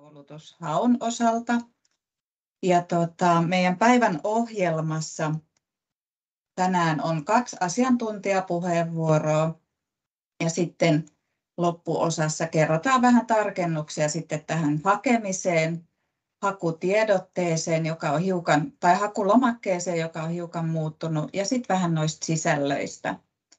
koulutushaun osalta. Ja meidän päivän ohjelmassa tänään on 2 asiantuntijapuheenvuoroa ja sitten loppuosassa kerrotaan vähän tarkennuksia sitten tähän hakemiseen, hakutiedotteeseen, joka on hiukan, tai hakulomakkeeseen, joka on hiukan muuttunut, ja sitten vähän noista sisällöistä.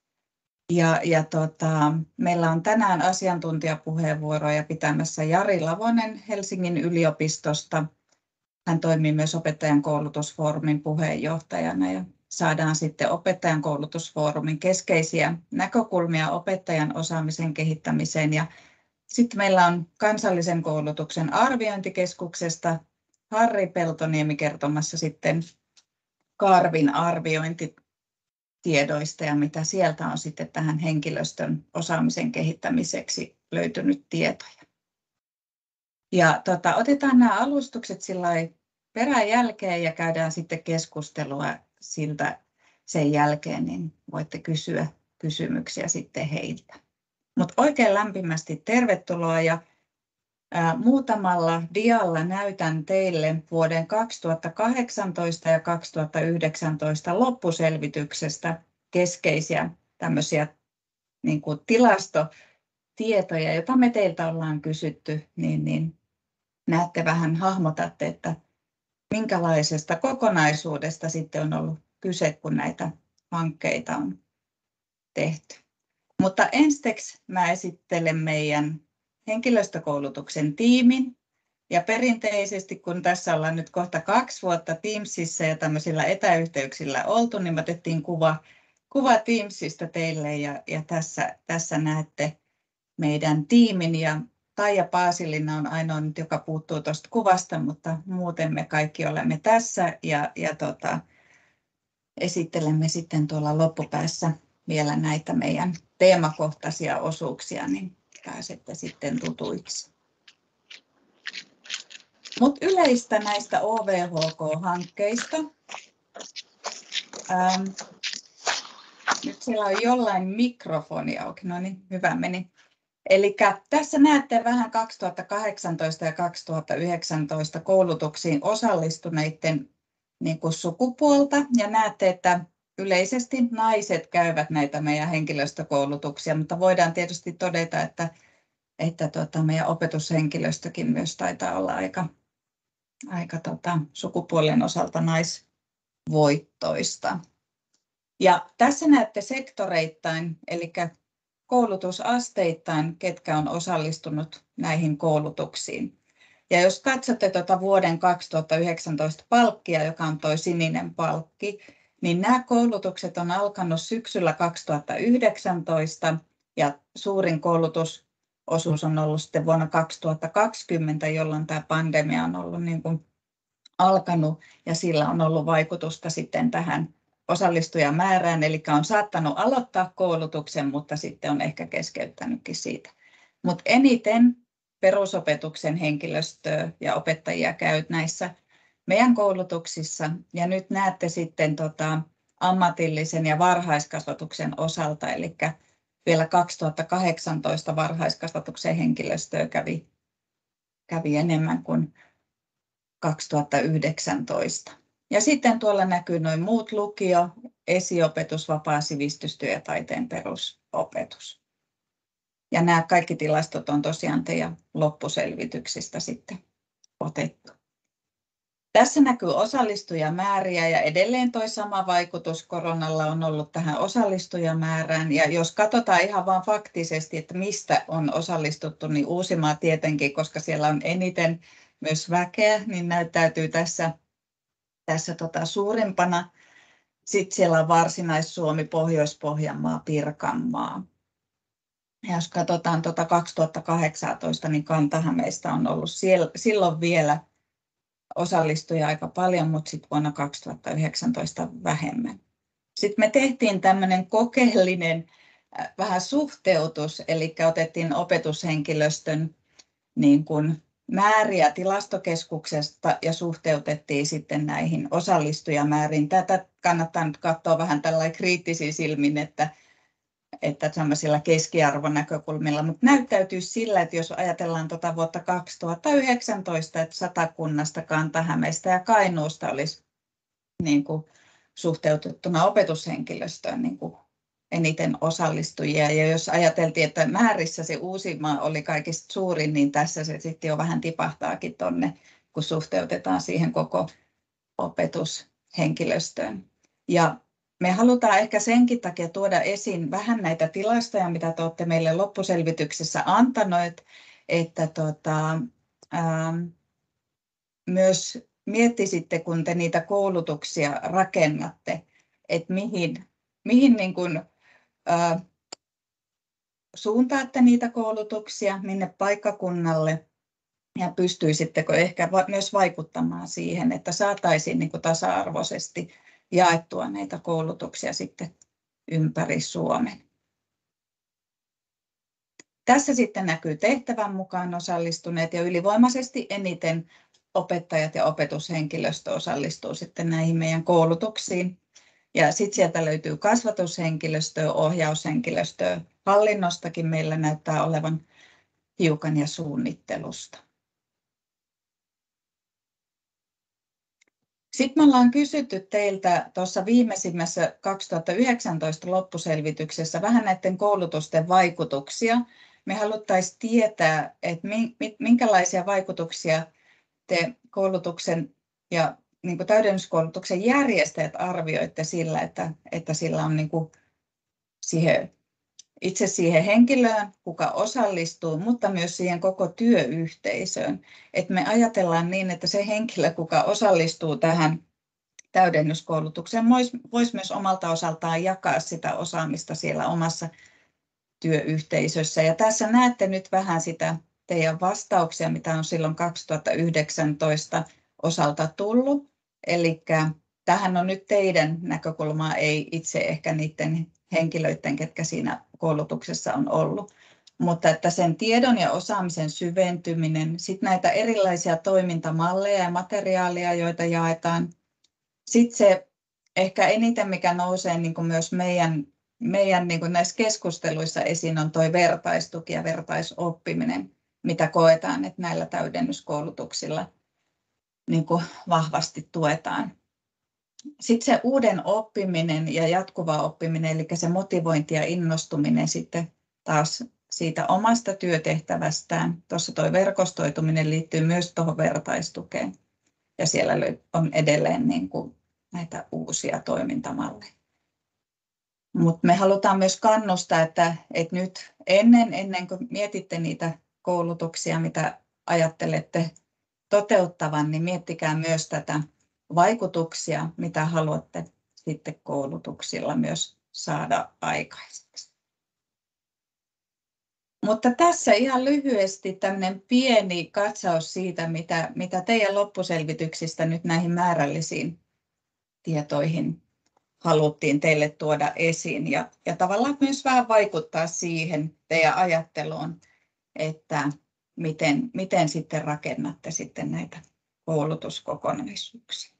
Meillä on tänään asiantuntijapuheenvuoroja pitämässä Jari Lavonen Helsingin yliopistosta. Hän toimii myös opettajan koulutusfoorumin puheenjohtajana ja saadaan sitten opettajan koulutusfoorumin keskeisiä näkökulmia opettajan osaamisen kehittämiseen. Ja sitten meillä on kansallisen koulutuksen arviointikeskuksesta Harri Peltoniemi kertomassa sitten Karvin arviointitiedoista ja mitä sieltä on sitten tähän henkilöstön osaamisen kehittämiseksi löytynyt tietoja. Ja otetaan nämä alustukset peräjälkeen ja käydään sitten keskustelua siltä sen jälkeen, niin voitte kysyä kysymyksiä sitten heiltä. Mutta oikein lämpimästi tervetuloa ja muutamalla dialla näytän teille vuoden 2018 ja 2019 loppuselvityksestä keskeisiä tämmöisiä niin kuin tilastotietoja, joita me teiltä ollaan kysytty, niin näette vähän, hahmotatte, että minkälaisesta kokonaisuudesta sitten on ollut kyse, kun näitä hankkeita on tehty. Mutta ensiksi mä esittelen meidän henkilöstökoulutuksen tiimin. Ja perinteisesti, kun tässä ollaan nyt kohta 2 vuotta Teamsissa ja tämmöisillä etäyhteyksillä oltu, niin me otettiin kuva Teamsista teille ja tässä näette meidän tiimin. Ja Taija Paasilina on ainoa nyt, joka puuttuu tuosta kuvasta, mutta muuten me kaikki olemme tässä ja esittelemme sitten tuolla loppupäässä vielä näitä meidän teemakohtaisia osuuksia, niin pääsette sitten tutuiksi. Mutta yleistä näistä OVHK-hankkeista. Nyt siellä on jollain mikrofoni auki, no niin, hyvä meni. Eli tässä näette vähän 2018 ja 2019 koulutuksiin osallistuneiden niin kuin sukupuolta ja näette, että yleisesti naiset käyvät näitä meidän henkilöstökoulutuksia, mutta voidaan tietysti todeta, että meidän opetushenkilöstökin myös taitaa olla aika sukupuolen osalta naisvoittoista. Ja tässä näette sektoreittain, eli koulutusasteittain, ketkä on osallistunut näihin koulutuksiin. Ja jos katsotte vuoden 2019 palkkia, joka on tuo sininen palkki, niin nämä koulutukset on alkanut syksyllä 2019 ja suurin koulutusosuus on ollut sitten vuonna 2020, jolloin tämä pandemia on ollut niin kuin alkanut ja sillä on ollut vaikutusta sitten tähän osallistujamäärään, eli on saattanut aloittaa koulutuksen, mutta sitten on ehkä keskeyttänytkin siitä. Mutta eniten perusopetuksen henkilöstöä ja opettajia käy näissä meidän koulutuksissa ja nyt näette sitten ammatillisen ja varhaiskasvatuksen osalta, eli vielä 2018 varhaiskasvatuksen henkilöstöä kävi enemmän kuin 2019. Ja sitten tuolla näkyy noin muut lukio, esiopetus, vapaa sivistystyö ja taiteen perusopetus. Ja nämä kaikki tilastot on tosiaan teidän loppuselvityksistä sitten otettu. Tässä näkyy osallistujamääriä ja edelleen tuo sama vaikutus koronalla on ollut tähän osallistujamäärään. Ja jos katsotaan ihan vain faktisesti, että mistä on osallistuttu, niin Uusimaa tietenkin, koska siellä on eniten myös väkeä, niin näyttäytyy tässä suurimpana. Sitten siellä on Varsinais-Suomi, Pohjois-Pohjanmaa, Pirkanmaa. Ja jos katsotaan 2018, niin Kanta-Hämeestä on ollut silloin vielä osallistujia aika paljon, mutta sitten vuonna 2019 vähemmän. Sitten me tehtiin tämmöinen kokeellinen vähän suhteutus, eli otettiin opetushenkilöstön niin kuin määriä Tilastokeskuksesta ja suhteutettiin sitten näihin osallistujamääriin. Tätä kannattaa nyt katsoa vähän tällainen kriittisin silmin, että että tämmöisillä keskiarvonäkökulmilla, mutta näyttäytyy sillä, että jos ajatellaan tuota vuotta 2019, että Satakunnasta, Kanta-Hämeestä ja Kainuusta olisi niin kuin suhteutettuna opetushenkilöstöön niin kuin eniten osallistujia. Ja jos ajateltiin, että määrissä se Uusimaa oli kaikista suurin, niin tässä se sitten jo vähän tipahtaakin tuonne, kun suhteutetaan siihen koko opetushenkilöstöön. Ja me halutaan ehkä senkin takia tuoda esiin vähän näitä tilastoja, mitä te olette meille loppuselvityksessä antaneet, että myös miettisitte, kun te niitä koulutuksia rakennatte, että mihin niin kuin, suuntaatte niitä koulutuksia, minne paikkakunnalle, ja pystyisittekö ehkä myös vaikuttamaan siihen, että saataisiin niin kuin tasa-arvoisesti jaettua näitä koulutuksia sitten ympäri Suomen. Tässä sitten näkyy tehtävän mukaan osallistuneet ja ylivoimaisesti eniten opettajat ja opetushenkilöstö osallistuu sitten näihin meidän koulutuksiin. Ja sitten sieltä löytyy kasvatushenkilöstöä, ohjaushenkilöstöä, hallinnostakin meillä näyttää olevan hiukan ja suunnittelusta. Sitten me ollaan kysytty teiltä tuossa viimeisimmässä 2019 loppuselvityksessä vähän näiden koulutusten vaikutuksia. Me haluttaisiin tietää, että minkälaisia vaikutuksia te koulutuksen ja niin kuin täydennyskoulutuksen järjestäjät arvioitte sillä, että sillä on niin kuin itse siihen henkilöön, kuka osallistuu, mutta myös siihen koko työyhteisöön. Että me ajatellaan niin, että se henkilö, kuka osallistuu tähän täydennyskoulutukseen, voisi myös omalta osaltaan jakaa sitä osaamista siellä omassa työyhteisössä. Ja tässä näette nyt vähän sitä teidän vastauksia, mitä on silloin 2019 osalta tullut. Eli tähän on nyt teidän näkökulmaa, ei itse ehkä niiden henkilöiden, ketkä siinä koulutuksessa on ollut. Mutta että sen tiedon ja osaamisen syventyminen, sitten näitä erilaisia toimintamalleja ja materiaalia, joita jaetaan. Sitten se ehkä eniten, mikä nousee niin kuin myös meidän niin kuin näissä keskusteluissa esiin, on tuo vertaistuki ja vertaisoppiminen, mitä koetaan, että näillä täydennyskoulutuksilla niin kuin vahvasti tuetaan. Sitten se uuden oppiminen ja jatkuva oppiminen, eli se motivointi ja innostuminen sitten taas siitä omasta työtehtävästään. Tuossa tuo verkostoituminen liittyy myös tuohon vertaistukeen. Ja siellä on edelleen niin kuin näitä uusia toimintamalleja. Mutta me halutaan myös kannustaa, että nyt ennen kuin mietitte niitä koulutuksia, mitä ajattelette toteuttavan, niin miettikää myös tätä vaikutuksia, mitä haluatte sitten koulutuksilla myös saada aikaiseksi. Mutta tässä ihan lyhyesti tämmöinen pieni katsaus siitä, mitä teidän loppuselvityksistä nyt näihin määrällisiin tietoihin haluttiin teille tuoda esiin ja tavallaan myös vähän vaikuttaa siihen teidän ajatteluun, että miten sitten rakennatte sitten näitä koulutuskokonaisuuksia.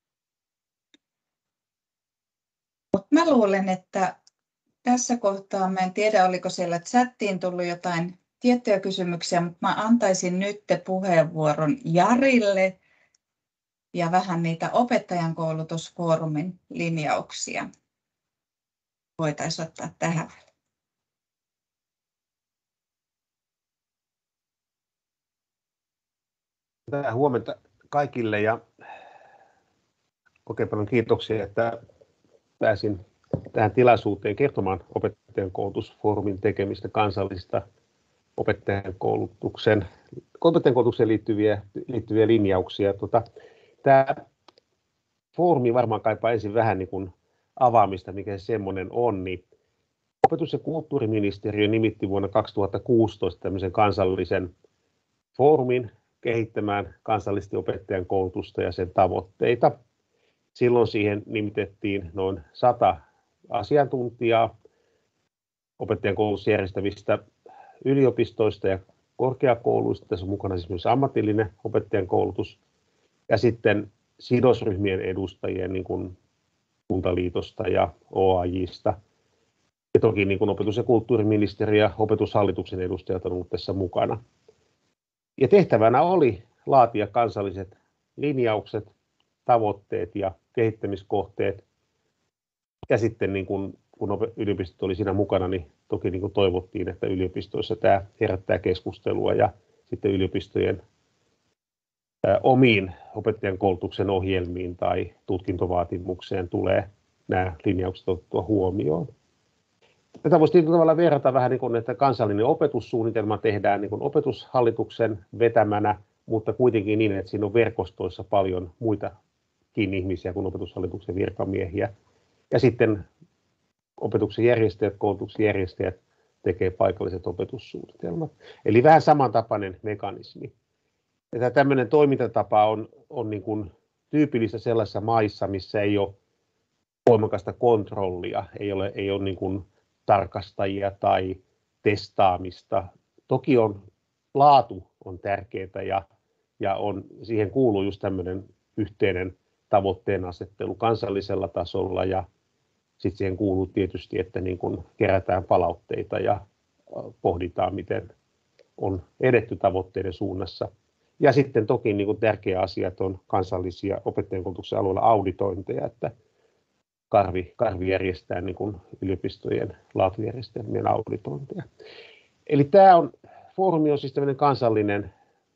Mutta mä luulen, että tässä kohtaa, mä en tiedä oliko siellä chattiin tullut jotain tiettyjä kysymyksiä, mutta mä antaisin nyt puheenvuoron Jarille ja vähän niitä opettajan koulutusfoorumin linjauksia voitaisiin ottaa tähän. Huomenta kaikille ja oikein paljon kiitoksia, että pääsin tähän tilaisuuteen kertomaan opettajan koulutusfoorumin tekemistä kansallisista opettajan koulutukseen liittyviä linjauksia. Tämä foorumi varmaan kaipaa ensin vähän niin kuin avaamista, mikä se semmoinen on. Niin opetus- ja kulttuuriministeriö nimitti vuonna 2016 tämmöisen kansallisen foorumin kehittämään kansallisesti opettajan koulutusta ja sen tavoitteita. Silloin siihen nimitettiin noin 100 asiantuntijaa opettajan koulutusta järjestävistä yliopistoista ja korkeakouluista. Tässä on mukana siis myös ammatillinen opettajan koulutus ja sitten sidosryhmien edustajia niin kuin Kuntaliitosta ja OAJista. Ja toki niin kuin opetus- ja kulttuuriministeriö ja opetushallituksen edustajat on ollut tässä mukana. Ja tehtävänä oli laatia kansalliset linjaukset, tavoitteet ja kehittämiskohteet. Ja sitten niin kun yliopistot oli siinä mukana, niin toki niin kuin toivottiin, että yliopistoissa tämä herättää keskustelua ja sitten yliopistojen omiin opettajan koulutuksen ohjelmiin tai tutkintovaatimukseen tulee nämä linjaukset ottaa huomioon. Tätä voisi tavallaan verrata vähän niin kuin, että kansallinen opetussuunnitelma tehdään niin kuin opetushallituksen vetämänä, mutta kuitenkin niin, että siinä on verkostoissa paljon muitakin ihmisiä kuin opetushallituksen virkamiehiä. Ja sitten opetuksen järjestäjät, koulutuksen järjestäjät tekee paikalliset opetussuunnitelmat. Eli vähän samantapainen mekanismi. Ja tämmöinen toimintatapa on niin kuin tyypillistä sellaisissa maissa, missä ei ole voimakasta kontrollia, ei ole niin kuin tarkastajia tai testaamista. Toki laatu on tärkeää ja siihen kuuluu just tämmöinen yhteinen tavoitteen asettelu kansallisella tasolla ja sitten siihen kuuluu tietysti, että niin kun kerätään palautteita ja pohditaan, miten on edetty tavoitteiden suunnassa. Ja sitten toki niin kun tärkeä asia on kansallisia opettajankoulutuksen alueella auditointeja, että Karvi järjestää niin kun yliopistojen laatujärjestelmien auditointeja. Eli tämä foorumi on siis tämmöinen kansallinen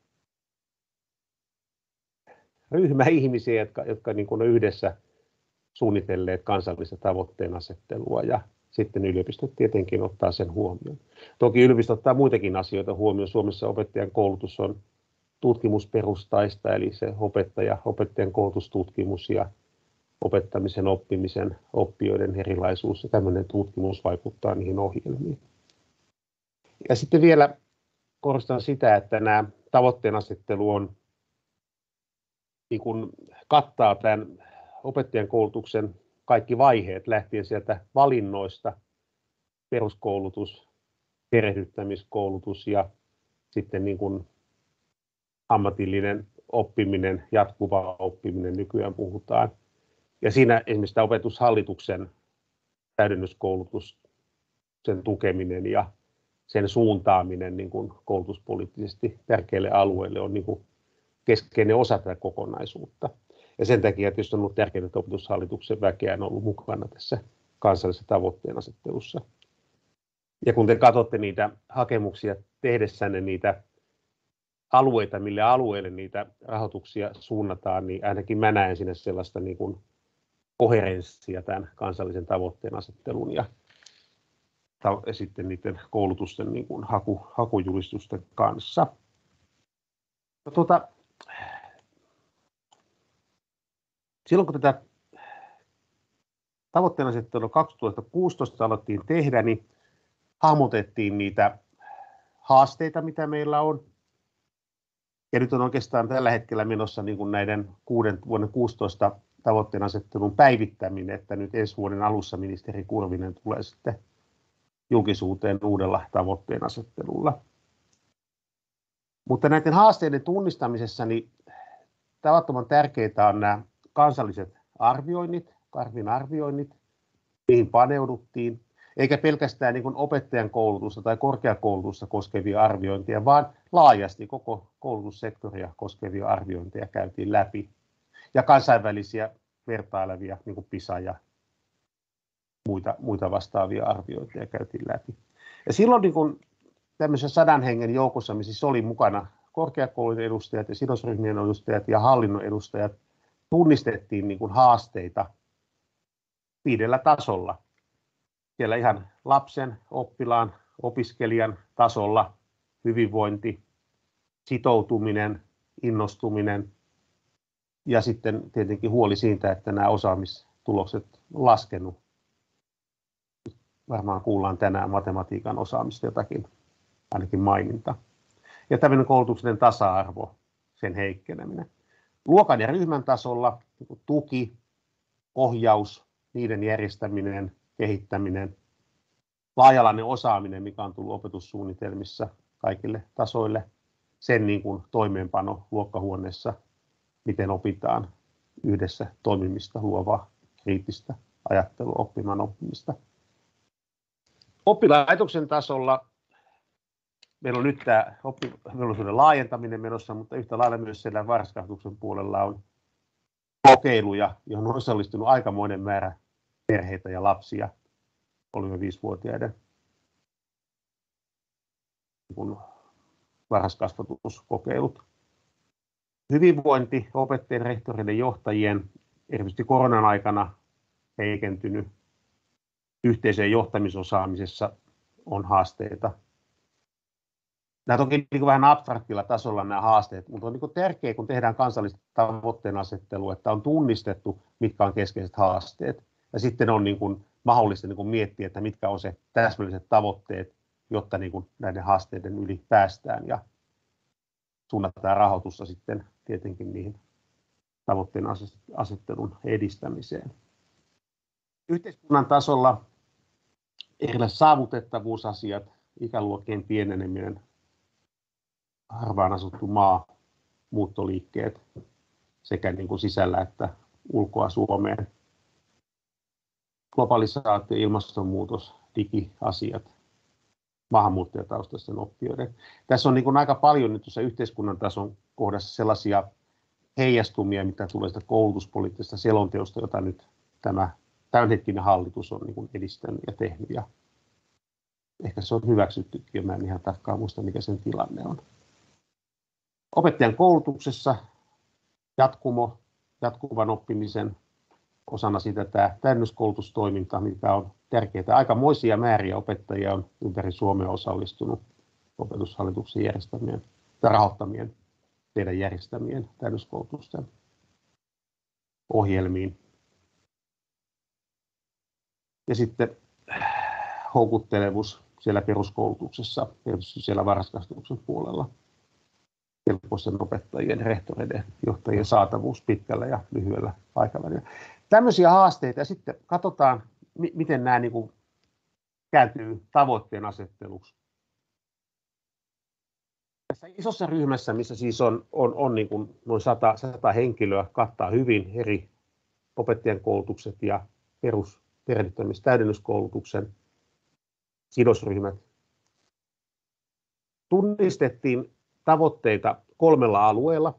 ryhmä ihmisiä, jotka niin kun on yhdessä suunnitelleet kansallista tavoitteen asettelua ja sitten yliopistot tietenkin ottaa sen huomioon. Toki yliopisto ottaa muitakin asioita huomioon. Suomessa opettajan koulutus on tutkimusperustaista, eli se opettajan koulutustutkimus ja opettamisen, oppimisen, oppijoiden erilaisuus ja tämmöinen tutkimus vaikuttaa niihin ohjelmiin. Ja sitten vielä korostan sitä, että nämä tavoitteen asettelu on, niin kuin kattaa tämän opettajan koulutuksen kaikki vaiheet lähtien sieltä valinnoista, peruskoulutus, perehdyttämiskoulutus ja sitten niin kuin ammatillinen oppiminen, jatkuva oppiminen nykyään puhutaan. Ja siinä esimerkiksi tämä opetushallituksen täydennyskoulutus, sen tukeminen ja sen suuntaaminen niin kuin koulutuspoliittisesti tärkeille alueille on niin kuin keskeinen osa tätä kokonaisuutta. Ja sen takia tietysti on ollut tärkeää, että opetushallituksen väkeä on ollut mukana tässä kansallisessa tavoitteen asettelussa. Ja kun te katsotte niitä hakemuksia tehdessänne niitä alueita, mille alueille niitä rahoituksia suunnataan, niin ainakin mä näen sinne sellaista niin kuin koherenssia tämän kansallisen tavoitteen asettelun ja sitten niiden koulutusten niin kuin hakujulistusten kanssa. Silloin kun tätä tavoitteen asettelua 2016 alettiin tehdä, niin hahmotettiin niitä haasteita, mitä meillä on. Ja nyt on oikeastaan tällä hetkellä menossa niin kuin näiden vuoden 16 tavoitteen asettelun päivittäminen, että nyt ensi vuoden alussa ministeri Kurvinen tulee sitten julkisuuteen uudella tavoitteen asettelulla. Mutta näiden haasteiden tunnistamisessa niin tavattoman tärkeää on nämä kansalliset arvioinnit, Karvin arvioinnit, niihin paneuduttiin, eikä pelkästään niin kuin opettajan koulutusta tai korkeakoulutusta koskevia arviointeja, vaan laajasti koko koulutussektoria koskevia arviointeja käytiin läpi. Ja kansainvälisiä vertailevia, niin kuin PISA ja muita vastaavia arviointeja käytiin läpi. Ja silloin niin kuin tämmöisen 100 hengen joukossa, missä oli mukana korkeakoulujen edustajat ja sidosryhmien edustajat ja hallinnon edustajat, tunnistettiin niin kuin haasteita 5 tasolla. Siellä ihan lapsen, oppilaan, opiskelijan tasolla hyvinvointi, sitoutuminen, innostuminen ja sitten tietenkin huoli siitä, että nämä osaamistulokset on laskenut. Varmaan kuullaan tänään matematiikan osaamista jotakin, ainakin maininta. Ja tämmöinen koulutuksellinen tasa-arvo, sen heikkeneminen. Luokan ja ryhmän tasolla tuki, ohjaus, niiden järjestäminen, kehittäminen, laaja-alainen osaaminen, mikä on tullut opetussuunnitelmissa kaikille tasoille, sen niin kuin toimeenpano luokkahuoneessa, miten opitaan yhdessä toimimista, luovaa, kriittistä ajattelua, oppimaan oppimista. Oppilaitoksen tasolla meillä on nyt tämä oppivelvollisuuden laajentaminen menossa, mutta yhtä lailla myös siellä varhaiskasvatuksen puolella on kokeiluja, johon on osallistunut aikamoinen määrä perheitä ja lapsia 3-5-vuotiaiden varhaiskasvatuskokeilut. Hyvinvointi opettajien, rehtoreiden, johtajien, erityisesti koronan aikana heikentynyt yhteisöjen johtamisosaamisessa on haasteita. Nämä toki vähän abstraktilla tasolla nämä haasteet, mutta on tärkeää, kun tehdään kansallista tavoitteen asettelua, että on tunnistettu, mitkä on keskeiset haasteet. Ja sitten on mahdollista miettiä, että mitkä on se täsmälliset tavoitteet, jotta näiden haasteiden yli päästään ja suunnataan rahoitusta sitten tietenkin niihin tavoitteen asettelun edistämiseen. Yhteiskunnan tasolla erilaiset saavutettavuusasiat, ikäluokkien pieneneminen, harvaan asuttu maa, muuttoliikkeet sekä sisällä että ulkoa Suomeen, globalisaatio, ilmastonmuutos, digiasiat, maahanmuuttajataustaisten oppijoiden. Tässä on aika paljon nyt tuossa yhteiskunnan tason kohdassa sellaisia heijastumia, mitä tulee sitä koulutuspoliittisesta selonteosta, jota nyt tämä tämänhetkinen hallitus on edistänyt ja tehnyt. Ja ehkä se on hyväksyttykin, ja mä en ihan tarkkaan muista, mikä sen tilanne on. Opettajan koulutuksessa jatkuvan oppimisen osana sitä tämä täydennyskoulutustoiminta, mikä on tärkeää. Aikamoisia määriä opettajia on ympäri Suomea osallistunut Opetushallituksen järjestämien tai rahoittamien teidän järjestämien täydennyskoulutusten ohjelmiin. Ja sitten houkuttelevuus siellä peruskoulutuksessa, tietysti siellä varhaiskasvatuksen puolella. Kelpoisten opettajien, rehtoreiden, johtajien saatavuus pitkällä ja lyhyellä aikavälillä. Tämmöisiä haasteita, ja sitten katsotaan, miten nämä kääntyy tavoitteen asetteluksi. Tässä isossa ryhmässä, missä siis on noin 100 henkilöä, kattaa hyvin eri opettajan koulutukset ja perehdyttämis- täydennyskoulutuksen sidosryhmät. Tunnistettiin tavoitteita 3 alueella.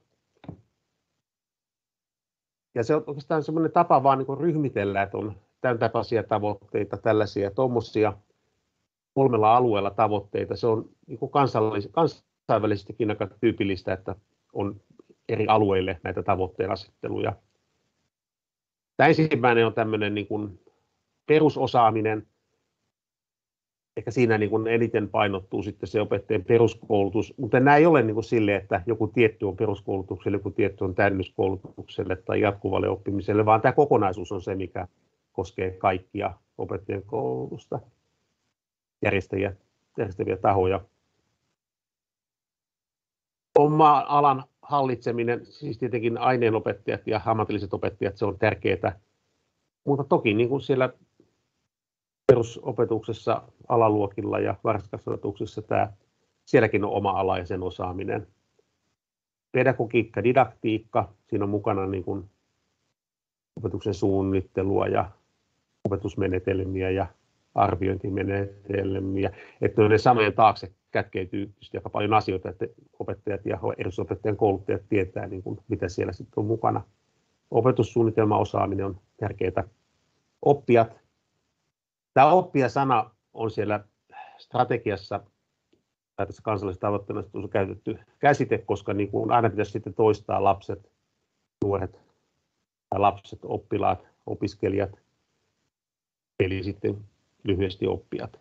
Ja se on oikeastaan semmoinen tapa vaan ryhmitellä, että on tämän tapaisia tavoitteita, tällaisia ja tuommoisia 3 alueella tavoitteita. Se on kansainvälisestikin aika tyypillistä, että on eri alueille näitä tavoitteen asetteluja. Tämä ensimmäinen on tämmöinen perusosaaminen. Ehkä siinä eniten painottuu sitten se opettajien peruskoulutus, mutta nämä ei ole silleen, että joku tietty on peruskoulutukselle, joku tietty on täydennyskoulutukselle tai jatkuvalle oppimiselle, vaan tämä kokonaisuus on se, mikä koskee kaikkia opettajien koulutusta järjestäviä tahoja. Oma alan hallitseminen, siis tietenkin aineenopettajat ja ammatilliset opettajat, se on tärkeää, mutta toki siellä perusopetuksessa, alaluokilla ja varhaiskasvatuksessa sielläkin on oma ala ja sen osaaminen. Pedagogiikka, didaktiikka, siinä on mukana opetuksen suunnittelua ja opetusmenetelmiä ja arviointimenetelmiä. Että ne samojen taakse kätkeytyy aika paljon asioita, että opettajat ja erityisopettajan kouluttajat tietää, mitä siellä sitten on mukana. Opetussuunnitelman osaaminen on tärkeää. Oppijat. Tämä oppija-sana on siellä strategiassa tai tässä kansallisessa tavoitteessa käytetty käsite, koska aina pitäisi sitten toistaa lapset, nuoret tai lapset, oppilaat, opiskelijat, eli sitten lyhyesti oppijat.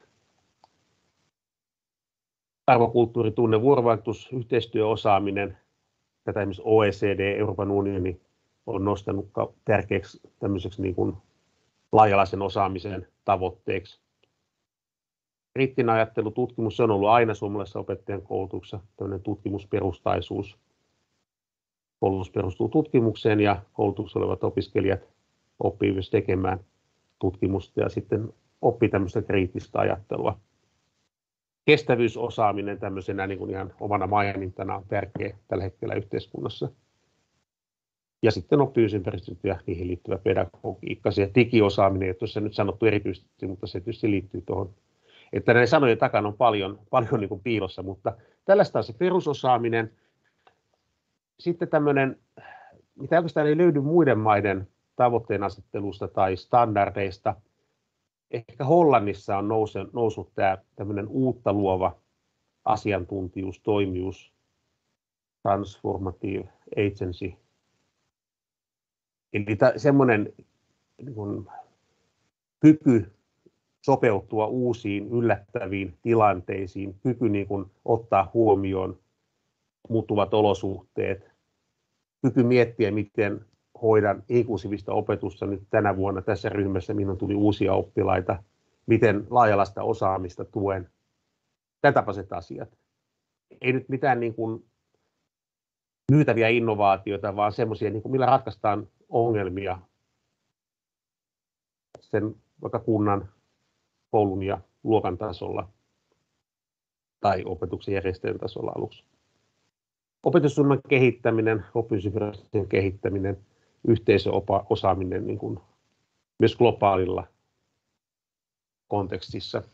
Arvokulttuuri, tunne, vuorovaikutus, yhteistyöosaaminen, tätä esimerkiksi OECD, Euroopan unioni, on nostanut tärkeäksi tämmöiseksi laaja-alaisen osaamisen tavoitteeksi. Kriittinen ajattelu, tutkimus, se on ollut aina suomalaisessa opettajan koulutuksessa tämmöinen tutkimusperustaisuus. Koulutus perustuu tutkimukseen ja koulutuksessa olevat opiskelijat oppii myös tekemään tutkimusta ja sitten oppii tämmöistä kriittistä ajattelua. Kestävyysosaaminen tämmöisenä ihan omana mainintana on tärkeä tällä hetkellä yhteiskunnassa. Ja sitten oppimisympäristöt ja niihin liittyvä pedagogiikka. Ja digiosaaminen, ei ole tuossa nyt sanottu erityisesti, mutta se tietysti liittyy tuohon. Että näiden sanojen takana on paljon niin kuin piilossa, mutta tällaista on se perusosaaminen. Sitten tämmöinen, mitä oikeastaan ei löydy muiden maiden tavoitteenasettelusta tai standardeista. Ehkä Hollannissa on noussut tämä tämmöinen uutta luova asiantuntijuus, toimijuus, transformative agency. Eli semmoinen niin kuin kyky sopeutua uusiin yllättäviin tilanteisiin, kyky niin kuin ottaa huomioon muuttuvat olosuhteet, kyky miettiä, miten hoidan inklusiivista opetusta nyt tänä vuonna tässä ryhmässä, mihin tuli uusia oppilaita, miten laajalaista osaamista tuen, tämän tapaiset asiat. Ei nyt mitään niin kuin myytäviä innovaatioita, vaan semmoisia, niin kuin millä ratkaistaan ongelmia sen vaikka kunnan, koulun ja luokan tasolla tai opetuksen järjestäjän tasolla aluksi. Opetussuunnitelman kehittäminen, oppimisympäristöjen kehittäminen, yhteisöosaaminen niin kuin myös globaalilla kontekstissa.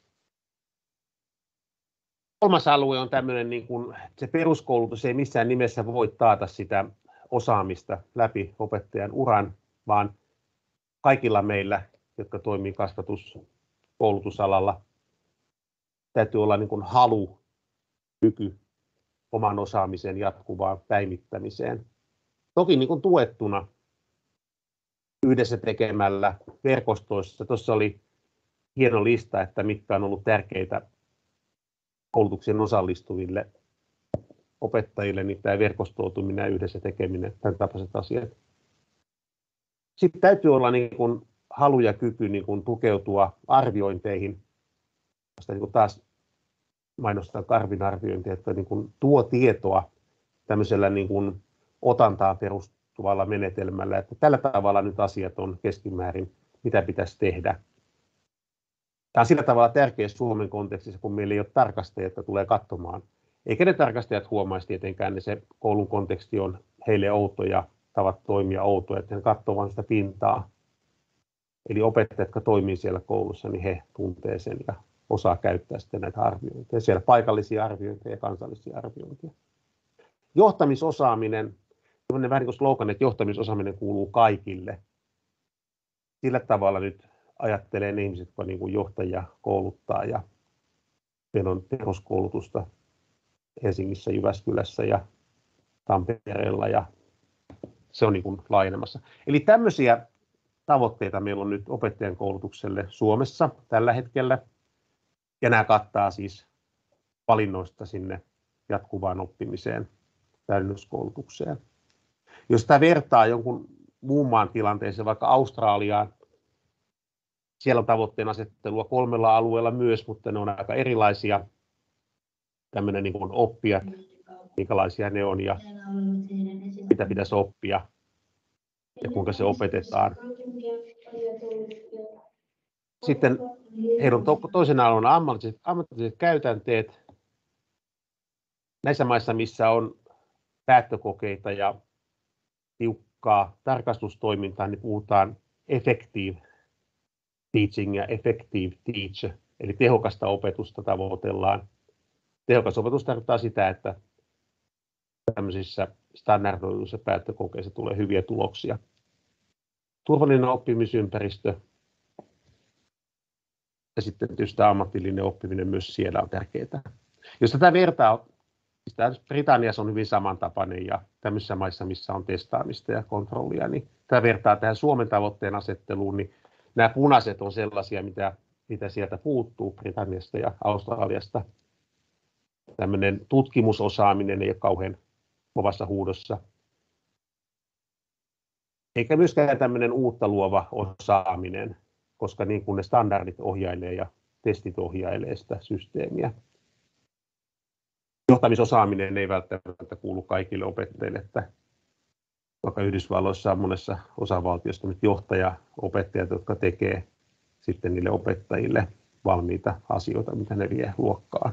Kolmas alue on tämmöinen, niin kuin se peruskoulutus ei missään nimessä voi taata sitä osaamista läpi opettajan uran, vaan kaikilla meillä, jotka toimii koulutusalalla, täytyy olla niin kuin halu, kyky oman osaamisen jatkuvaan päivittämiseen. Toki niin kuin tuettuna yhdessä tekemällä verkostoissa. Tuossa oli hieno lista, että mitkä on ollut tärkeitä koulutuksen osallistuville opettajille, niin tämä verkostoituminen ja yhdessä tekeminen, tämän tapaiset asiat. Sitten täytyy olla niin kuin halu ja kyky niin kuin tukeutua arviointeihin. Tästä niin kuin taas mainostaa Karvin arviointia, että niin kuin tuo tietoa tämmöisellä niin kuin otantaan perustuvalla menetelmällä, että tällä tavalla nyt asiat on keskimäärin, mitä pitäisi tehdä. Tämä on sillä tavalla tärkeä Suomen kontekstissa, kun meillä ei ole tarkastajia, jotka tulee katsomaan. Eikä ne tarkastajat huomaisi tietenkään, että se koulun konteksti on heille outo ja tavat toimia outoja, että he katsovat vain sitä pintaa. Eli opettajat, jotka toimii siellä koulussa, niin he tuntee sen ja osaa käyttää sitten näitä arviointeja. Siellä paikallisia arviointeja ja kansallisia arviointeja. Johtamisosaaminen, sellainen vähän niin kuin slogan, että johtamisosaaminen kuuluu kaikille. Sillä tavalla nyt ajattelee ne ihmiset, jotka niin kuin johtajia kouluttaa, ja meillä on peruskoulutusta Helsingissä, Jyväskylässä ja Tampereella, ja se on niin kuin laajenemassa. Eli tämmöisiä tavoitteita meillä on nyt opettajan koulutukselle Suomessa tällä hetkellä, ja nämä kattaa siis valinnoista sinne jatkuvaan oppimiseen, täydennyskoulutukseen. Jos tämä vertaa jonkun muun maan tilanteeseen, vaikka Australiaan, siellä on tavoitteen asettelua 3 alueella myös, mutta ne on aika erilaisia. Tämmöinen niin kuin oppijat, minkälaisia ne on ja mitä pitäisi oppia ja kuinka se opetetaan. Sitten heillä on toisena alueena ammatilliset käytänteet. Näissä maissa, missä on päättökokeita ja tiukkaa tarkastustoimintaa, niin puhutaan effective teaching ja effective teacher, eli tehokasta opetusta tavoitellaan. Tehokas opetus tarkoittaa sitä, että tämmöisissä standardoiduissa päättökokeissa tulee hyviä tuloksia. Turvallinen oppimisympäristö ja sitten tietysti ammatillinen oppiminen myös siellä on tärkeää. Jos tätä vertaa, Britanniassa on hyvin samantapainen ja tämmöisissä maissa, missä on testaamista ja kontrollia, niin tämä vertaa tähän Suomen tavoitteen asetteluun, niin nämä punaiset on sellaisia, mitä sieltä puuttuu Britanniasta ja Australiasta. Tämmöinen tutkimusosaaminen ei ole kauhean kovassa huudossa. Eikä myöskään tämmöinen uutta luova osaaminen, koska niin kuin ne standardit ohjailee ja testit ohjailee sitä systeemiä. Johtamisosaaminen ei välttämättä kuulu kaikille opettajille, että vaikka Yhdysvalloissa on monessa osavaltiossa nyt johtaja-opettajat, jotka tekee sitten niille opettajille valmiita asioita, mitä ne vie luokkaan.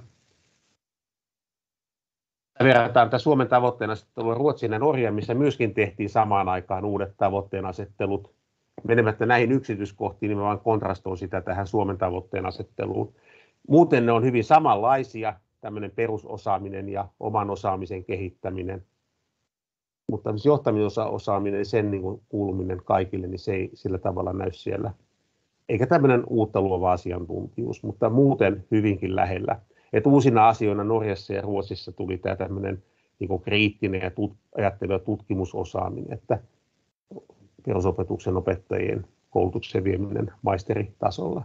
Verrataan tätä Suomen tavoitteen asettelua Ruotsin ja Norjan, missä myöskin tehtiin samaan aikaan uudet tavoitteen asettelut. Menemättä näihin yksityiskohtiin, niin mä vaan kontrastoin sitä tähän Suomen tavoitteen asetteluun. Muuten ne on hyvin samanlaisia, tämmöinen perusosaaminen ja oman osaamisen kehittäminen. Mutta johtamisen osaaminen, sen niin kuin kuuluminen kaikille, niin se ei sillä tavalla näy siellä. Eikä tämmöinen uutta luova asiantuntijuus, mutta muuten hyvinkin lähellä. Et uusina asioina Norjassa ja Ruotsissa tuli tämä tämmöinen niin kuin kriittinen ja ajattelu- ja tutkimusosaaminen, että perusopetuksen opettajien koulutuksen vieminen maisteritasolla.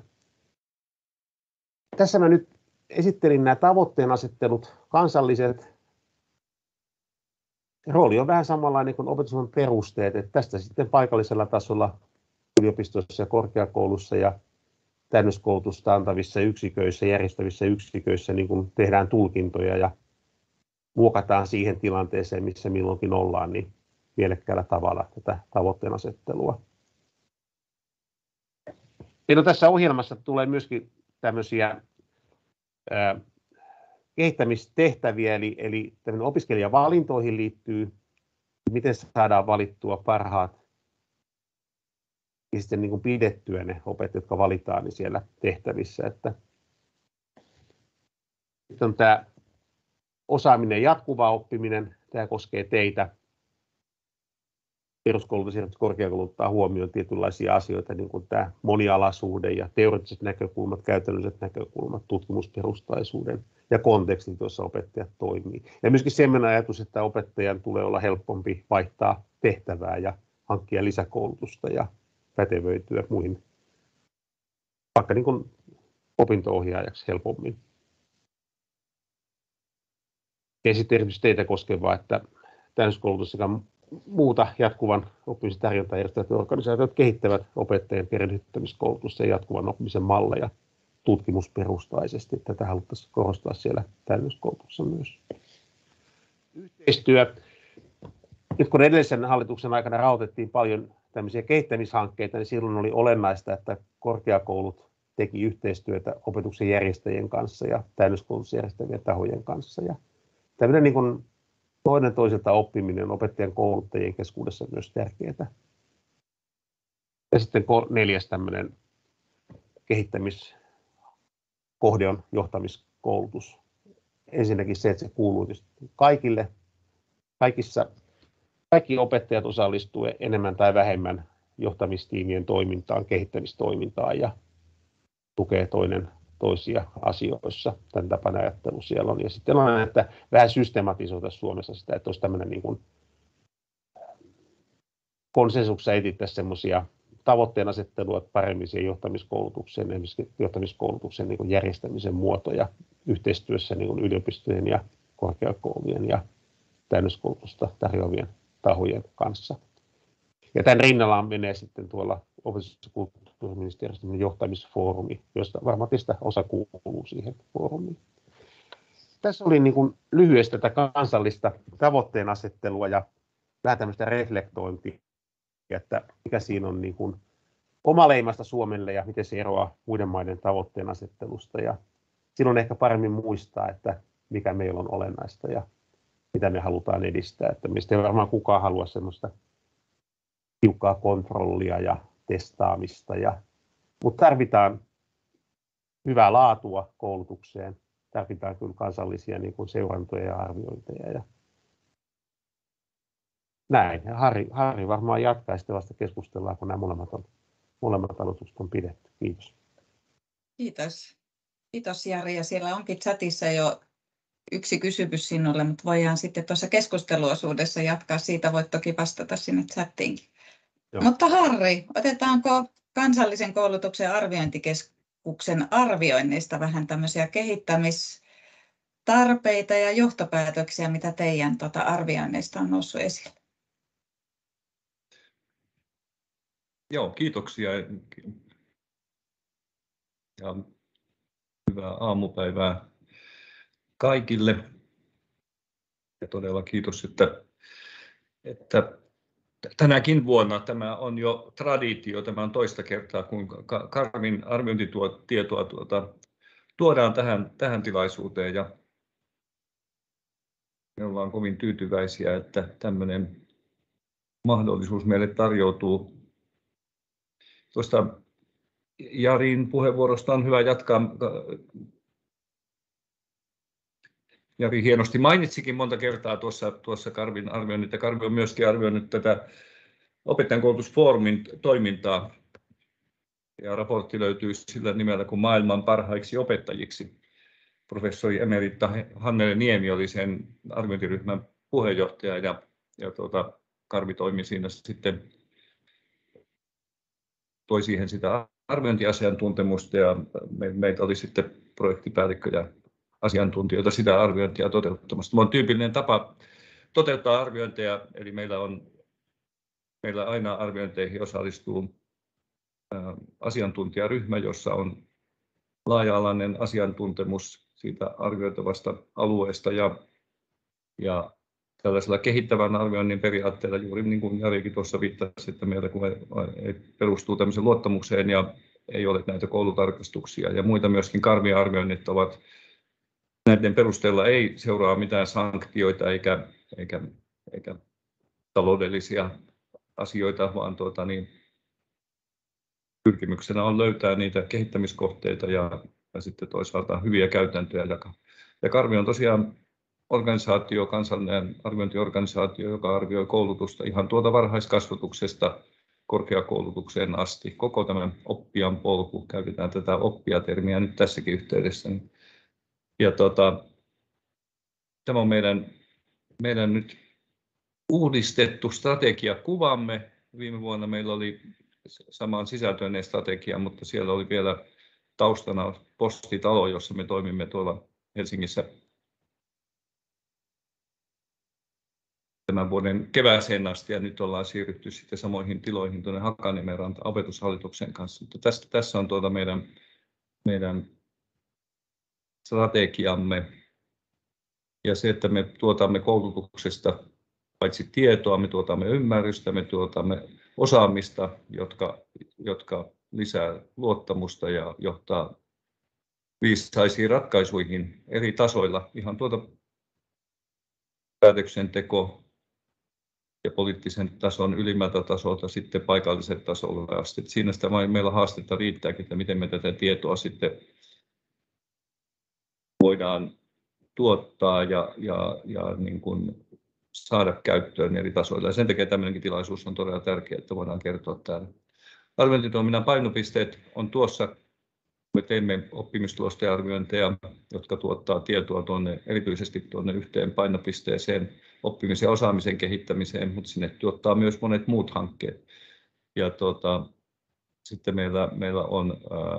Tässä mä nyt esittelin nämä tavoitteen asettelut, kansalliset. Rooli on vähän samanlainen kuin opetuksen perusteet, että tästä sitten paikallisella tasolla yliopistossa ja korkeakoulussa ja täydennyskoulutusta antavissa yksiköissä, järjestävissä yksiköissä niin kun tehdään tulkintoja ja muokataan siihen tilanteeseen, missä milloinkin ollaan, niin mielekkäällä tavalla tätä tavoitteen asettelua. Tässä ohjelmassa tulee myöskin tämmöisiä kehittämistehtäviä, eli opiskelijavalintoihin liittyy, miten saadaan valittua parhaat ja sitten niin kuin pidettyä ne opettajat, jotka valitaan niin siellä tehtävissä. Että sitten on tämä osaaminen ja jatkuva oppiminen, tämä koskee teitä. Peruskoulutus ja korkeakoulut ottaa huomioon tietynlaisia asioita, niin kuin tämä monialaisuuden ja teoreettiset näkökulmat, käytännölliset näkökulmat, tutkimusperustaisuuden ja kontekstit, joissa opettajat toimii. Ja myöskin sellainen ajatus, että opettajan tulee olla helpompi vaihtaa tehtävää ja hankkia lisäkoulutusta ja pätevöityä muihin, vaikka niin kuin opinto-ohjaajaksi helpommin. Ja sitten erityisesti teitä koskevaa, että täydennyskoulutus sekä muuta jatkuvan oppimisen tarjontaa järjestävät organisaatiot kehittävät opettajien perehdyttämiskoulutusta ja jatkuvan oppimisen malleja tutkimusperustaisesti. Tätä haluttaisiin korostaa siellä täydennyskoulutuksessa myös. Yhteistyö. Nyt kun edellisen hallituksen aikana rahoitettiin paljon tämmöisiä kehittämishankkeita, niin silloin oli olennaista, että korkeakoulut teki yhteistyötä opetuksen järjestäjien kanssa ja täydennyskoulutuksen järjestävien tahojen kanssa. Ja tämmöinen niin kuin toinen toiselta oppiminen opettajan kouluttajien keskuudessa on myös tärkeää. Ja sitten 4. tämmöinen kehittämiskohde on johtamiskoulutus. Ensinnäkin se, että se kuuluu kaikille. Kaikki opettajat osallistuvat enemmän tai vähemmän johtamistiimien toimintaan, kehittämistoimintaan ja tukee toinen toisia asioissa. Tämän tapan ajattelu siellä on. Ja sitten on, että vähän systematisoida Suomessa sitä, että olisi tämmöinen niin kuin konsensuksessa etsittäisiin semmoisia tavoitteen asettelua paremmin siihen johtamiskoulutuksen niin kuin järjestämisen muotoja yhteistyössä niin kuin yliopistojen ja korkeakoulujen ja täydennyskoulutusta tarjoavien tahojen kanssa. Ja tämän rinnalla menee sitten tuolla opetus- ja kulttuuriministeriössä johtamisfoorumi, josta varmaan teistä osa kuuluu siihen foorumiin. Tässä oli niin kuin lyhyesti tätä kansallista tavoitteen asettelua ja vähän tämmöistä reflektointia, että mikä siinä on niin kuin omaleimasta Suomelle ja miten se eroaa muiden maiden tavoitteen asettelusta. Ja silloin ehkä paremmin muistaa, että mikä meillä on olennaista ja mitä me halutaan edistää. Että mistä ei varmaan kukaan halua semmoista tiukkaa kontrollia ja testaamista. Mutta tarvitaan hyvää laatua koulutukseen. Tarvitaan kyllä kansallisia niin kuin seurantoja ja arviointeja. Ja näin. Ja Harri varmaan jatkaa, sitten vasta keskustellaan, kun nämä molemmat aloitukset on pidetty. Kiitos. Kiitos. Kiitos Jari. Ja siellä onkin chatissa jo yksi kysymys sinulle, mutta voidaan sitten tuossa keskusteluosuudessa jatkaa. Siitä voit toki vastata sinne chattiinkin. Joo. Mutta Harri, otetaanko kansallisen koulutuksen arviointikeskuksen arvioinnista vähän tämmöisiä kehittämistarpeita ja johtopäätöksiä, mitä teidän arvioinneista on noussut esille? Joo, kiitoksia ja hyvää aamupäivää kaikille. Ja todella kiitos, että tänäkin vuonna tämä on jo traditio, tämä on toista kertaa, kun Karmin arviointitietoa tuodaan tähän tilaisuuteen. Ja me ollaan kovin tyytyväisiä, että tämmöinen mahdollisuus meille tarjoutuu. Tuosta Jarin puheenvuorosta on hyvä jatkaa. Jari hienosti mainitsikin monta kertaa tuossa Karvin arvioinnit, ja Karvi on myöskin arvioinut tätä opettajankoulutusfoorumin toimintaa, ja raportti löytyy sillä nimellä kuin maailman parhaiksi opettajiksi. Professori emerita Hannele Niemi oli sen arviointiryhmän puheenjohtaja, ja Karvi toimi siinä sitten, toi siihen sitä arviointiasiantuntemusta, ja meitä oli sitten projektipäällikkö ja asiantuntijoita sitä arviointia toteuttamassa. Tämä on tyypillinen tapa toteuttaa arviointeja, eli meillä aina arviointeihin osallistuu asiantuntijaryhmä, jossa on laaja-alainen asiantuntemus siitä arvioitavasta alueesta, ja tällaisella kehittävän arvioinnin periaatteella, juuri niin kuin Jarikin tuossa viittasi, että meillä kun perustuu tämmöiseen luottamukseen ja ei ole näitä koulutarkastuksia ja muita, myöskin Karvin arvioinnit ovat, näiden perusteella ei seuraa mitään sanktioita eikä taloudellisia asioita, vaan pyrkimyksenä on löytää niitä kehittämiskohteita ja sitten toisaalta hyviä käytäntöjä jakaa. Ja Karvi on tosiaan organisaatio, kansallinen arviointiorganisaatio, joka arvioi koulutusta ihan tuolta varhaiskasvatuksesta korkeakoulutukseen asti. Koko tämän oppijan polku, käytetään tätä oppija-termiä nyt tässäkin yhteydessä. Ja tämä on meidän nyt uudistettu strategiakuvamme. Viime vuonna meillä oli samaan sisältöinen strategia, mutta siellä oli vielä taustana postitalo, jossa me toimimme tuolla Helsingissä tämän vuoden kevääseen asti, ja nyt ollaan siirrytty sitten samoihin tiloihin tuonne Hakaniemen opetushallituksen kanssa. Mutta tässä on meidän strategiamme, ja se, että me tuotamme koulutuksesta paitsi tietoa, me tuotamme ymmärrystä, me tuotamme osaamista, jotka lisää luottamusta ja johtaa viisaisiin ratkaisuihin eri tasoilla, ihan päätöksenteko ja poliittisen tason ylimmältä tasolta sitten paikalliselle tasolle asti. Siinä sitä meillä haastetta riittääkin, että miten me tätä tietoa sitten voidaan tuottaa ja niin kuin saada käyttöön eri tasoilla. Ja sen takia tämmöinenkin tilaisuus on todella tärkeä, että voidaan kertoa täällä. Arviointitoiminnan painopisteet on tuossa. Me teemme oppimistulosten arviointeja, jotka tuottaa tietoa erityisesti tuonne yhteen painopisteeseen, oppimisen ja osaamisen kehittämiseen, mutta sinne tuottaa myös monet muut hankkeet. Ja sitten meillä on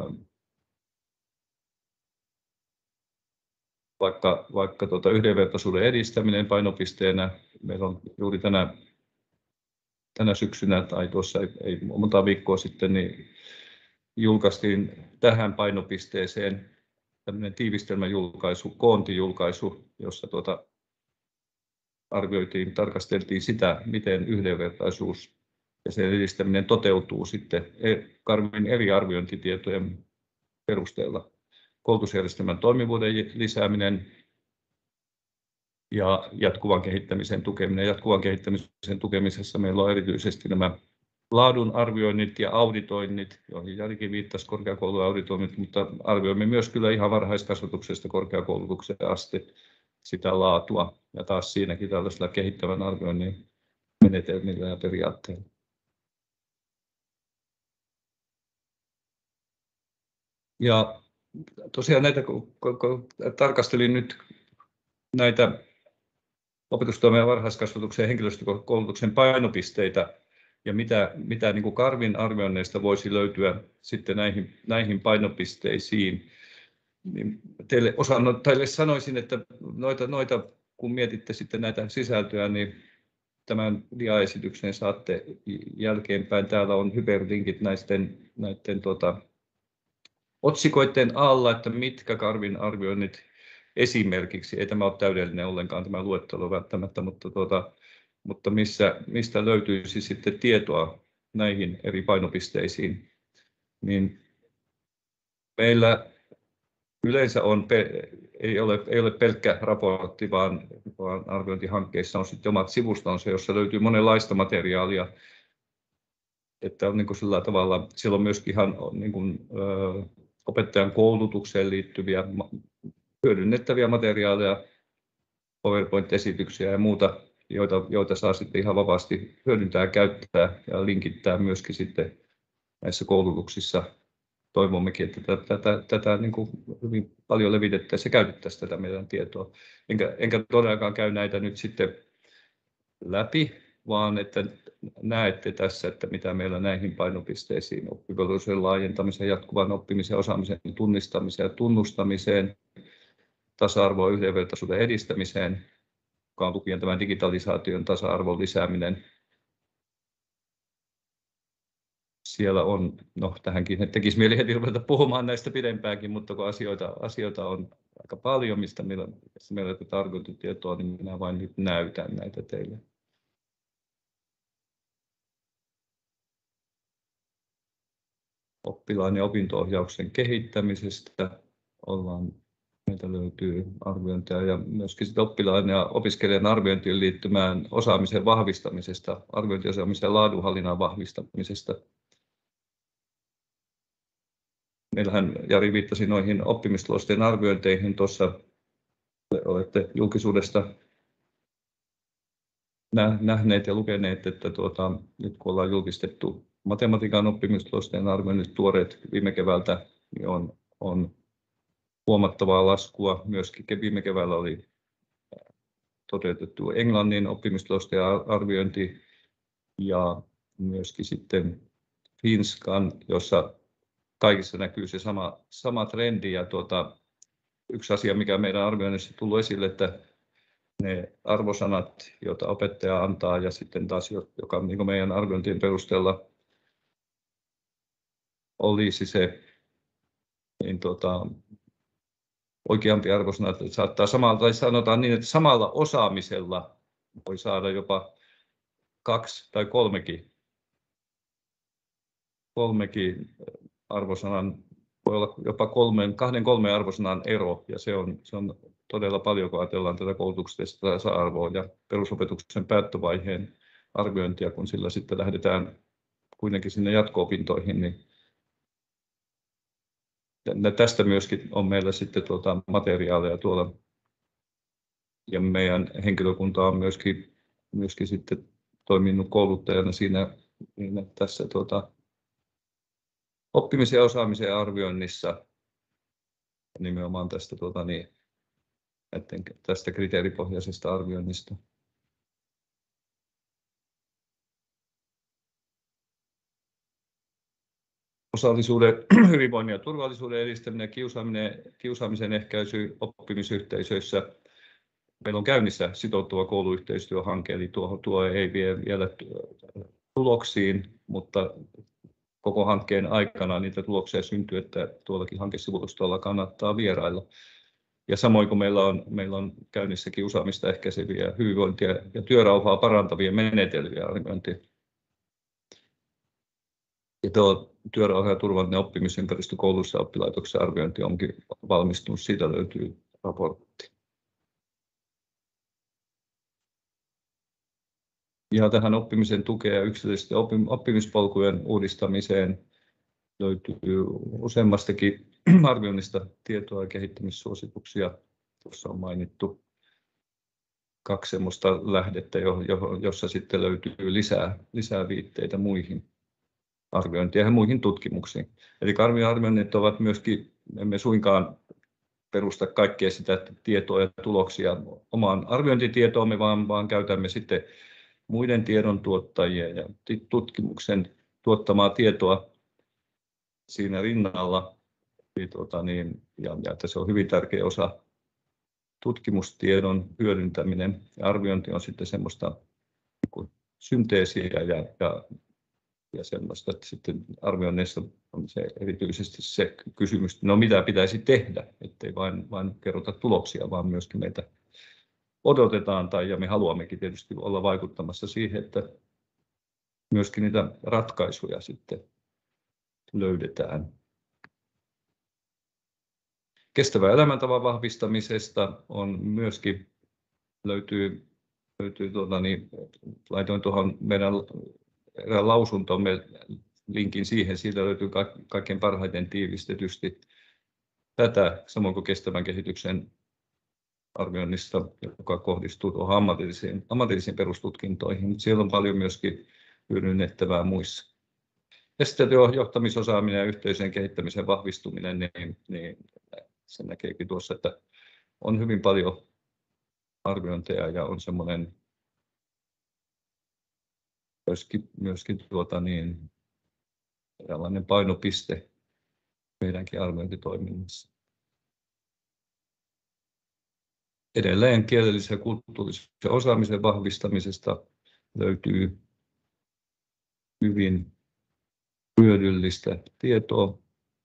vaikka yhdenvertaisuuden edistäminen painopisteenä. Meillä on juuri tänä syksynä tai tuossa ei monta viikkoa sitten niin julkaistiin tähän painopisteeseen tämmöinen tiivistelmäjulkaisu, koontijulkaisu, jossa tarkasteltiin sitä, miten yhdenvertaisuus ja sen edistäminen toteutuu sitten Karvin eri arviointitietojen perusteella. Koulutusjärjestelmän toimivuuden lisääminen ja jatkuvan kehittämisen tukeminen. Jatkuvan kehittämisen tukemisessa meillä on erityisesti nämä laadun arvioinnit ja auditoinnit, joihin Jarikin viittasi, korkeakouluauditoinnit, mutta arvioimme myös kyllä ihan varhaiskasvatuksesta korkeakoulutukseen asti sitä laatua, ja taas siinäkin tällaisella kehittävän arvioinnin menetelmillä ja periaatteilla. Ja tosiaan kun tarkastelin nyt näitä opetustoimen ja varhaiskasvatuksen ja henkilöstökoulutuksen painopisteitä ja mitä niin kuin Karvin arvioinneista voisi löytyä sitten näihin painopisteisiin, niin teille sanoisin, että noita kun mietitte sitten näitä sisältöjä, niin tämän diaesityksen saatte jälkeenpäin. Täällä on hyperlinkit näiden otsikoiden alla, että mitkä Karvin arvioinnit esimerkiksi, ei tämä ole täydellinen ollenkaan tämä luettelo välttämättä, mutta mistä löytyisi sitten tietoa näihin eri painopisteisiin, niin meillä yleensä ei ole pelkkä raportti, vaan arviointihankkeissa on sitten omat sivustonsa, jossa löytyy monenlaista materiaalia, että on niin kuin sillä tavalla, siellä on myöskin ihan niin kuin, opettajan koulutukseen liittyviä hyödynnettäviä materiaaleja PowerPoint-esityksiä ja muuta, joita saa sitten ihan vapaasti hyödyntää ja käyttää ja linkittää myöskin sitten näissä koulutuksissa. Toivommekin, että tätä niin kuin hyvin paljon levitettäisiin ja käytettäisiin tätä meidän tietoa. Enkä todellakaan käy näitä nyt sitten läpi, vaan että näette tässä, että mitä meillä näihin painopisteisiin, oppivelvollisuuden laajentamiseen, jatkuvan oppimisen, osaamisen tunnistamiseen ja tunnustamiseen, tasa-arvon ja yhdenvertaisuuden edistämiseen, mukaan lukien tämän digitalisaation tasa-arvon lisääminen. Siellä on, no tähänkin tekisi mieli heti ruveta puhumaan näistä pidempäänkin, mutta kun asioita on aika paljon, mistä meillä tätä arviointitietoa, niin minä vain nyt näytän näitä teille. Oppilaan ja opinto-ohjauksen kehittämisestä meiltä löytyy arviointia ja myöskin oppilaan ja opiskelijan arviointiin liittymään osaamisen vahvistamisesta, arviointiosaamisen ja laadunhallinnan vahvistamisesta. Meillähän Jari viittasi noihin oppimistulosten arviointeihin tuossa, olette julkisuudesta nähneet ja lukeneet, että nyt kun ollaan julkistettu matematiikan oppimistulosten arvioinnit tuoreet viime keväältä, niin on huomattavaa laskua. Myöskin viime keväällä oli toteutettu englannin oppimistulosten arviointi ja myöskin sitten finskan, jossa kaikissa näkyy se sama trendi. Ja yksi asia, mikä meidän arvioinnissa tullut esille, että ne arvosanat, joita opettaja antaa ja sitten taas, joka niin meidän arviointien perusteella olisi se niin oikeampi arvosana, että saattaa tai sanotaan niin, että samalla osaamisella voi saada jopa 2 tai 3 arvosanan, voi olla jopa 2-3 arvosanan ero, ja se on todella paljon, kun ajatellaan tätä koulutuksesta tasa-arvoa ja perusopetuksen päättövaiheen arviointia, kun sillä sitten lähdetään kuitenkin sinne jatko-opintoihin, niin tästä myöskin on meillä sitten materiaaleja tuolla, ja meidän henkilökunta on myöskin sitten toiminut kouluttajana siinä tässä oppimisen ja osaamisen arvioinnissa nimenomaan tästä kriteeripohjaisesta arvioinnista. Osallisuuden, hyvinvoinnin ja turvallisuuden edistäminen ja kiusaamisen ehkäisy oppimisyhteisöissä. Meillä on käynnissä sitoutuva kouluyhteistyöhanke, eli tuo ei vie vielä tuloksiin, mutta koko hankkeen aikana niitä tuloksia syntyy, että tuollakin hankesivustolla kannattaa vierailla. Ja samoin kuin meillä on käynnissä kiusaamista ehkäiseviä, hyvinvointia ja työrauhaa parantavia menetelmiä arviointi. Ja tuo työrauha ja turvallinen oppimisympäristö koulussa ja oppilaitoksen arviointi onkin valmistunut, siitä löytyy raportti. Ja tähän oppimisen tukea ja yksilöllisten oppimispolkujen uudistamiseen löytyy useammastakin arvioinnista tietoa ja kehittämissuosituksia. Tuossa on mainittu 2 semmoista lähdettä, jossa sitten löytyy lisää viitteitä muihin arviointiin ja muihin tutkimuksiin. Eli arvioinnit ovat myöskin, emme suinkaan perusta kaikkea sitä tietoa ja tuloksia omaan arviointitietoomme, vaan käytämme sitten muiden tiedontuottajien ja tutkimuksen tuottamaa tietoa siinä rinnalla. Ja että se on hyvin tärkeä osa tutkimustiedon hyödyntäminen. Ja arviointi on sitten semmoista synteesiä ja semmoista, että sitten arvioinneissa on se erityisesti se kysymys, no mitä pitäisi tehdä, ettei vain kerrota tuloksia, vaan myöskin meitä odotetaan ja me haluammekin tietysti olla vaikuttamassa siihen, että myöskin niitä ratkaisuja sitten löydetään. Kestävän elämäntavan vahvistamisesta on myöskin löytyy laitoin tuohon meidän erään lausuntomme linkin siihen, siitä löytyy kaikkein parhaiten tiivistetysti tätä, samoin kuin kestävän kehityksen arvioinnista, joka kohdistuu tuohon ammatillisiin perustutkintoihin. Siellä on paljon myöskin hyödynnettävää muissa. Ja sitten johtamisosaaminen ja yhteisön kehittämisen vahvistuminen, niin se näkeekin tuossa, että on hyvin paljon arviointeja ja on semmoinen myöskin tällainen painopiste meidänkin arviointitoiminnassa. Edelleen kielellisen ja kulttuurisen osaamisen vahvistamisesta löytyy hyvin hyödyllistä tietoa.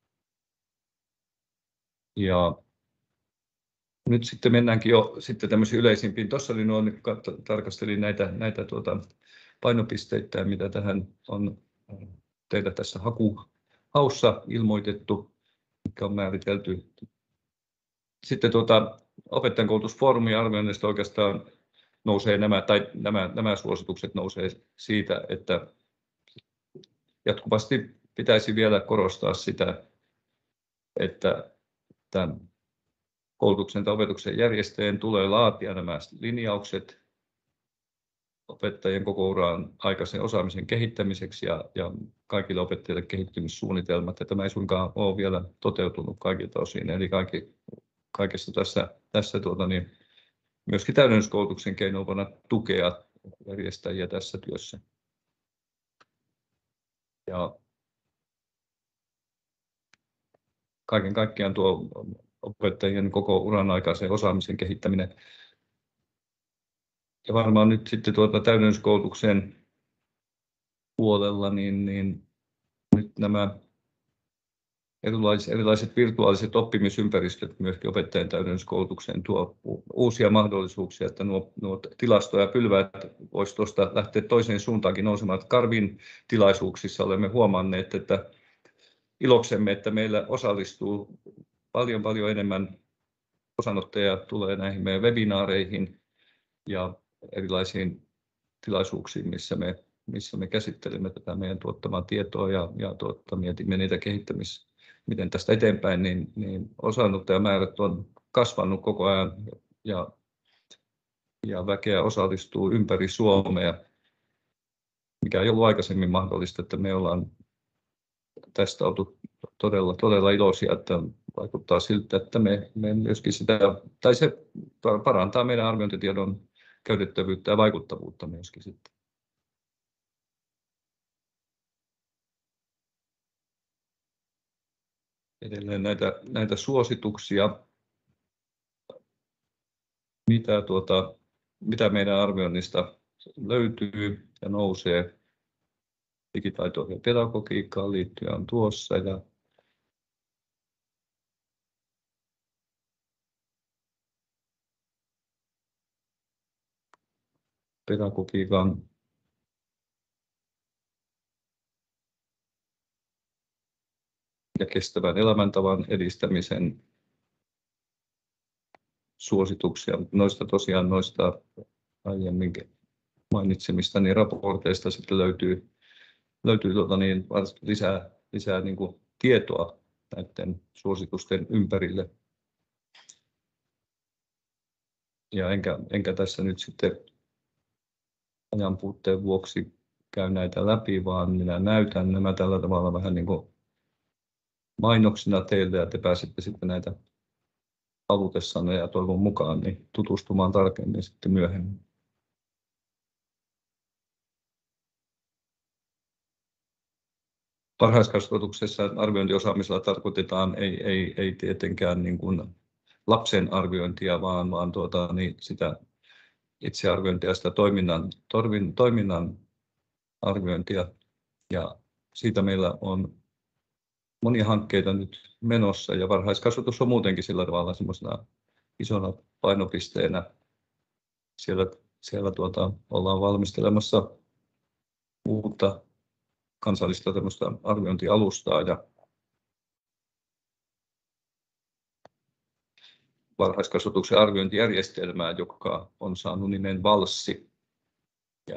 Ja nyt sitten mennäänkin jo sitten tämmöisiin yleisimpiin. Tuossa oli tarkastelin näitä painopisteitä, mitä tähän on teille tässä haussa ilmoitettu, mikä on määritelty. Sitten opettajankoulutusfoorumin arvioinnista oikeastaan nousee nämä suositukset nousee siitä, että jatkuvasti pitäisi vielä korostaa sitä, että tämän koulutuksen tai opetuksen järjestäjien tulee laatia nämä linjaukset opettajien koko uran aikaisen osaamisen kehittämiseksi ja kaikille opettajille kehittymissuunnitelmat. Ja tämä ei suinkaan ole vielä toteutunut kaikilta osin. Eli kaikessa tässä myöskin täydennyskoulutuksen keinoin voidaan tukea järjestäjiä tässä työssä. Ja kaiken kaikkiaan tuo opettajien koko uran aikaisen osaamisen kehittäminen. Ja varmaan nyt sitten täydennyskoulutuksen puolella, niin nyt nämä erilaiset virtuaaliset oppimisympäristöt myöskin opettajien täydennyskoulutukseen tuo uusia mahdollisuuksia, että nuo tilasto- ja pylväät voisi tuosta lähteä toiseen suuntaankin nousemaan. Karvin tilaisuuksissa olemme huomanneet, että iloksemme, että meillä osallistuu paljon enemmän osanottajia tulee näihin meidän webinaareihin ja erilaisiin tilaisuuksiin, missä me käsittelemme tätä meidän tuottamaa tietoa ja mietimme niitä miten tästä eteenpäin, niin osanottajamäärät on kasvanut koko ajan ja väkeä osallistuu ympäri Suomea, mikä ei ollut aikaisemmin mahdollista, että me ollaan tästä oltu todella iloisia, että vaikuttaa siltä, että me myöskin se parantaa meidän arviointitiedon käytettävyyttä ja vaikuttavuutta myöskin sitten. Edelleen näitä suosituksia, mitä meidän arvioinnista löytyy ja nousee digitaitoon ja pedagogiikkaan liittyen on tuossa. Ja pedagogiikan ja kestävän elämäntavan edistämisen suosituksia. Noista aiemmin mainitsemistani raporteista sitten löytyy lisää niin kuin tietoa näiden suositusten ympärille. Ja enkä tässä nyt sitten ajan puutteen vuoksi käy näitä läpi, vaan minä näytän nämä tällä tavalla vähän niin kuin mainoksina teille, ja te pääsette sitten näitä halutessanne ja toivon mukaan niin tutustumaan tarkemmin sitten myöhemmin. Varhaiskasvatuksessa arviointiosaamisella tarkoitetaan ei tietenkään niin kuin lapsen arviointia, vaan sitä itsearviointia, sitä toiminnan arviointia. Ja siitä meillä on monia hankkeita nyt menossa, ja varhaiskasvatus on muutenkin sillä tavalla semmoisena isona painopisteenä. Siellä ollaan valmistelemassa uutta kansallista arviointialustaa ja varhaiskasvatuksen arviointijärjestelmää, joka on saanut nimen Valssi. Ja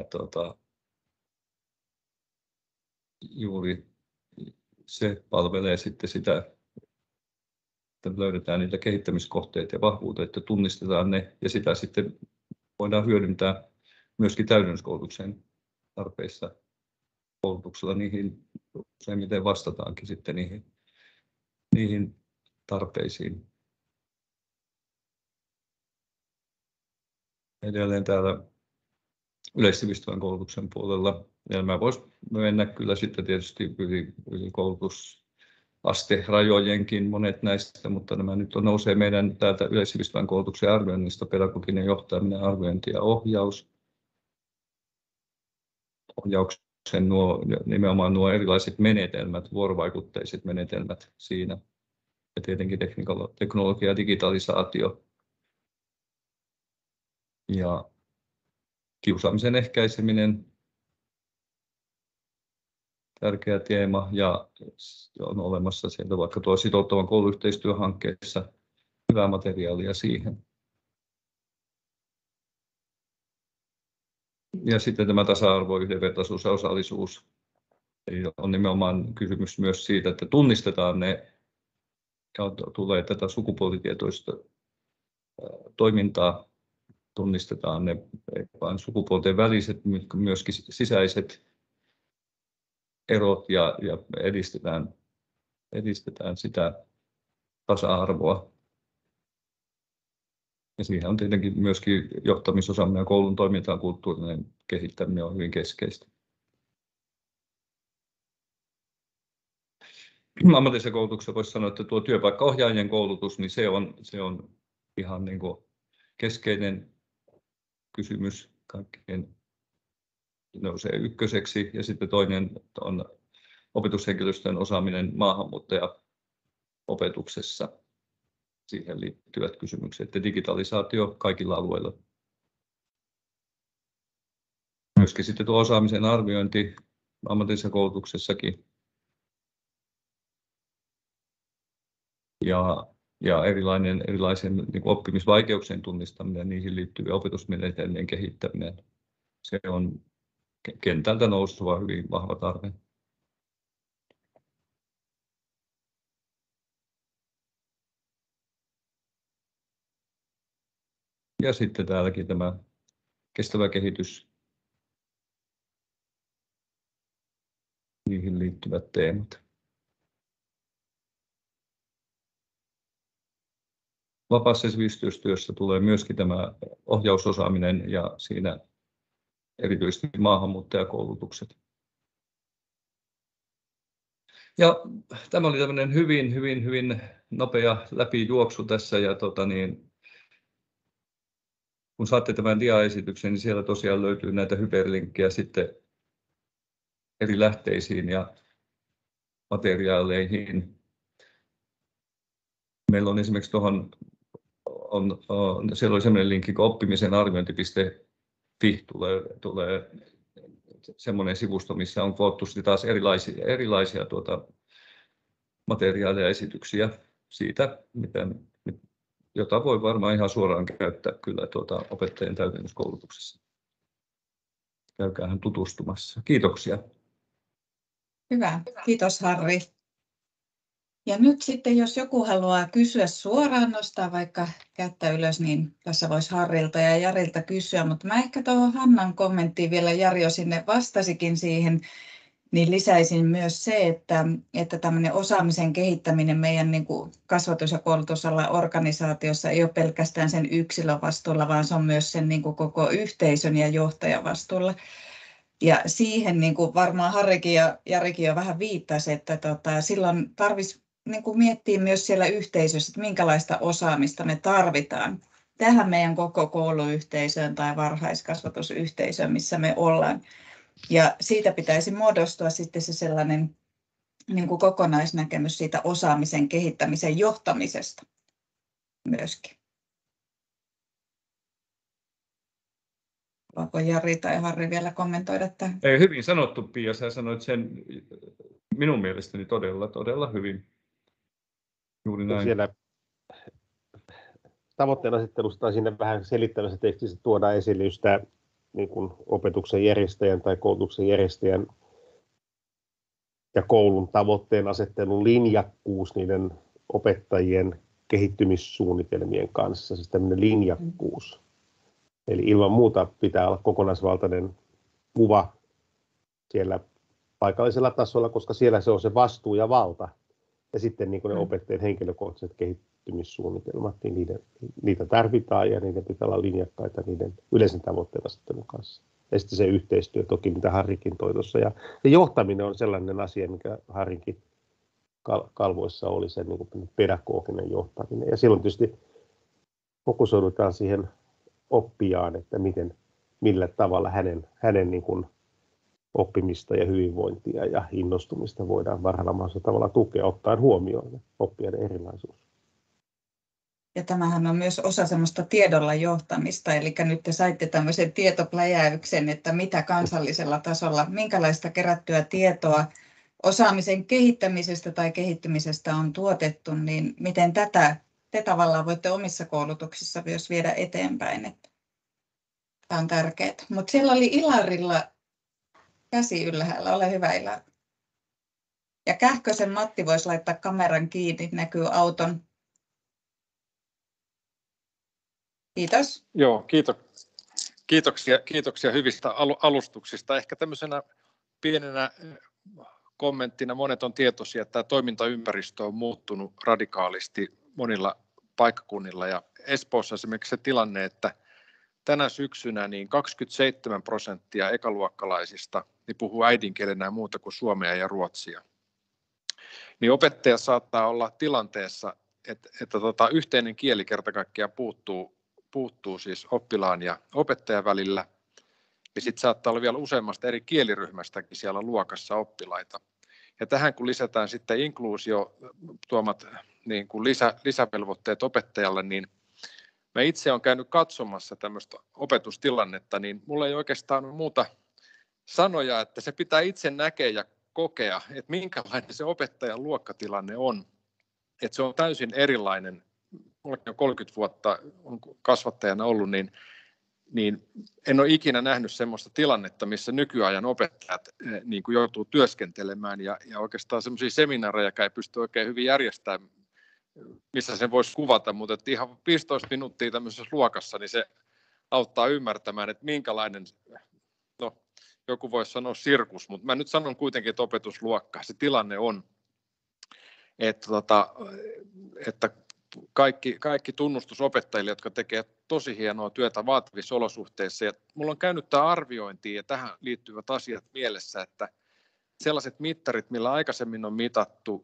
juuri se palvelee sitten sitä löydetään niitä kehittämiskohteita ja vahvuudet, että tunnistetaan ne, ja sitä sitten voidaan hyödyntää myöskin täydennyskoulutuksen tarpeissa koulutuksella niihin useimmiten vastataankin sitten niihin tarpeisiin. Edelleen täällä yleissivistävän koulutuksen puolella, ja mä vois mennä kyllä sitten tietysti yli koulutusasterajojenkin monet näistä, mutta nämä nyt nousee meidän täältä yleissivistävän koulutuksen arvioinnista: pedagoginen johtaminen, arviointi ja ohjaus. Ohjauksen nimenomaan nuo erilaiset menetelmät, vuorovaikutteiset menetelmät siinä, ja tietenkin teknologia ja digitalisaatio. Ja kiusaamisen ehkäiseminen, tärkeä teema, ja on olemassa sieltä vaikka tuo sitouttavan kouluyhteistyöhankkeessa hyvää materiaalia siihen. Ja sitten tämä tasa-arvo, yhdenvertaisuus ja osallisuus. Eli on nimenomaan kysymys myös siitä, että tunnistetaan ne, ja tulee tätä sukupuolitietoista toimintaa, tunnistetaan ne vain sukupuolten väliset, myöskin sisäiset erot, ja edistetään sitä tasa-arvoa. Ja siihen on tietenkin myöskin johtamisosaaminen ja koulun toimintaan kulttuurinen kehittäminen on hyvin keskeistä. Ammatillisessa koulutuksessa voisi sanoa, että tuo työpaikkaohjaajien koulutus, niin se on ihan niin kuin keskeinen kysymys, kaikkein nousee ykköseksi, ja sitten toinen on opetushenkilöstön osaaminen maahanmuuttajaopetuksessa, siihen liittyvät kysymykset, ja digitalisaatio kaikilla alueilla. Myöskin sitten tuo osaamisen arviointi ammatillisessa koulutuksessakin, ja erilaisen niin kuin oppimisvaikeuksien tunnistaminen ja niihin liittyvien opetusmenetelmien kehittäminen. Se on kentältä nouseva hyvin vahva tarve. Ja sitten täälläkin tämä kestävä kehitys, niihin liittyvät teemat. Vapaassa sivistystyössä tulee myöskin tämä ohjausosaaminen, ja siinä erityisesti maahanmuuttajakoulutukset. Ja tämä oli tämmöinen hyvin nopea läpijuoksu tässä, ja kun saatte tämän diaesityksen, niin siellä tosiaan löytyy näitä hyperlinkkejä sitten eri lähteisiin ja materiaaleihin. Meillä on esimerkiksi tuohon, siellä oli sellainen linkki kuin oppimisenarviointi.fi, tulee semmoinen sivusto, missä on koottu taas erilaisia materiaaleja ja esityksiä siitä, jota voi varmaan ihan suoraan käyttää kyllä opettajien täydennyskoulutuksessa. Käykäähän tutustumassa. Kiitoksia. Hyvä, kiitos Harri. Ja nyt sitten, jos joku haluaa kysyä suoraan, nostaa vaikka kättä ylös, niin tässä voisi Harrilta ja Jarilta kysyä, mutta mä ehkä tuohon Hannan kommenttiin vielä, Jari jo sinne vastasikin siihen, niin lisäisin myös se, että tämmöinen osaamisen kehittäminen meidän niin kuin kasvatus- ja koulutusalan organisaatiossa ei ole pelkästään sen yksilön vastuulla, vaan se on myös sen niin kuin koko yhteisön ja johtajan vastuulla. Ja siihen niin kuin varmaan Harrikin ja Jarikin jo vähän viittasi, että silloin tarvitsisi niin kuin miettiä myös siellä yhteisössä, että minkälaista osaamista me tarvitaan tähän meidän koko kouluyhteisöön tai varhaiskasvatusyhteisöön, missä me ollaan. Ja siitä pitäisi muodostua sitten se sellainen niin kuin kokonaisnäkemys siitä osaamisen kehittämisen johtamisesta myöskin. Voiko Jari tai Harri vielä kommentoida tähän? Ei, hyvin sanottu, Pia. Sä sanoit sen minun mielestäni todella hyvin. Juuri näin. Siellä tavoitteen asettelusta tai sinne vähän selittävässä tekstissä tuodaan esille just tämä niin kuin opetuksen järjestäjän tai koulutuksen järjestäjän ja koulun tavoitteen asettelun linjakkuus niiden opettajien kehittymissuunnitelmien kanssa, siis tämmöinen linjakkuus. Eli ilman muuta pitää olla kokonaisvaltainen kuva siellä paikallisella tasolla, koska siellä se on se vastuu ja valta. Ja sitten niin kuin ne opettajien henkilökohtaiset kehittymissuunnitelmat, niin niitä tarvitaan ja niiden pitää olla linjakkaita niiden yleisen tavoitteen asettelun kanssa. Ja sitten se yhteistyö toki, mitä Harrikin toi tuossa. Ja johtaminen on sellainen asia, mikä Harrinkin kalvoissa oli se niin kuin pedagoginen johtaminen. Ja silloin tietysti fokusoidutaan siihen oppijaan, että millä tavalla hänen niin kuin oppimista ja hyvinvointia ja innostumista voidaan parhaalla mahdollisella tavalla tukea, ottaen huomioon oppijoiden erilaisuus. Ja tämähän on myös osa semmoista tiedolla johtamista, eli nyt te saitte tämmöisen tietopläjäyksen, että mitä kansallisella tasolla, minkälaista kerättyä tietoa osaamisen kehittämisestä tai kehittymisestä on tuotettu, niin miten tätä te tavallaan voitte omissa koulutuksissa myös viedä eteenpäin. Että tämä on tärkeää. Mutta siellä oli Ilarilla käsi ylhäällä, ole hyvä Ilari. Ja Kähkösen Matti voisi laittaa kameran kiinni, näkyy auton. Kiitos. Joo, kiitoksia hyvistä alustuksista. Ehkä tämmöisenä pienenä kommenttina, monet on tietoisia, että tämä toimintaympäristö on muuttunut radikaalisti monilla paikkakunnilla. Ja Espoossa esimerkiksi se tilanne, että tänä syksynä niin 27% ekaluokkalaisista niin puhuu äidinkielenä muuta kuin suomea ja ruotsia. Niin opettaja saattaa olla tilanteessa, että yhteinen kieli kerta kaikkiaan puuttuu siis oppilaan ja opettajan välillä. Ja sitten saattaa olla vielä useammasta eri kieliryhmästäkin siellä luokassa oppilaita. Ja tähän kun lisätään sitten inkluusio tuomat niin kuin lisävelvoitteet opettajalle, niin mä itse olen käynyt katsomassa tämmöistä opetustilannetta, niin mulla ei oikeastaan ole muuta sanoja, että se pitää itse näkeä ja kokea, että minkälainen se opettajan luokkatilanne on. Että se on täysin erilainen. Mullakin on 30 vuotta on kasvattajana ollut, niin en ole ikinä nähnyt sellaista tilannetta, missä nykyajan opettajat niin kuin joutuu työskentelemään ja oikeastaan sellaisia seminaareja ei pysty oikein hyvin järjestämään, missä sen voisi kuvata, mutta että ihan 15 minuuttia tämmöisessä luokassa, niin se auttaa ymmärtämään, että minkälainen, no joku voisi sanoa sirkus, mutta mä nyt sanon kuitenkin, että opetusluokka, se tilanne on, että kaikki tunnustus opettajille, jotka tekevät tosi hienoa työtä vaativissa olosuhteissa. Ja mulla on käynyt tämä arviointi ja tähän liittyvät asiat mielessä, että sellaiset mittarit, millä aikaisemmin on mitattu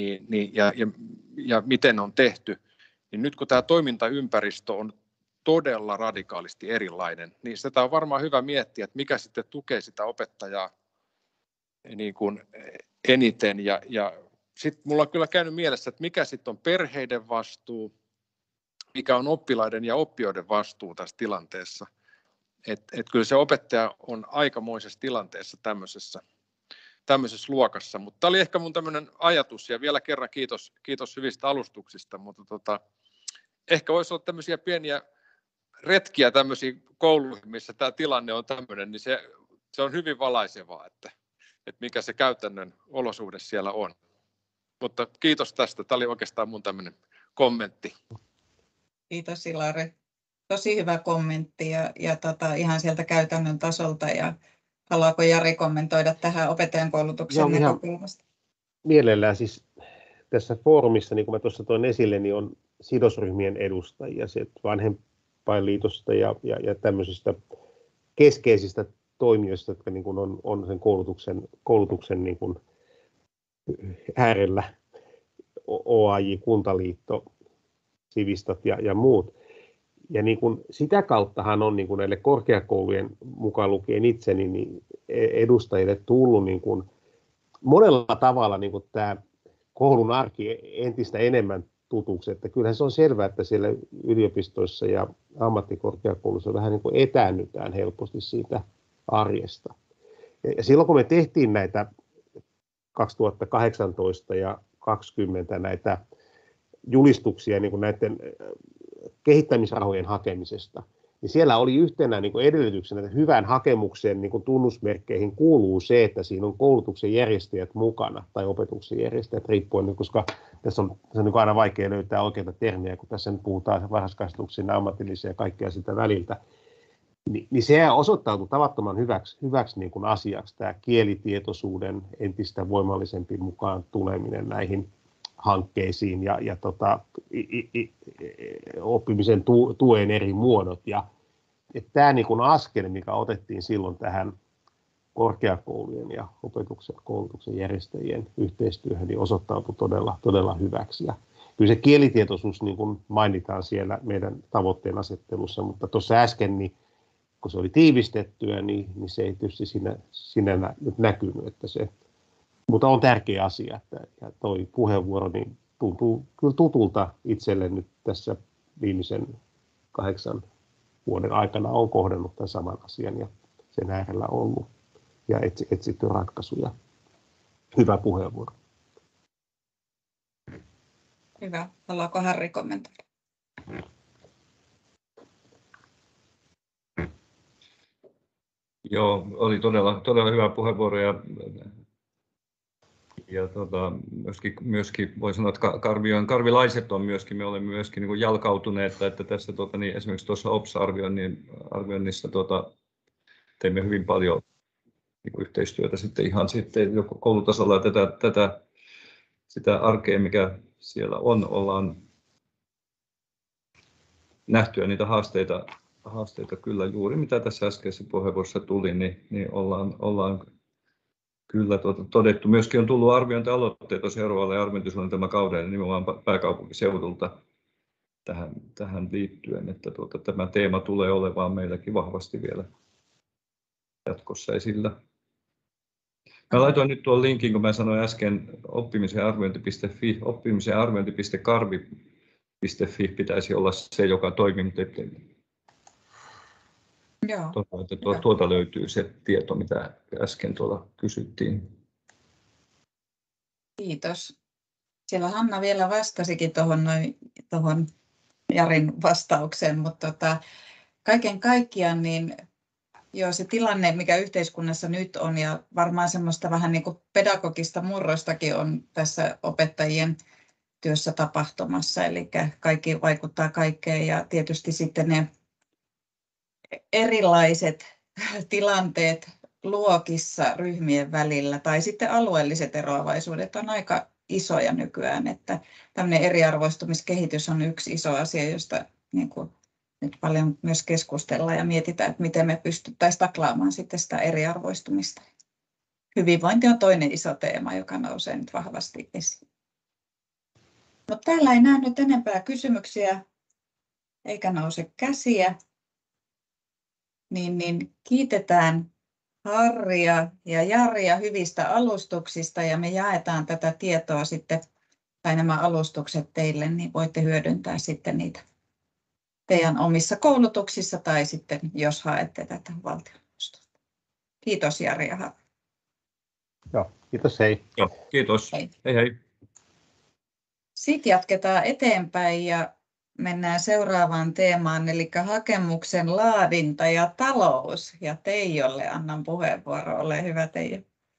ja miten on tehty, niin nyt kun tämä toimintaympäristö on todella radikaalisti erilainen, niin sitä on varmaan hyvä miettiä, että mikä sitten tukee sitä opettajaa niin kuin eniten. Ja sitten mulla on kyllä käynyt mielessä, että mikä sitten on perheiden vastuu, mikä on oppilaiden ja oppijoiden vastuu tässä tilanteessa. Et kyllä se opettaja on aikamoisessa tilanteessa tämmöisessä luokassa. Mutta tämä oli ehkä mun tämmöinen ajatus ja vielä kerran kiitos hyvistä alustuksista. Mutta ehkä voisi olla tämmöisiä pieniä retkiä tämmöisiin kouluihin, missä tämä tilanne on tämmöinen, niin se on hyvin valaisevaa, että mikä se käytännön olosuhde siellä on. Mutta kiitos tästä. Tämä oli oikeastaan mun tämmöinen kommentti. Kiitos Ilari. Tosi hyvä kommentti ja ihan sieltä käytännön tasolta. Ja haluaako Jari kommentoida tähän opettajan koulutuksen näkökulmasta? Mielellään siis tässä foorumissa, niin kuin mä tuossa toin esille, niin on sidosryhmien edustajia, vanhempainliitosta ja tämmöisistä keskeisistä toimijoista, jotka niin kuin on sen koulutuksen niin kuin äärellä, OAJ, Kuntaliitto, Sivistat ja muut. Ja niin kuin sitä kauttahan on niin kuin näille korkeakoulujen mukaan lukien itseni niin edustajille tullut niin kuin monella tavalla niin kuin tämä koulun arki entistä enemmän tutuksi. Että kyllähän se on selvää, että siellä yliopistoissa ja ammattikorkeakouluissa vähän niin kuin etäännytään helposti siitä arjesta. Ja silloin kun me tehtiin näitä 2018 ja 2020 näitä julistuksia niin kuin näiden kehittämisrahojen hakemisesta, niin siellä oli yhtenä niin kuin edellytyksenä, että hyvän hakemuksen niin kuin tunnusmerkkeihin kuuluu se, että siinä on koulutuksen järjestäjät mukana tai opetuksen järjestäjät riippuen, koska tässä on niin kuin aina vaikea löytää oikeita termiä, kun tässä nyt puhutaan varhaiskasvatuksen, ammatillisen ja kaikkea sitä väliltä. Niin se osoittautui tavattoman hyväksi niin kuin asiaksi, tämä kielitietoisuuden entistä voimallisempi mukaan tuleminen näihin hankkeisiin ja oppimisen tuen eri muodot. Ja tämä niin kuin askel, mikä otettiin silloin tähän korkeakoulujen ja koulutuksen järjestäjien yhteistyöhön, niin osoittautui todella hyväksi. Ja kyllä se kielitietoisuus niin kuin mainitaan siellä meidän tavoitteen asettelussa, mutta tuossa äsken, niin kun se oli tiivistettyä, niin se ei tietysti siinä nyt näkynyt, että se, mutta on tärkeä asia, että toi puheenvuoro niin tuntuu kyllä tutulta itselle nyt tässä viimeisen 8 vuoden aikana on kohdannut tämän saman asian ja sen äärellä ollut ja etsitty ratkaisuja. Hyvä puheenvuoro. Hyvä. Haluaako Harri kommentoida? Joo, oli todella hyvä puheenvuoro ja myöskin voi sanoa, että karvilaiset on myöskin, me olemme myöskin niin kuin jalkautuneet, että tässä niin esimerkiksi tuossa OPS-arvioinnissa teimme hyvin paljon niin kuin yhteistyötä sitten ihan sitten joko koulutasolla sitä arkea, mikä siellä on, ollaan nähty ja niitä haasteita kyllä juuri mitä tässä äskeisessä puheenvuorossa tuli, niin ollaan kyllä todettu. Myöskin on tullut arviointialoitteita seuraavalle arviointisuunnitelmakaudelle nimenomaan pääkaupunkiseudulta tähän liittyen, että tämä teema tulee olemaan meilläkin vahvasti vielä jatkossa esillä. Mä laitoin nyt tuon linkin, kun mä sanoin äsken oppimisenarviointi.fi, oppimisenarviointi.karvi.fi pitäisi olla se, joka toimii, mutta tuolta löytyy se tieto, mitä äsken tuolla kysyttiin. Kiitos. Siellä Hanna vielä vastasikin tuohon Jarin vastaukseen, mutta kaiken kaikkiaan niin joo, se tilanne, mikä yhteiskunnassa nyt on ja varmaan semmoista vähän niin kuin pedagogista murrostakin on tässä opettajien työssä tapahtumassa, eli kaikki vaikuttaa kaikkeen ja tietysti sitten ne erilaiset tilanteet luokissa ryhmien välillä tai sitten alueelliset eroavaisuudet on aika isoja nykyään, että tämmöinen eriarvoistumiskehitys on yksi iso asia, josta niin kuin nyt paljon myös keskustellaan ja mietitään, että miten me pystyttäisiin taklaamaan sitten sitä eriarvoistumista. Hyvinvointi on toinen iso teema, joka nousee nyt vahvasti esiin. Mutta täällä ei näy nyt enempää kysymyksiä eikä nouse käsiä. Niin kiitetään Harria ja Jaria hyvistä alustuksista ja me jaetaan tätä tietoa sitten, tai nämä alustukset teille, niin voitte hyödyntää sitten niitä teidän omissa koulutuksissa tai sitten jos haette tätä valtioneuvostosta. Kiitos Jari ja Harri. Joo, kiitos, hei. Joo, kiitos. Hei. Sitten jatketaan eteenpäin ja mennään seuraavaan teemaan, eli hakemuksen laadinta ja talous. Ja Teijolle annan puheenvuoro. Ole hyvä, Teijo.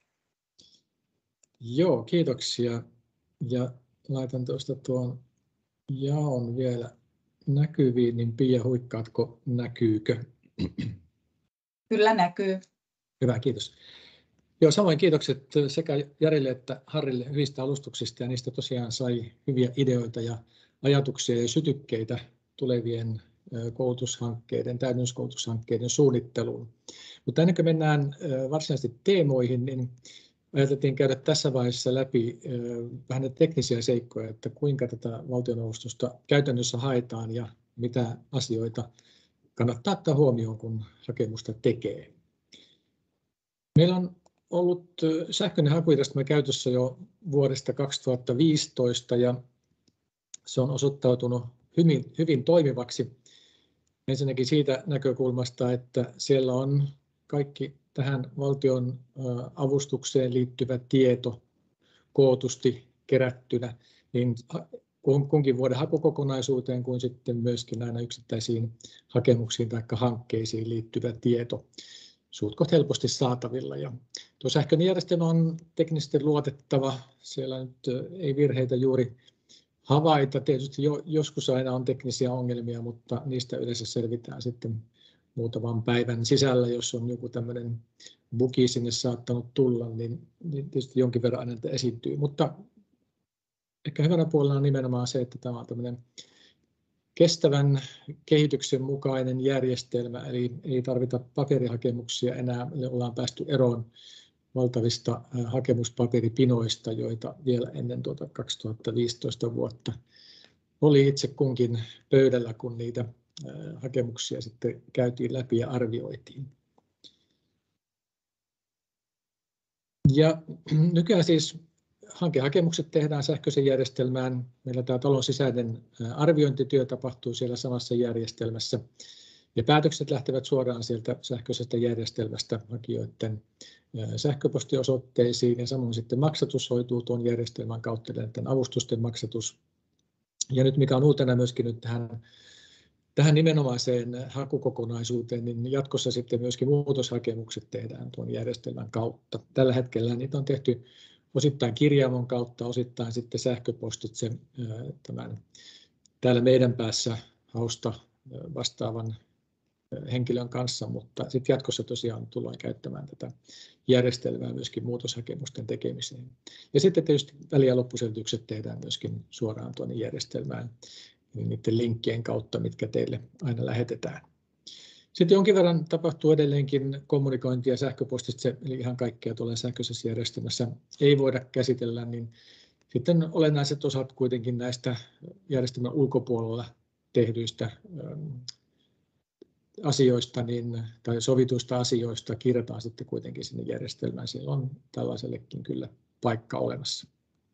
Joo, kiitoksia. Ja laitan tuosta tuon jaon vielä näkyviin, niin Pia, huikkaatko, näkyykö? Kyllä näkyy. Hyvä, kiitos. Joo, samoin kiitokset sekä Jarille että Harrille hyvistä alustuksista, ja niistä tosiaan sai hyviä ideoita ja ajatuksia ja sytykkeitä tulevien koulutushankkeiden, täydennyskoulutushankkeiden suunnitteluun. Mutta ennen kuin mennään varsinaisesti teemoihin, niin ajateltiin käydä tässä vaiheessa läpi vähän teknisiä seikkoja, että kuinka tätä valtioneuvostosta käytännössä haetaan ja mitä asioita kannattaa ottaa huomioon, kun hakemusta tekee. Meillä on ollut sähköinen hakujärjestelmä käytössä jo vuodesta 2015 ja se on osoittautunut hyvin toimivaksi. Ensinnäkin siitä näkökulmasta, että siellä on kaikki tähän valtion avustukseen liittyvä tieto kootusti kerättynä, niin kunkin vuoden hakukokonaisuuteen kuin sitten myöskin aina yksittäisiin hakemuksiin tai hankkeisiin liittyvä tieto suhtkoht helposti saatavilla. Ja tuo sähköinen järjestelmä on teknisesti luotettava, siellä nyt ei virheitä juuri havaita. Tietysti joskus aina on teknisiä ongelmia, mutta niistä yleensä selvitään sitten muutaman päivän sisällä, jos on joku tämmöinen bugi sinne saattanut tulla, niin tietysti jonkin verran aina esiintyy. Mutta ehkä hyvänä puolella on nimenomaan se, että tämä on tämmöinen kestävän kehityksen mukainen järjestelmä, eli ei tarvita paperihakemuksia enää, ollaan päästy eroon valtavista hakemuspaperipinoista, joita vielä ennen 2015 vuotta oli itse kunkin pöydällä, kun niitä hakemuksia sitten käytiin läpi ja arvioitiin. Ja nykyään siis hankehakemukset tehdään sähköisen järjestelmään. Meillä tämä talon sisäinen arviointityö tapahtuu siellä samassa järjestelmässä. Ja päätökset lähtevät suoraan sieltä sähköisestä järjestelmästä hakijoiden sähköpostiosoitteisiin. Ja samoin sitten maksatus hoituu tuon järjestelmän kautta, tämän avustusten maksatus. Ja nyt mikä on uutena myöskin nyt tähän nimenomaiseen hakukokonaisuuteen, niin jatkossa sitten myöskin muutoshakemukset tehdään tuon järjestelmän kautta. Tällä hetkellä niitä on tehty osittain kirjaamon kautta, osittain sitten sähköpostitse tämän täällä meidän päässä hausta vastaavan henkilön kanssa, mutta sitten jatkossa tosiaan tullaan käyttämään tätä järjestelmää myöskin muutoshakemusten tekemiseen. Ja sitten tietysti väli- ja loppuselitykset tehdään myöskin suoraan tuonne järjestelmään niiden linkkien kautta, mitkä teille aina lähetetään. Sitten jonkin verran tapahtuu edelleenkin kommunikointia sähköpostitse, eli ihan kaikkea tuolla sähköisessä järjestelmässä ei voida käsitellä, niin sitten olennaiset osat kuitenkin näistä järjestelmän ulkopuolella tehdyistä asioista tai sovituista asioista kirjataan sitten kuitenkin sinne järjestelmään. Siellä on tällaisellekin kyllä paikka olemassa.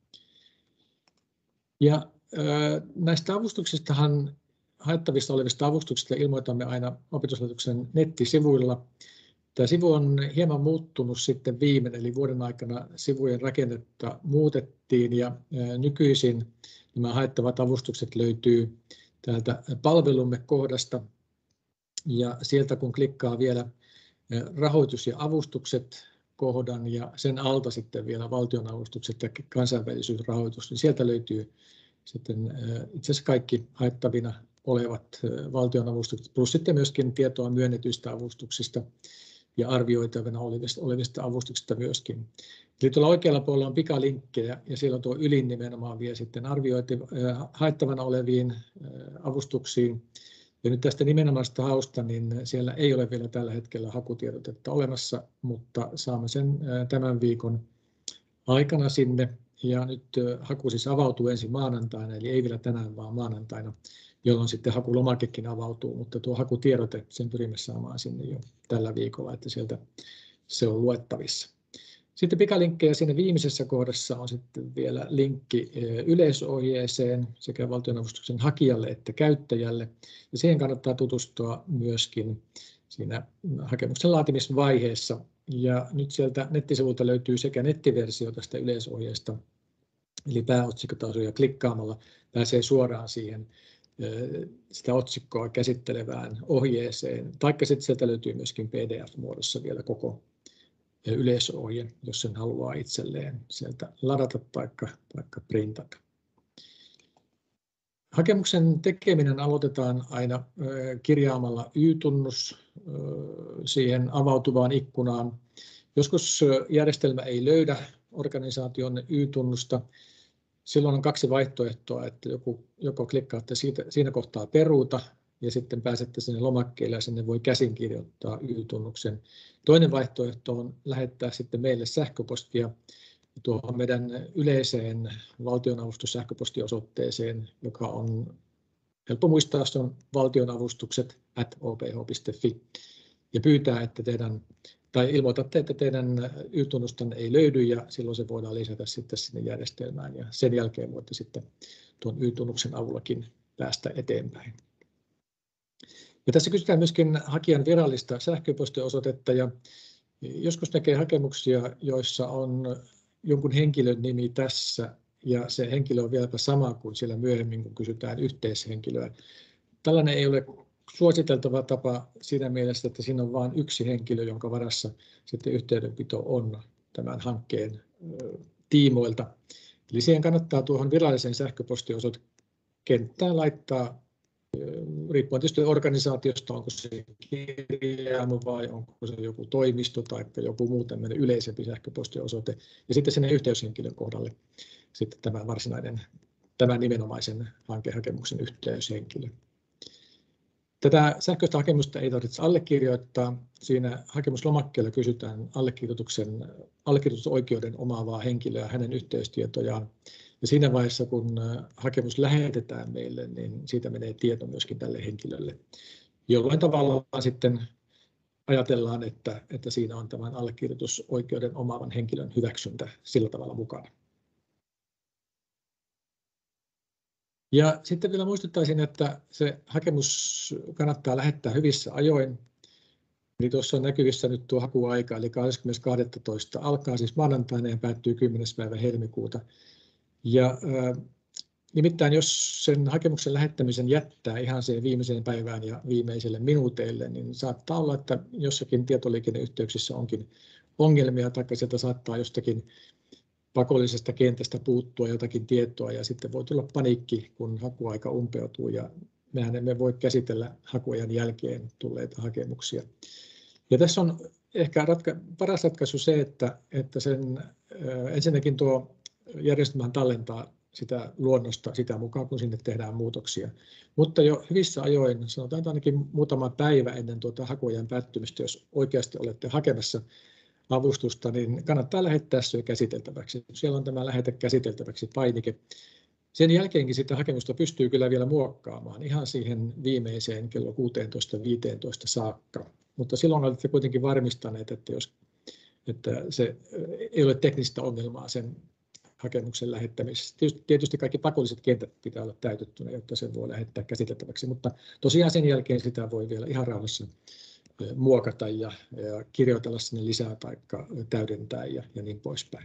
Ja näistä avustuksistahan, haettavissa olevista avustuksista ilmoitamme aina opetuslaitoksen nettisivuilla. Tämä sivu on hieman muuttunut sitten viimein, eli vuoden aikana sivujen rakennetta muutettiin ja nykyisin nämä haettavat avustukset löytyy täältä palvelumme kohdasta. Ja sieltä kun klikkaa vielä rahoitus- ja avustukset kohdan ja sen alta sitten vielä valtionavustukset ja kansainvälisyysrahoitus, niin sieltä löytyy sitten itse asiassa kaikki haettavina olevat valtionavustukset, plus sitten myöskin tietoa myönnetyistä avustuksista ja arvioitavana olevista avustuksista myöskin. Eli tuolla oikealla puolella on pikalinkkejä ja siellä on tuo ylin nimenomaan vielä sitten haettavana oleviin avustuksiin. Ja nyt tästä nimenomaisesta hausta, niin siellä ei ole vielä tällä hetkellä hakutiedotetta olemassa, mutta saamme sen tämän viikon aikana sinne. Ja nyt haku siis avautuu ensi maanantaina, eli ei vielä tänään, vaan maanantaina, jolloin sitten hakulomakekin avautuu, mutta tuo hakutiedote, sen pyrimme saamaan sinne jo tällä viikolla, että sieltä se on luettavissa. Sitten pikalinkkejä siinä viimeisessä kohdassa on sitten vielä linkki yleisohjeeseen sekä valtionavustuksen hakijalle että käyttäjälle. Ja siihen kannattaa tutustua myöskin siinä hakemuksen laatimisvaiheessa. Ja nyt sieltä nettisivulta löytyy sekä nettiversio tästä yleisohjeesta, eli pääotsikkotasoja klikkaamalla pääsee suoraan siihen sitä otsikkoa käsittelevään ohjeeseen. Taikka sitten sieltä löytyy myöskin PDF-muodossa vielä koko yleisohje, jos sen haluaa itselleen sieltä ladata tai printata. Hakemuksen tekeminen aloitetaan aina kirjaamalla Y-tunnus siihen avautuvaan ikkunaan. Joskus järjestelmä ei löydä organisaation Y-tunnusta. Silloin on kaksi vaihtoehtoa, että joko klikkaatte siinä kohtaa peruuta ja sitten pääsette sinne lomakkeelle ja sinne voi käsin kirjoittaa Y-tunnuksen. Toinen vaihtoehto on lähettää sitten meille sähköpostia tuohon meidän yleiseen valtionavustussähköpostiosoitteeseen, joka on helppo muistaa, se on valtionavustukset@oph.fi ja pyytää, että ilmoitatte, että teidän Y-tunnustanne ei löydy ja silloin se voidaan lisätä sitten sinne järjestelmään ja sen jälkeen voitte sitten tuon Y-tunnuksen avullakin päästä eteenpäin. Ja tässä kysytään myöskin hakijan virallista sähköpostiosoitetta ja joskus näkee hakemuksia, joissa on jonkun henkilön nimi tässä ja se henkilö on vieläpä sama kuin siellä myöhemmin, kun kysytään yhteishenkilöä. Tällainen ei ole suositeltava tapa siinä mielessä, että siinä on vain yksi henkilö, jonka varassa sitten yhteydenpito on tämän hankkeen tiimoilta. Eli siihen kannattaa tuohon viralliseen sähköpostiosoitekenttään laittaa, riippuen tietysti organisaatiosta, onko se kirjaamo vai onko se joku toimisto tai joku muu tämmöinen yleisempi sähköpostiosoite, ja sitten sinne yhteyshenkilön kohdalle sitten tämä varsinainen, tämän nimenomaisen hankehakemuksen yhteyshenkilö. Tätä sähköistä hakemusta ei tarvitse allekirjoittaa. Siinä hakemuslomakkeella kysytään allekirjoitusoikeuden omaavaa henkilöä, hänen yhteystietojaan. Ja siinä vaiheessa, kun hakemus lähetetään meille, niin siitä menee tieto myöskin tälle henkilölle. Jollain tavalla sitten ajatellaan, että siinä on tämän allekirjoitusoikeuden omaavan henkilön hyväksyntä sillä tavalla mukana. Ja sitten vielä muistuttaisin, että se hakemus kannattaa lähettää hyvissä ajoin. Eli tuossa on näkyvissä nyt tuo hakuaika, eli 20.12. alkaa siis maanantaina ja päättyy 10. päivä helmikuuta. Ja nimittäin jos sen hakemuksen lähettämisen jättää ihan siihen viimeiseen päivään ja viimeiselle minuuteille, niin saattaa olla, että jossakin tietoliikenneyhteyksissä onkin ongelmia, tai sieltä saattaa jostakin pakollisesta kentästä puuttua jotakin tietoa, ja sitten voi tulla paniikki, kun hakuaika umpeutuu, ja mehän emme voi käsitellä hakuajan jälkeen tulleita hakemuksia. Ja tässä on ehkä paras ratkaisu se, että sen ensinnäkin tuo järjestelmähän tallentaa sitä luonnosta sitä mukaan, kun sinne tehdään muutoksia. Mutta jo hyvissä ajoin, sanotaan ainakin muutama päivä ennen tuota hakuajan päättymistä, jos oikeasti olette hakemassa avustusta, niin kannattaa lähettää se käsiteltäväksi. Siellä on tämä lähetä käsiteltäväksi -painike. Sen jälkeenkin sitä hakemusta pystyy kyllä vielä muokkaamaan ihan siihen viimeiseen kello 16.15 saakka. Mutta silloin olette kuitenkin varmistaneet, että se ei ole teknistä ongelmaa sen hakemuksen lähettämisessä. Tietysti kaikki pakolliset kentät pitää olla täytettynä, jotta sen voi lähettää käsiteltäväksi, mutta tosiaan sen jälkeen sitä voi vielä ihan rauhassa muokata ja kirjoitella sinne lisää tai täydentää ja niin poispäin.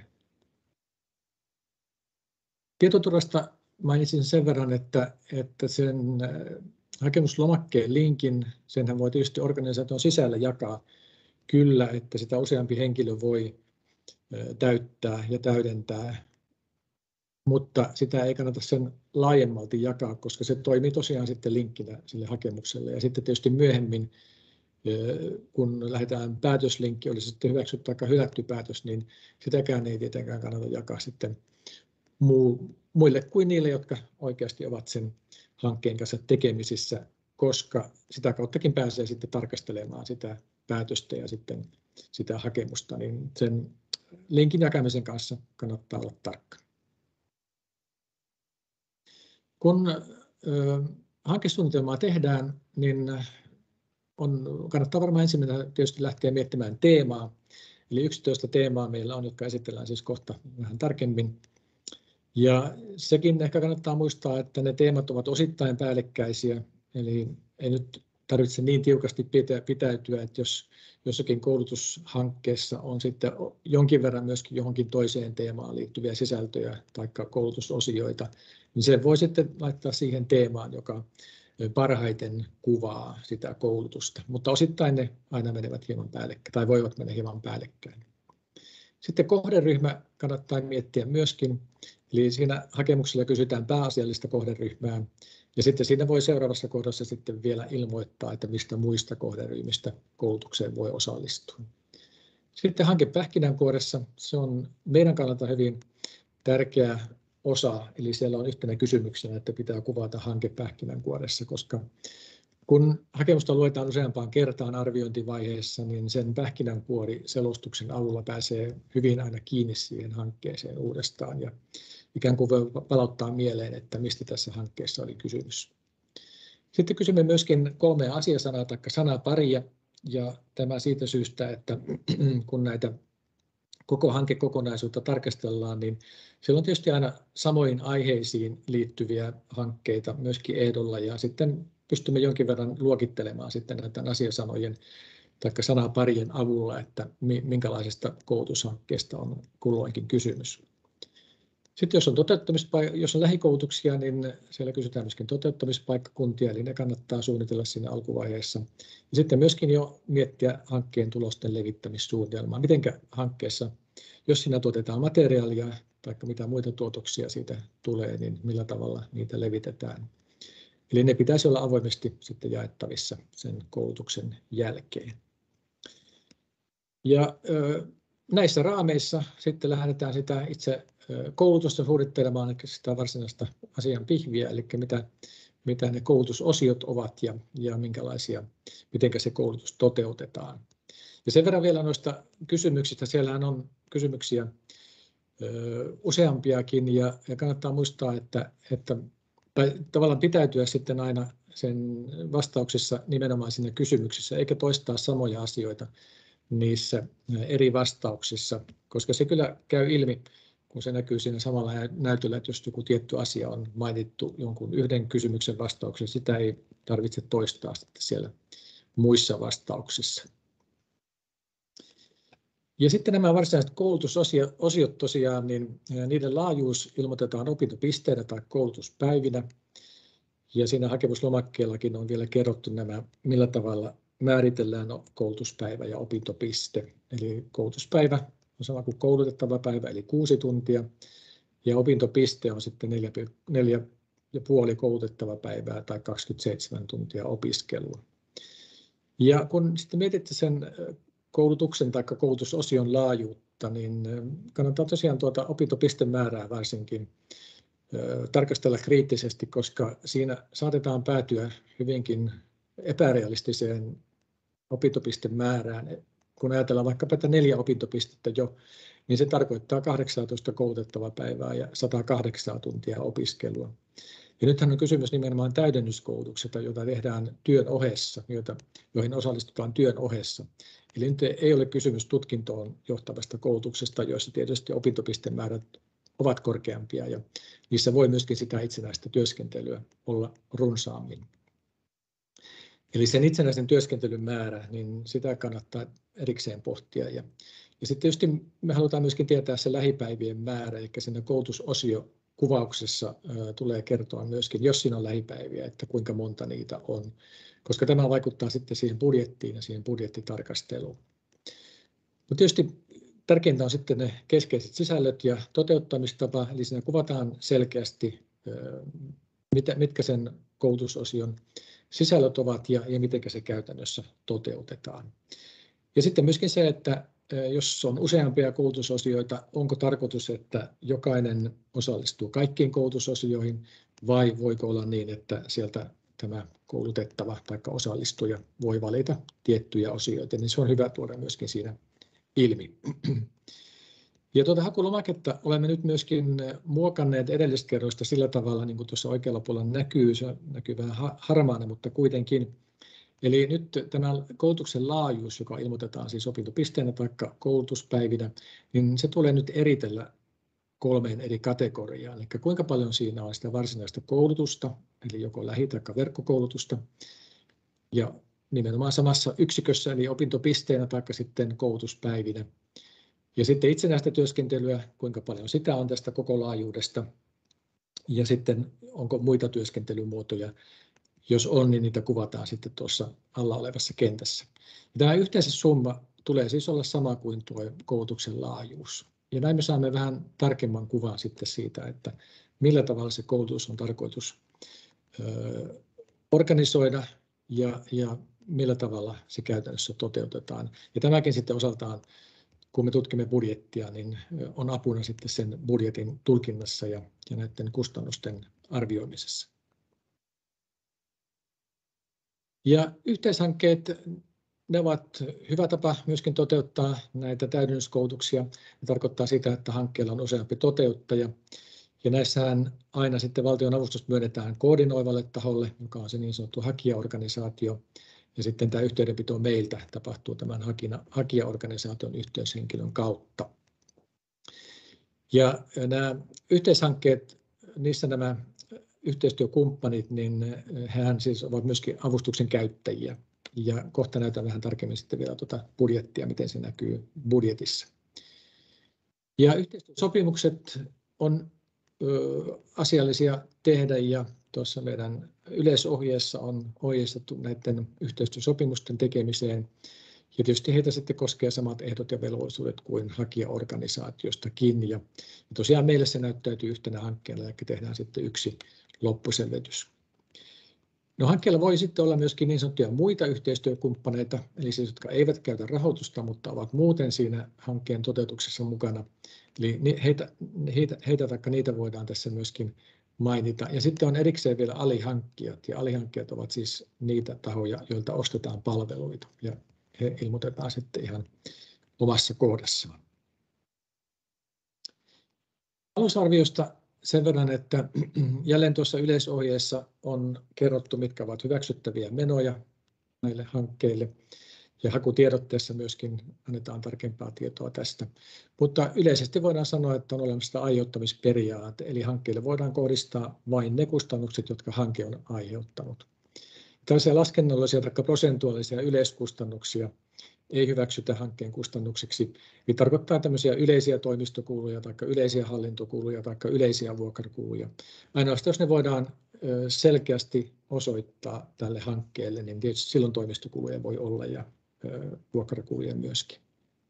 Tietoturvasta mainitsin sen verran, että sen hakemuslomakkeen linkin, senhän voi tietysti organisaation sisällä jakaa kyllä, että sitä useampi henkilö voi täyttää ja täydentää, mutta sitä ei kannata sen laajemmalti jakaa, koska se toimii tosiaan sitten linkkinä sille hakemukselle. Ja sitten tietysti myöhemmin, kun lähdetään päätöslinkki, oli se sitten hyväksytty tai hylätty päätös, niin sitäkään ei tietenkään kannata jakaa sitten muille kuin niille, jotka oikeasti ovat sen hankkeen kanssa tekemisissä, koska sitä kauttakin pääsee sitten tarkastelemaan sitä päätöstä ja sitten sitä hakemusta, niin sen linkin jakamisen kanssa kannattaa olla tarkka. Kun hankesuunnitelmaa tehdään, niin kannattaa varmaan ensimmäisenä tietysti lähteä miettimään teemaa. Eli 11 teemaa meillä on, jotka esitellään siis kohta vähän tarkemmin. Ja sekin ehkä kannattaa muistaa, että ne teemat ovat osittain päällekkäisiä, eli ei nyt tarvitse niin tiukasti pitäytyä, että jos jossakin koulutushankkeessa on sitten jonkin verran myöskin johonkin toiseen teemaan liittyviä sisältöjä tai koulutusosioita, niin se voi sitten laittaa siihen teemaan, joka parhaiten kuvaa sitä koulutusta, mutta osittain ne aina menevät hieman päällekkäin tai voivat mennä hieman päällekkäin. Sitten kohderyhmä kannattaa miettiä myöskin, eli siinä hakemuksella kysytään pääasiallista kohderyhmää, ja sitten siinä voi seuraavassa kohdassa sitten vielä ilmoittaa, että mistä muista kohderyhmistä koulutukseen voi osallistua. Sitten hanke pähkinänkuoressa, se on meidän kannalta hyvin tärkeä osa, eli siellä on yhtenä kysymyksenä, että pitää kuvata hanke pähkinänkuoressa, koska kun hakemusta luetaan useampaan kertaan arviointivaiheessa, niin sen pähkinänkuori-selostuksen avulla pääsee hyvin aina kiinni siihen hankkeeseen uudestaan ja ikään kuin voi palauttaa mieleen, että mistä tässä hankkeessa oli kysymys. Sitten kysymme myöskin 3 asiasanaa tai sanaparia, ja tämä siitä syystä, että kun näitä koko hankekokonaisuutta tarkastellaan, niin siellä on tietysti aina samoihin aiheisiin liittyviä hankkeita myöskin ehdolla, ja sitten pystymme jonkin verran luokittelemaan sitten näiden asiasanojen tai sanaparien avulla, että minkälaisesta koulutushankkeesta on kulloinkin kysymys. Sitten jos on lähikoulutuksia, niin siellä kysytään myöskin toteuttamispaikkakuntia, eli ne kannattaa suunnitella siinä alkuvaiheessa. Ja sitten myöskin jo miettiä hankkeen tulosten levittämissuunnitelmaa. Mitenkä hankkeessa, jos siinä tuotetaan materiaalia tai mitä muita tuotoksia siitä tulee, niin millä tavalla niitä levitetään. Eli ne pitäisi olla avoimesti sitten jaettavissa sen koulutuksen jälkeen. Ja näissä raameissa sitten lähdetään sitä itse koulutusta suunnittelemaan, eli sitä varsinaista asian pihviä, eli mitä ne koulutusosiot ovat ja miten se koulutus toteutetaan. Ja sen verran vielä noista kysymyksistä, siellähän on kysymyksiä useampiakin ja kannattaa muistaa, että tavallaan pitäytyä sitten aina sen vastauksissa nimenomaan siinä kysymyksissä, eikä toistaa samoja asioita niissä eri vastauksissa, koska se kyllä käy ilmi, kun se näkyy siinä samalla näytöllä, että jos joku tietty asia on mainittu jonkun yhden kysymyksen vastauksessa, sitä ei tarvitse toistaa sitten siellä muissa vastauksissa. Ja sitten nämä varsinaiset koulutusosiot tosiaan, niin niiden laajuus ilmoitetaan opintopisteenä tai koulutuspäivinä. Ja siinä hakemuslomakkeellakin on vielä kerrottu nämä, millä tavalla määritellään koulutuspäivä ja opintopiste. Eli koulutuspäivä on sama kuin koulutettava päivä, eli 6 tuntia. Ja opintopiste on sitten 4,5 koulutettava päivää tai 27 tuntia opiskelua. Ja kun sitten mietitte sen koulutuksen tai koulutusosion laajuutta, niin kannattaa tosiaan tuota opintopistemäärää varsinkin tarkastella kriittisesti, koska siinä saatetaan päätyä hyvinkin epärealistiseen opintopistemäärään. Kun ajatellaan vaikkapa, että 4 opintopistettä jo, niin se tarkoittaa 18 koulutettavaa päivää ja 108 tuntia opiskelua. Ja nythän on kysymys nimenomaan täydennyskoulutuksesta, jota tehdään työn ohessa, joihin osallistutaan työn ohessa. Eli nyt ei ole kysymys tutkintoon johtavasta koulutuksesta, joissa tietysti opintopistemäärät ovat korkeampia ja niissä voi myöskin sitä itsenäistä työskentelyä olla runsaammin. Eli sen itsenäisen työskentelyn määrä, niin sitä kannattaa erikseen pohtia. Ja sitten tietysti me halutaan myöskin tietää se lähipäivien määrä, eli siinä koulutusosio kuvauksessa tulee kertoa myöskin, jos siinä on lähipäiviä, että kuinka monta niitä on, koska tämä vaikuttaa sitten siihen budjettiin ja siihen budjettitarkasteluun. Mutta tietysti tärkeintä on sitten ne keskeiset sisällöt ja toteuttamistapa, eli siinä kuvataan selkeästi, mitkä sen koulutusosion sisällöt ovat ja miten se käytännössä toteutetaan. Ja sitten myöskin se, että jos on useampia koulutusosioita, onko tarkoitus, että jokainen osallistuu kaikkiin koulutusosioihin vai voiko olla niin, että sieltä tämä koulutettava tai osallistuja voi valita tiettyjä osioita, niin se on hyvä tuoda myöskin siinä ilmi. Ja tuota hakulomaketta olemme nyt myöskin muokanneet edellisestä kerroista sillä tavalla, niin kuin tuossa oikealla puolella näkyy, se näkyy vähän harmaana, mutta kuitenkin. Eli nyt tämä koulutuksen laajuus, joka ilmoitetaan siis opintopisteenä tai koulutuspäivinä, niin se tulee nyt eritellä 3 eri kategoriaan. Eli kuinka paljon siinä on sitä varsinaista koulutusta, eli joko lähi- tai verkkokoulutusta, ja nimenomaan samassa yksikössä, eli opintopisteenä tai sitten koulutuspäivinä. Ja sitten itsenäistä työskentelyä, kuinka paljon sitä on tästä koko laajuudesta, ja sitten onko muita työskentelymuotoja. Jos on, niin niitä kuvataan sitten tuossa alla olevassa kentässä. Ja tämä yhteensä-summa tulee siis olla sama kuin tuo koulutuksen laajuus. Ja näin me saamme vähän tarkemman kuvan sitten siitä, että millä tavalla se koulutus on tarkoitus organisoida ja millä tavalla se käytännössä toteutetaan. Ja tämäkin sitten osaltaan, kun me tutkimme budjettia, niin on apuna sitten sen budjetin tulkinnassa ja näiden kustannusten arvioimisessa. Ja yhteishankkeet, ne ovat hyvä tapa myöskin toteuttaa näitä täydennyskoulutuksia. Se tarkoittaa sitä, että hankkeella on useampi toteuttaja. Ja näissähän aina sitten valtion avustus myönnetään koordinoivalle taholle, joka on se niin sanottu hakijaorganisaatio. Ja sitten tämä yhteydenpito meiltä tapahtuu tämän hakijaorganisaation yhteyshenkilön kautta. Ja nämä yhteishankkeet, niissä nämä yhteistyökumppanit, niin hehän siis ovat myöskin avustuksen käyttäjiä. Ja kohta näytän vähän tarkemmin sitten vielä tuota budjettia, miten se näkyy budjetissa. Ja yhteistyösopimukset on asiallisia tehdä, ja tuossa meidän yleisohjeessa on ohjeistettu näiden yhteistyösopimusten tekemiseen. Ja tietysti heitä sitten koskee samat ehdot ja velvollisuudet kuin hakijaorganisaatiostakin. Ja tosiaan meille se näyttäytyy yhtenä hankkeena, eli tehdään sitten yksi loppuselvitys. No, hankkeella voi sitten olla myöskin niin sanottuja muita yhteistyökumppaneita, eli siis jotka eivät käytä rahoitusta, mutta ovat muuten siinä hankkeen toteutuksessa mukana. Eli heitä tai niitä voidaan tässä myöskin mainita. Ja sitten on erikseen vielä alihankkijat, ja alihankkijat ovat siis niitä tahoja, joilta ostetaan palveluita, ja he ilmoitetaan sitten ihan omassa kohdassaan. Talousarviosta sen verran, että jälleen tuossa yleisohjeessa on kerrottu, mitkä ovat hyväksyttäviä menoja näille hankkeille. Ja hakutiedotteessa myöskin annetaan tarkempaa tietoa tästä. Mutta yleisesti voidaan sanoa, että on olemassa aiheuttamisperiaate, eli hankkeille voidaan kohdistaa vain ne kustannukset, jotka hanke on aiheuttanut. Tällaisia laskennallisia tai prosentuaalisia yleiskustannuksia ei hyväksytä hankkeen kustannuksiksi. Eli tarkoittaa tämmöisiä yleisiä toimistokuluja tai yleisiä hallintokuluja tai yleisiä vuokrakuluja. Ainoastaan jos ne voidaan selkeästi osoittaa tälle hankkeelle, niin tietysti silloin toimistokuluja voi olla ja vuokrakuluja myöskin.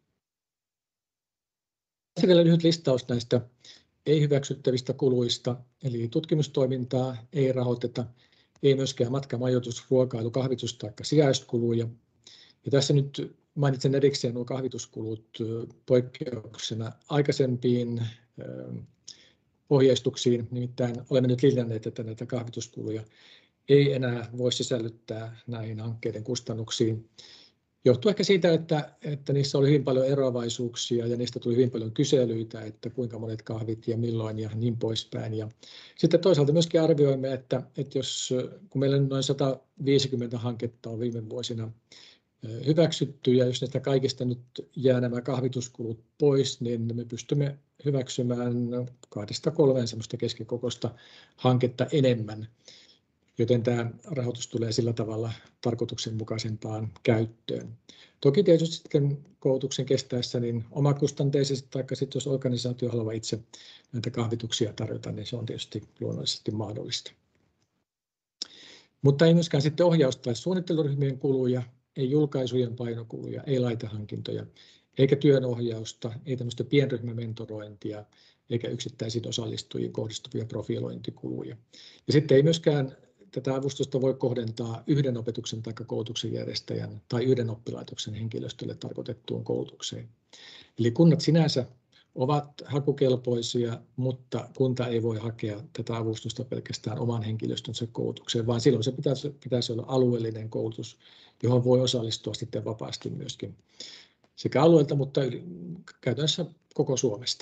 Tässä vielä lyhyt listaus näistä ei-hyväksyttävistä kuluista, eli tutkimustoimintaa ei rahoiteta, ei myöskään matka-, majoitus-, ruokailu-, kahvitus- tai sijaiskuluja. Ja tässä nyt mainitsen erikseen nuo kahvituskulut poikkeuksena aikaisempiin ohjeistuksiin, nimittäin olemme nyt linjanneet, että näitä kahvituskuluja ei enää voi sisällyttää näihin hankkeiden kustannuksiin. Johtuu ehkä siitä, että niissä oli hyvin paljon eroavaisuuksia ja niistä tuli hyvin paljon kyselyitä, että kuinka monet kahvit ja milloin ja niin poispäin. Ja sitten toisaalta myöskin arvioimme, että kun meillä noin 150 hanketta on viime vuosina hyväksytty, ja jos näistä kaikista nyt jää nämä kahvituskulut pois, niin me pystymme hyväksymään 2-3 semmoista keskikokoista hanketta enemmän, joten tämä rahoitus tulee sillä tavalla tarkoituksenmukaisempaan käyttöön. Toki tietysti sitten koulutuksen kestäessä niin omakustanteisesti, tai sitten jos organisaatio haluaa itse näitä kahvituksia tarjota, niin se on tietysti luonnollisesti mahdollista. Mutta ei myöskään sitten ohjaus- tai suunnitteluryhmien kuluja, ei julkaisujen painokuluja, ei laitehankintoja, eikä työnohjausta, ei tämmöistä pienryhmämentorointia, eikä yksittäisiin osallistujiin kohdistuvia profilointikuluja. Ja sitten ei myöskään tätä avustusta voi kohdentaa yhden opetuksen tai koulutuksen järjestäjän tai yhden oppilaitoksen henkilöstölle tarkoitettuun koulutukseen. Eli kunnat sinänsä ovat hakukelpoisia, mutta kunta ei voi hakea tätä avustusta pelkästään oman henkilöstönsä koulutukseen, vaan silloin se pitäisi olla alueellinen koulutus, johon voi osallistua sitten vapaasti myöskin sekä alueelta, mutta käytännössä koko Suomesta.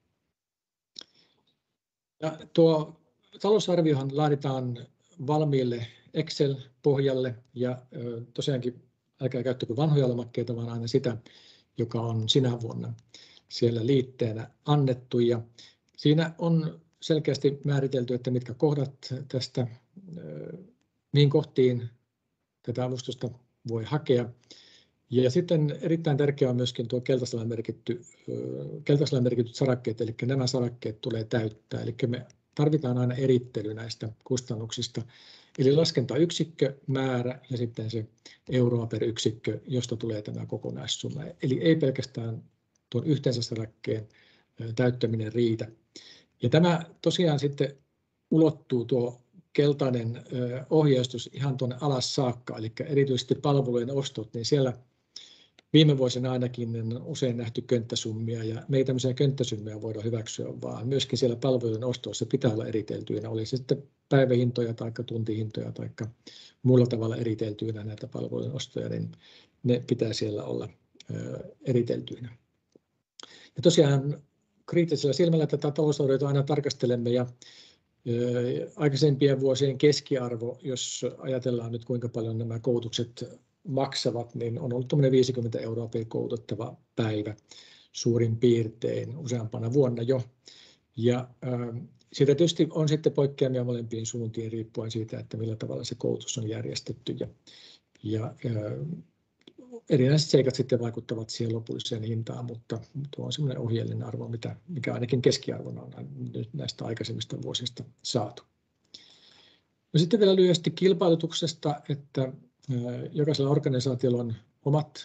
Ja tuo talousarviohan laaditaan valmiille Excel-pohjalle, ja tosiaankin älkää käyttäkö vanhoja lomakkeita, vaan aina sitä, joka on sinä vuonna siellä liitteenä annettu. Ja siinä on selkeästi määritelty, että mitkä kohdat tästä, mihin kohtiin tätä avustusta voi hakea. Ja sitten erittäin tärkeää on myöskin tuo keltaisella merkityt sarakkeet, eli nämä sarakkeet tulee täyttää. Eli me tarvitaan aina erittely näistä kustannuksista, eli laskentayksikkö, määrä ja sitten se euroa per yksikkö, josta tulee tämä kokonaissumma. Eli ei pelkästään tuon yhteensä sarakkeen täyttäminen riitä. Ja tämä tosiaan sitten ulottuu tuo keltainen ohjeistus ihan tuonne alas saakka, eli erityisesti palvelujen ostot, niin siellä viime vuosina ainakin on usein nähty könttäsummia, ja me ei tämmöisiä könttäsummia voida hyväksyä, vaan myöskin siellä palvelujen ostoissa pitää olla eriteltyinä, oli se sitten päivähintoja tai tuntihintoja tai muulla tavalla eriteltyinä näitä palvelujen ostoja, niin ne pitää siellä olla eriteltyinä. Ja tosiaan kriittisellä silmällä tätä talousarviota aina tarkastelemme, ja aikaisempien vuosien keskiarvo, jos ajatellaan nyt kuinka paljon nämä koulutukset maksavat, niin on ollut 50 € per koulutettava päivä suurin piirtein useampana vuonna jo. Ja siitä tietysti on sitten poikkeamia molempiin suuntiin riippuen siitä, että millä tavalla se koulutus on järjestetty. Ja erinäiset seikat sitten vaikuttavat siihen lopulliseen hintaan, mutta tuo on sellainen ohjeellinen arvo, mikä ainakin keskiarvona on näistä aikaisemmista vuosista saatu. No sitten vielä lyhyesti kilpailutuksesta, että jokaisella organisaatiolla on omat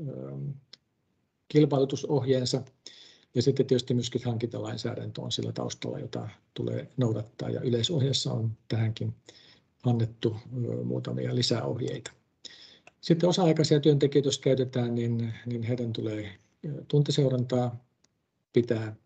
kilpailutusohjeensa ja sitten tietysti myöskin hankintalainsäädäntö on sillä taustalla, jota tulee noudattaa ja yleisohjeessa on tähänkin annettu muutamia lisäohjeita. Sitten osa-aikaisia työntekijöitä, jos käytetään, niin heidän tulee tuntiseurantaa pitää.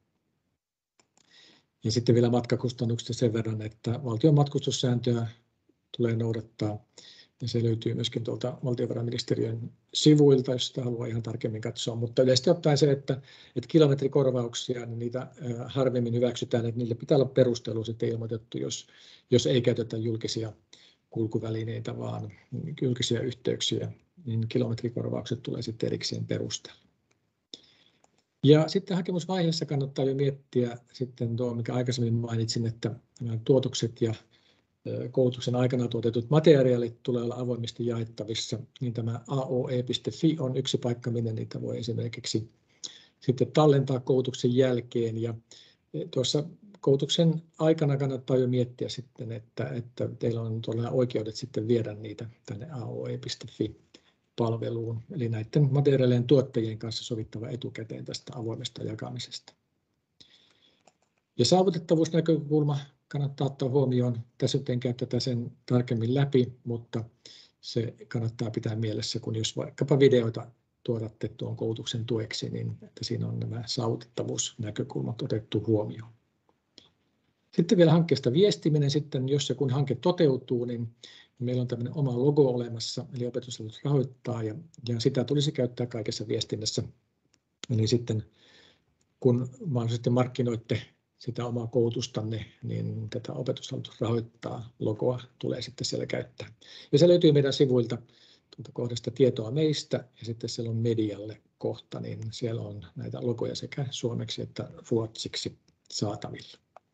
Ja sitten vielä matkakustannuksista sen verran, että valtion matkustussääntöä tulee noudattaa. Ja se löytyy myöskin tuolta valtiovarainministeriön sivuilta, jos sitä haluaa ihan tarkemmin katsoa. Mutta yleisesti ottaen se, että kilometrikorvauksia, niin niitä harvemmin hyväksytään, että niille pitää olla perustelu sitten ilmoitettu, jos ei käytetä julkisia kulkuvälineitä, vaan julkisia yhteyksiä, niin kilometrikorvaukset tulee sitten erikseen perustella. Ja sitten hakemusvaiheessa kannattaa jo miettiä sitten tuo, mikä aikaisemmin mainitsin, että tuotokset ja koulutuksen aikana tuotetut materiaalit tulee olla avoimesti jaettavissa, niin tämä aoe.fi on yksi paikka, minne niitä voi esimerkiksi sitten tallentaa koulutuksen jälkeen. Ja tuossa koulutuksen aikana kannattaa jo miettiä sitten, että teillä on tuolla oikeudet sitten viedä niitä tänne aoe.fi-palveluun, eli näiden materiaalien tuottajien kanssa sovittava etukäteen tästä avoimesta jakamisesta. Ja saavutettavuusnäkökulma kannattaa ottaa huomioon. Tässä nyt en käy tätä sen tarkemmin läpi, mutta se kannattaa pitää mielessä, kun jos vaikkapa videoita tuotatte tuon koulutuksen tueksi, niin että siinä on nämä saavutettavuusnäkökulmat otettu huomioon. Sitten vielä hankkeesta viestiminen. Sitten jos ja kun hanke toteutuu, niin meillä on tämmöinen oma logo olemassa, eli opetushallitus rahoittaa, ja sitä tulisi käyttää kaikessa viestinnässä. Eli sitten kun mahdollisesti markkinoitte sitä omaa koulutustanne, niin tätä opetushallitus rahoittaa logoa tulee sitten siellä käyttää. Ja se löytyy meidän sivuilta tuolta kohdasta tietoa meistä, ja sitten siellä on medialle kohta, niin siellä on näitä logoja sekä suomeksi että ruotsiksi saatavilla.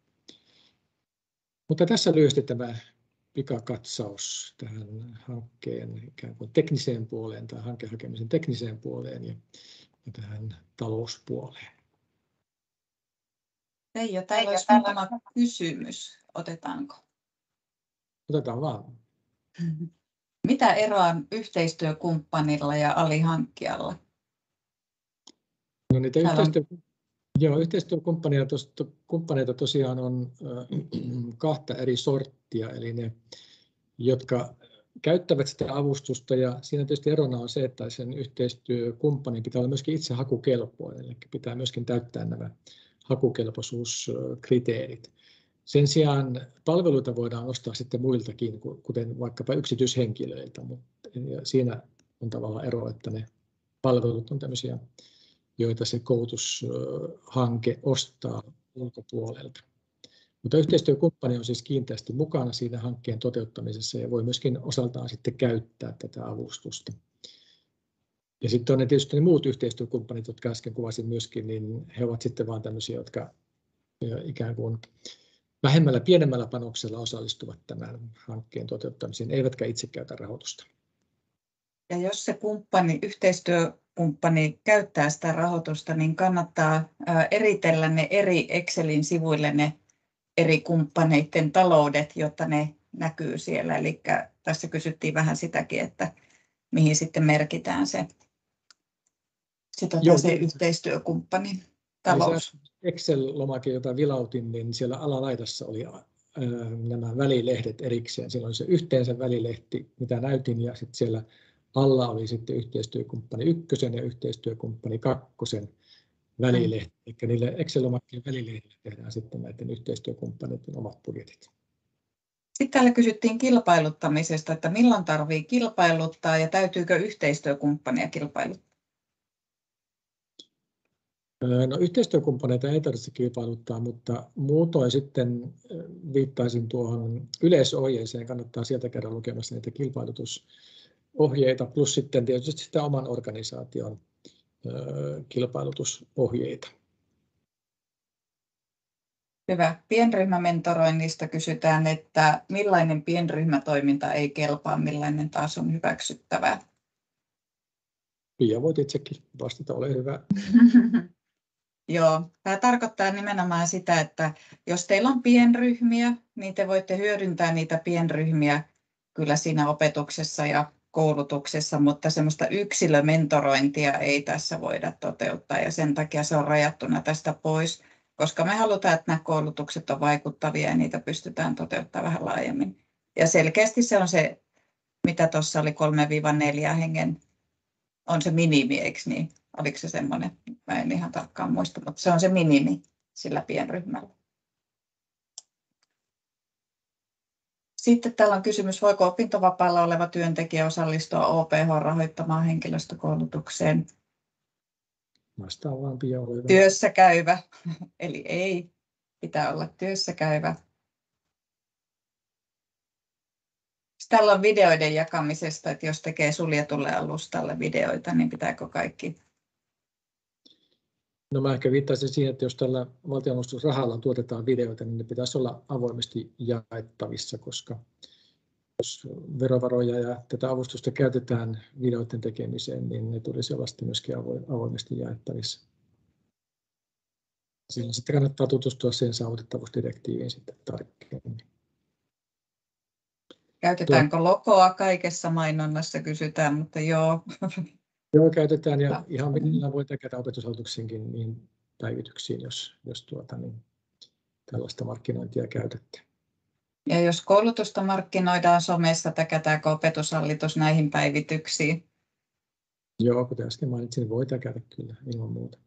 Mutta tässä lyhyesti tämä pikakatsaus tähän hankkeen ikään kuin tekniseen puoleen tai hankehakemisen tekniseen puoleen ja tähän talouspuoleen. Veijo, täällä olisi muutama kysymys. Otetaanko? Otetaan vaan. Mitä eroa on yhteistyökumppanilla ja alihankkijalla? No niitä yhteistyökumppaneita tosiaan on kahta eri sorttia, eli ne, jotka käyttävät sitä avustusta, ja siinä tietysti erona on se, että sen yhteistyökumppanin pitää olla myöskin itse hakukelpoinen, eli pitää myöskin täyttää nämä hakukelpoisuuskriteerit. Sen sijaan palveluita voidaan ostaa sitten muiltakin, kuten vaikkapa yksityishenkilöiltä, mutta siinä on tavallaan ero, että ne palvelut on tämmöisiä, joita se koulutushanke ostaa ulkopuolelta. Mutta yhteistyökumppani on siis kiinteästi mukana siinä hankkeen toteuttamisessa ja voi myöskin osaltaan sitten käyttää tätä avustusta. Ja sitten on ne tietysti ne muut yhteistyökumppanit, jotka äsken kuvasin myöskin, niin he ovat sitten vaan tämmöisiä, jotka ikään kuin pienemmällä panoksella osallistuvat tämän hankkeen toteuttamiseen, eivätkä itse käytä rahoitusta. Ja jos se yhteistyökumppani käyttää sitä rahoitusta, niin kannattaa eritellä ne eri Excelin sivuille ne eri kumppaneiden taloudet, jotta ne näkyy siellä. Eli tässä kysyttiin vähän sitäkin, että mihin sitten merkitään se yhteistyökumppanin talous. Excel-lomake, jota vilautin, niin siellä alalaidassa oli nämä välilehdet erikseen. Siellä oli se yhteensä välilehti, mitä näytin, ja sitten siellä alla oli sitten yhteistyökumppani 1 ja yhteistyökumppani 2 välilehti. Eli niille Excel-lomakkeen välilehdille tehdään sitten näiden yhteistyökumppaneiden omat budjetit. Sitten täällä kysyttiin kilpailuttamisesta, että milloin tarvitsee kilpailuttaa ja täytyykö yhteistyökumppania kilpailuttaa? No, yhteistyökumppaneita ei tarvitse kilpailuttaa, mutta muutoin sitten viittaisin tuohon yleisohjeeseen. Kannattaa sieltä käydä lukemassa niitä kilpailutusohjeita, plus sitten tietysti sitä oman organisaation kilpailutusohjeita. Hyvä. Pienryhmämentoroinnista kysytään, että millainen pienryhmätoiminta ei kelpaa, millainen taas on hyväksyttävää? Pia, voit itsekin vastata, ole hyvä. Joo, tämä tarkoittaa nimenomaan sitä, että jos teillä on pienryhmiä, niin te voitte hyödyntää niitä pienryhmiä kyllä siinä opetuksessa ja koulutuksessa, mutta semmoista yksilömentorointia ei tässä voida toteuttaa ja sen takia se on rajattuna tästä pois, koska me halutaan, että nämä koulutukset on vaikuttavia ja niitä pystytään toteuttamaan vähän laajemmin. Ja selkeästi se on se, mitä tuossa oli 3-4 hengen, on se minimi, eikö niin? Oliko se semmoinen? Mä en ihan tarkkaan muista, mutta se on se minimi sillä pienryhmällä. Sitten täällä on kysymys, voiko opintovapaalla oleva työntekijä osallistua OPH-rahoittamaan henkilöstökoulutukseen? Vastaan vaan, Pia, ole hyvä. Työssä käyvä, eli ei, pitää olla työssä käyvä. Täällä on videoiden jakamisesta, että jos tekee suljetulle alustalle videoita, niin pitääkö kaikki? No mä ehkä viittaisin siihen, että jos tällä valtionavustusrahalla tuotetaan videoita, niin ne pitäisi olla avoimesti jaettavissa, koska jos verovaroja ja tätä avustusta käytetään videoiden tekemiseen, niin ne tulisi olla myöskin avoimesti jaettavissa. Silloin sitten kannattaa tutustua sen saavutettavuusdirektiiviin sitten tarkemmin. Käytetäänkö logoa kaikessa mainonnassa, kysytään, mutta joo. Joo, käytetään ja ihan millään voi tehdä opetushallituksenkin niin päivityksiin, jos niin tällaista markkinointia käytätte. Ja jos koulutusta markkinoidaan somessa, täkätäänkö opetushallitus näihin päivityksiin? Joo, kuten äsken mainitsin, niin voi täkätä kyllä ilman muuta.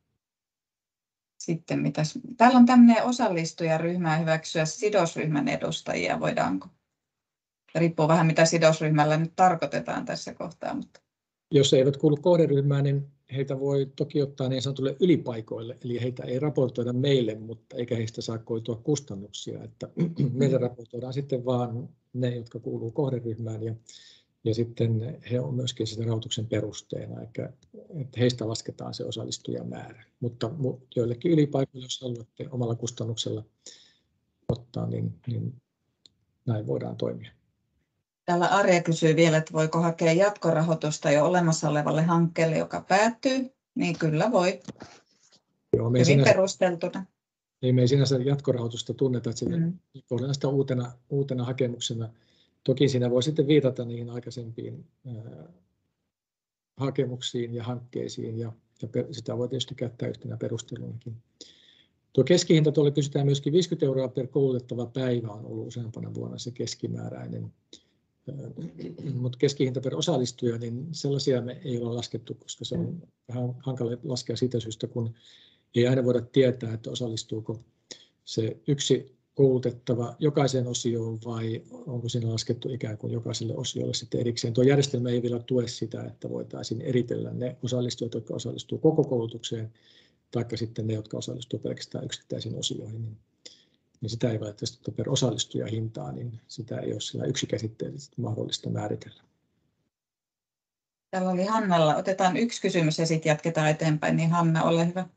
Sitten mitäs? Täällä on tämmöinen osallistujaryhmää hyväksyä sidosryhmän edustajia, voidaanko? Riippuu vähän mitä sidosryhmällä nyt tarkoitetaan tässä kohtaa. Mutta jos eivät kuulu kohderyhmään, niin heitä voi toki ottaa niin sanotulle ylipaikoille, eli heitä ei raportoida meille, mutta eikä heistä saa koitua kustannuksia. Että meille raportoidaan sitten vaan ne, jotka kuuluu kohderyhmään, ja sitten he on myöskin sen rahoituksen perusteena, että heistä lasketaan se osallistujamäärä. Mutta joillekin ylipaikoille, jos haluatte omalla kustannuksella ottaa, niin näin voidaan toimia. täällä Arja kysyy vielä, että voiko hakea jatkorahoitusta jo olemassa olevalle hankkeelle, joka päättyy. Niin kyllä voi. Joo, hyvin perusteltuna. Ei me ei sinänsä jatkorahoitusta tunneta, että kohdellaan sitä uutena hakemuksena. Toki siinä voi sitten viitata niihin aikaisempiin hakemuksiin ja hankkeisiin, ja sitä voi tietysti käyttää yhtenä perustelunakin. Tuo keskihinta tuolla kysytään myöskin 50 € per koulutettava päivä on ollut useampana vuonna se keskimääräinen. Mutta keskihinta per osallistuja, niin sellaisia me ei ole laskettu, koska se on vähän hankala laskea siitä syystä, kun ei aina voida tietää, että osallistuuko se yksi koulutettava jokaiseen osioon vai onko siinä laskettu ikään kuin jokaiselle osiolle sitten erikseen. Tuo järjestelmä ei vielä tue sitä, että voitaisiin eritellä ne osallistujat, jotka osallistuu koko koulutukseen, taikka sitten ne, jotka osallistuu pelkästään yksittäisiin osioihin. Niin sitä ei välttämättä per osallistujahintaa, niin sitä ei ole sillä yksikäsitteellisesti mahdollista määritellä. Täällä oli Hannalla. Otetaan yksi kysymys ja sitten jatketaan eteenpäin. Niin Hanna, ole hyvä.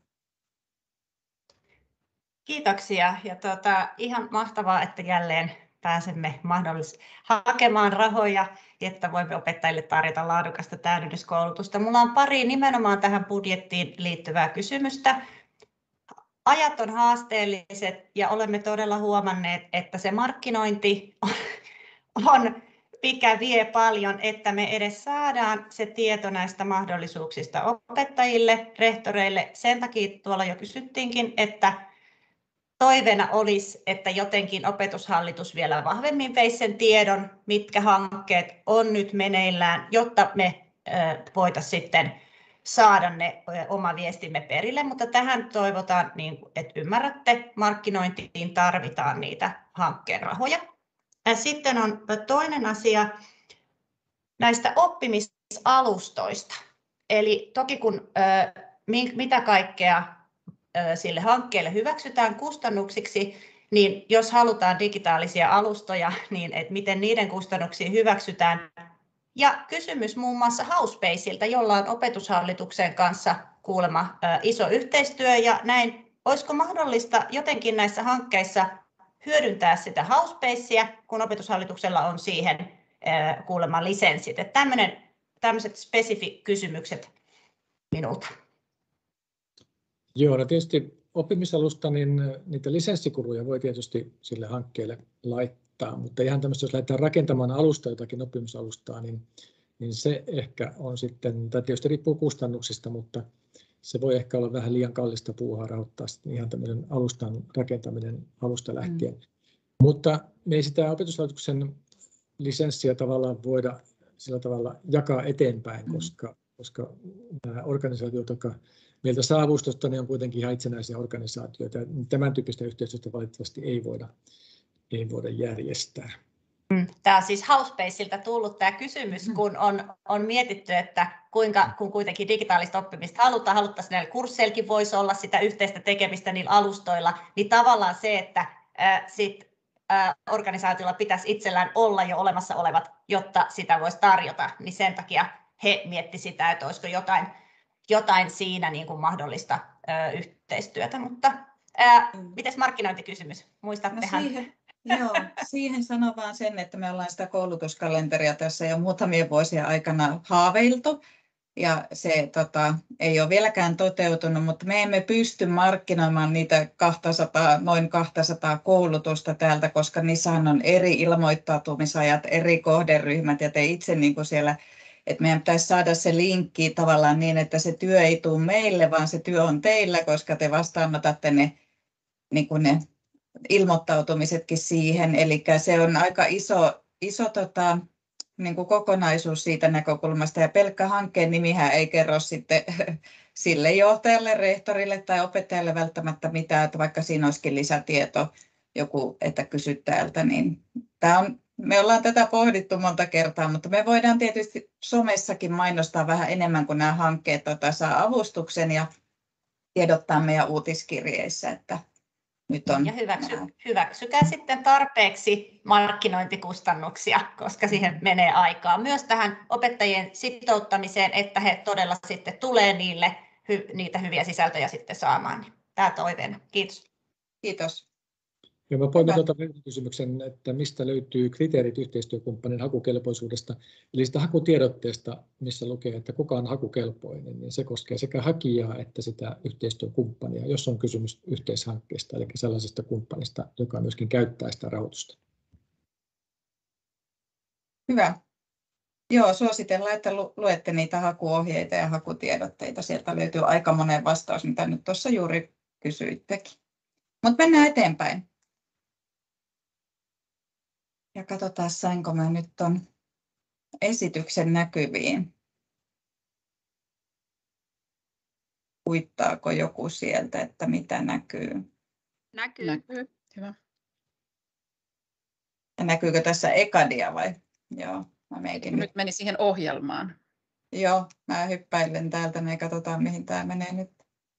Kiitoksia. Ja ihan mahtavaa, että jälleen pääsemme hakemaan rahoja, että voimme opettajille tarjota laadukasta täydennyskoulutusta. Minulla on pari nimenomaan tähän budjettiin liittyvää kysymystä. Ajat on haasteelliset ja olemme todella huomanneet, että se markkinointi on mikä vie paljon, että me edes saadaan se tieto näistä mahdollisuuksista opettajille, rehtoreille. Sen takia tuolla jo kysyttiinkin, että toiveena olisi, että jotenkin opetushallitus vielä vahvemmin veisi sen tiedon, mitkä hankkeet on nyt meneillään, jotta me voitaisiin sitten saada ne oma viestimme perille, mutta tähän toivotaan, että ymmärrätte, markkinointiin tarvitaan niitä hankkeen rahoja. Sitten on toinen asia näistä oppimisalustoista. Eli toki kun mitä kaikkea sille hankkeelle hyväksytään kustannuksiksi, niin jos halutaan digitaalisia alustoja, niin että miten niiden kustannuksia hyväksytään. Ja kysymys muun muassa Housebasyltä, jolla on opetushallituksen kanssa kuulemma iso yhteistyö ja näin. Olisiko mahdollista jotenkin näissä hankkeissa hyödyntää sitä Housebasea, kun opetushallituksella on siihen kuulemma lisenssit. Tämmöinen tämmöiset spesifikysymykset minulta. Joo, no tietysti oppimisalusta, niin niitä lisenssikuluja voi tietysti sille hankkeelle laittaa, mutta ihan tämmöistä, jos lähdetään rakentamaan alusta jotakin oppimisalustaa, niin se ehkä on sitten, tai tietysti riippuu kustannuksista, mutta se voi ehkä olla vähän liian kallista puuhaa rahoittaa ihan tämmöisen alustan rakentaminen alusta lähtien. Mutta me ei sitä opetushallituksen lisenssiä tavallaan voida sillä tavalla jakaa eteenpäin, koska nämä organisaatiot, jotka meiltä saa avustusta, ne on kuitenkin ihan itsenäisiä organisaatioita. Tämän tyyppistä yhteistyötä valitettavasti ei voida järjestää. Tämä on siis Housepaceilta tullut tämä kysymys, kun on mietitty, että kun kuitenkin digitaalista oppimista haluttaisiin näillä kursseillekin voisi olla sitä yhteistä tekemistä niillä alustoilla, niin tavallaan se, että organisaatiolla pitäisi itsellään olla jo olemassa olevat, jotta sitä voisi tarjota, niin sen takia he miettivät sitä, että olisiko jotain siinä niin kuin mahdollista yhteistyötä. Mutta mites markkinointikysymys? Muistattehan? Siihen sanon vaan sen, että me ollaan sitä koulutuskalenteria tässä jo muutamien vuosien aikana haaveiltu. Ja se ei ole vieläkään toteutunut, mutta me emme pysty markkinoimaan niitä noin 200 koulutusta täältä, koska niissähän on eri ilmoittautumisajat, eri kohderyhmät ja te itse niin kuin siellä, että meidän pitäisi saada se linkki tavallaan niin, että se työ ei tule meille, vaan se työ on teillä, koska te vastaanotatte ne, niin kuin ne ilmoittautumisetkin siihen. Eli se on aika iso niin kuin kokonaisuus siitä näkökulmasta, ja pelkkä hankkeen nimihän ei kerro sitten sille johtajalle, rehtorille tai opettajalle välttämättä mitään, että vaikka siinä olisikin lisätieto joku, että kysyt täältä, niin me ollaan tätä pohdittu monta kertaa, mutta me voidaan tietysti somessakin mainostaa vähän enemmän, kun nämä hankkeet saa avustuksen ja tiedottaa meidän uutiskirjeissä, että nyt on. Ja hyväksykää sitten tarpeeksi markkinointikustannuksia, koska siihen menee aikaa. Myös tähän opettajien sitouttamiseen, että he todella sitten tulee niitä hyviä sisältöjä sitten saamaan. Tämä toiveena. Kiitos. Kiitos. Ja mä poimin kysymyksen, että mistä löytyy kriteerit yhteistyökumppanin hakukelpoisuudesta. Eli sitä hakutiedotteesta, missä lukee, että kuka on hakukelpoinen, niin se koskee sekä hakijaa että sitä yhteistyökumppania, jos on kysymys yhteishankkeesta, eli sellaisesta kumppanista, joka myöskin käyttää sitä rahoitusta. Hyvä. Joo, suositellaan, että luette niitä hakuohjeita ja hakutiedotteita. Sieltä löytyy aika monen vastaus, mitä nyt tuossa juuri kysyittekin. Mutta mennään eteenpäin. Ja katsotaan, sainko mä nyt ton esityksen näkyviin. Kuittaako joku sieltä, että mitä näkyy? Näkyy. Hyvä. Ja näkyykö tässä Ekadia vai? Joo, mä nyt meni siihen ohjelmaan. Joo, mä hyppäilen täältä, niin katsotaan mihin tämä menee nyt.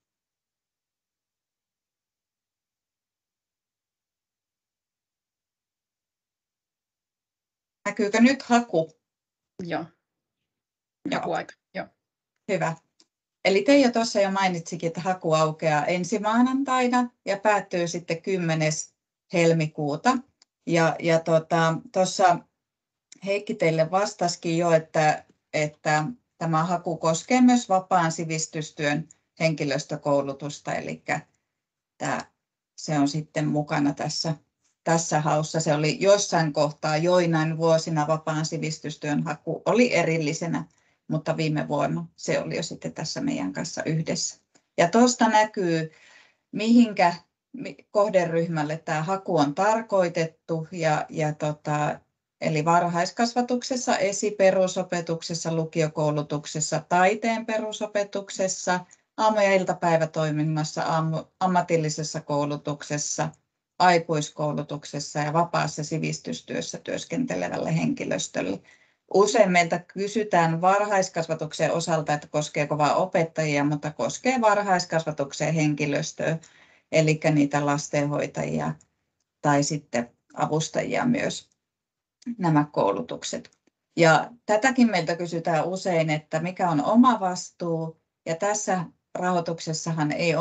Näkyykö nyt haku? Joo. Joku aika. Joo. Hyvä. Eli Teija tuossa jo mainitsikin, että haku aukeaa ensi maanantaina ja päättyy sitten 10. helmikuuta. Ja tuossa Heikki teille vastasikin jo, että tämä haku koskee myös vapaan sivistystyön henkilöstökoulutusta, eli se on sitten mukana tässä haussa. Se oli jossain kohtaa joinain vuosina vapaan sivistystyön haku oli erillisenä, mutta viime vuonna se oli jo sitten tässä meidän kanssa yhdessä. Ja tuosta näkyy, mihinkä kohderyhmälle tämä haku on tarkoitettu. Eli varhaiskasvatuksessa, esiperusopetuksessa, lukiokoulutuksessa, taiteen perusopetuksessa, aamu- ja iltapäivätoiminnassa, ammatillisessa koulutuksessa, aikuiskoulutuksessa ja vapaassa sivistystyössä työskentelevälle henkilöstölle. Usein meiltä kysytään varhaiskasvatuksen osalta, että koskeeko vain opettajia, mutta koskee varhaiskasvatuksen henkilöstöä, eli niitä lastenhoitajia tai sitten avustajia myös nämä koulutukset. Ja tätäkin meiltä kysytään usein, että mikä on oma vastuu, ja tässä rahoituksessahan ei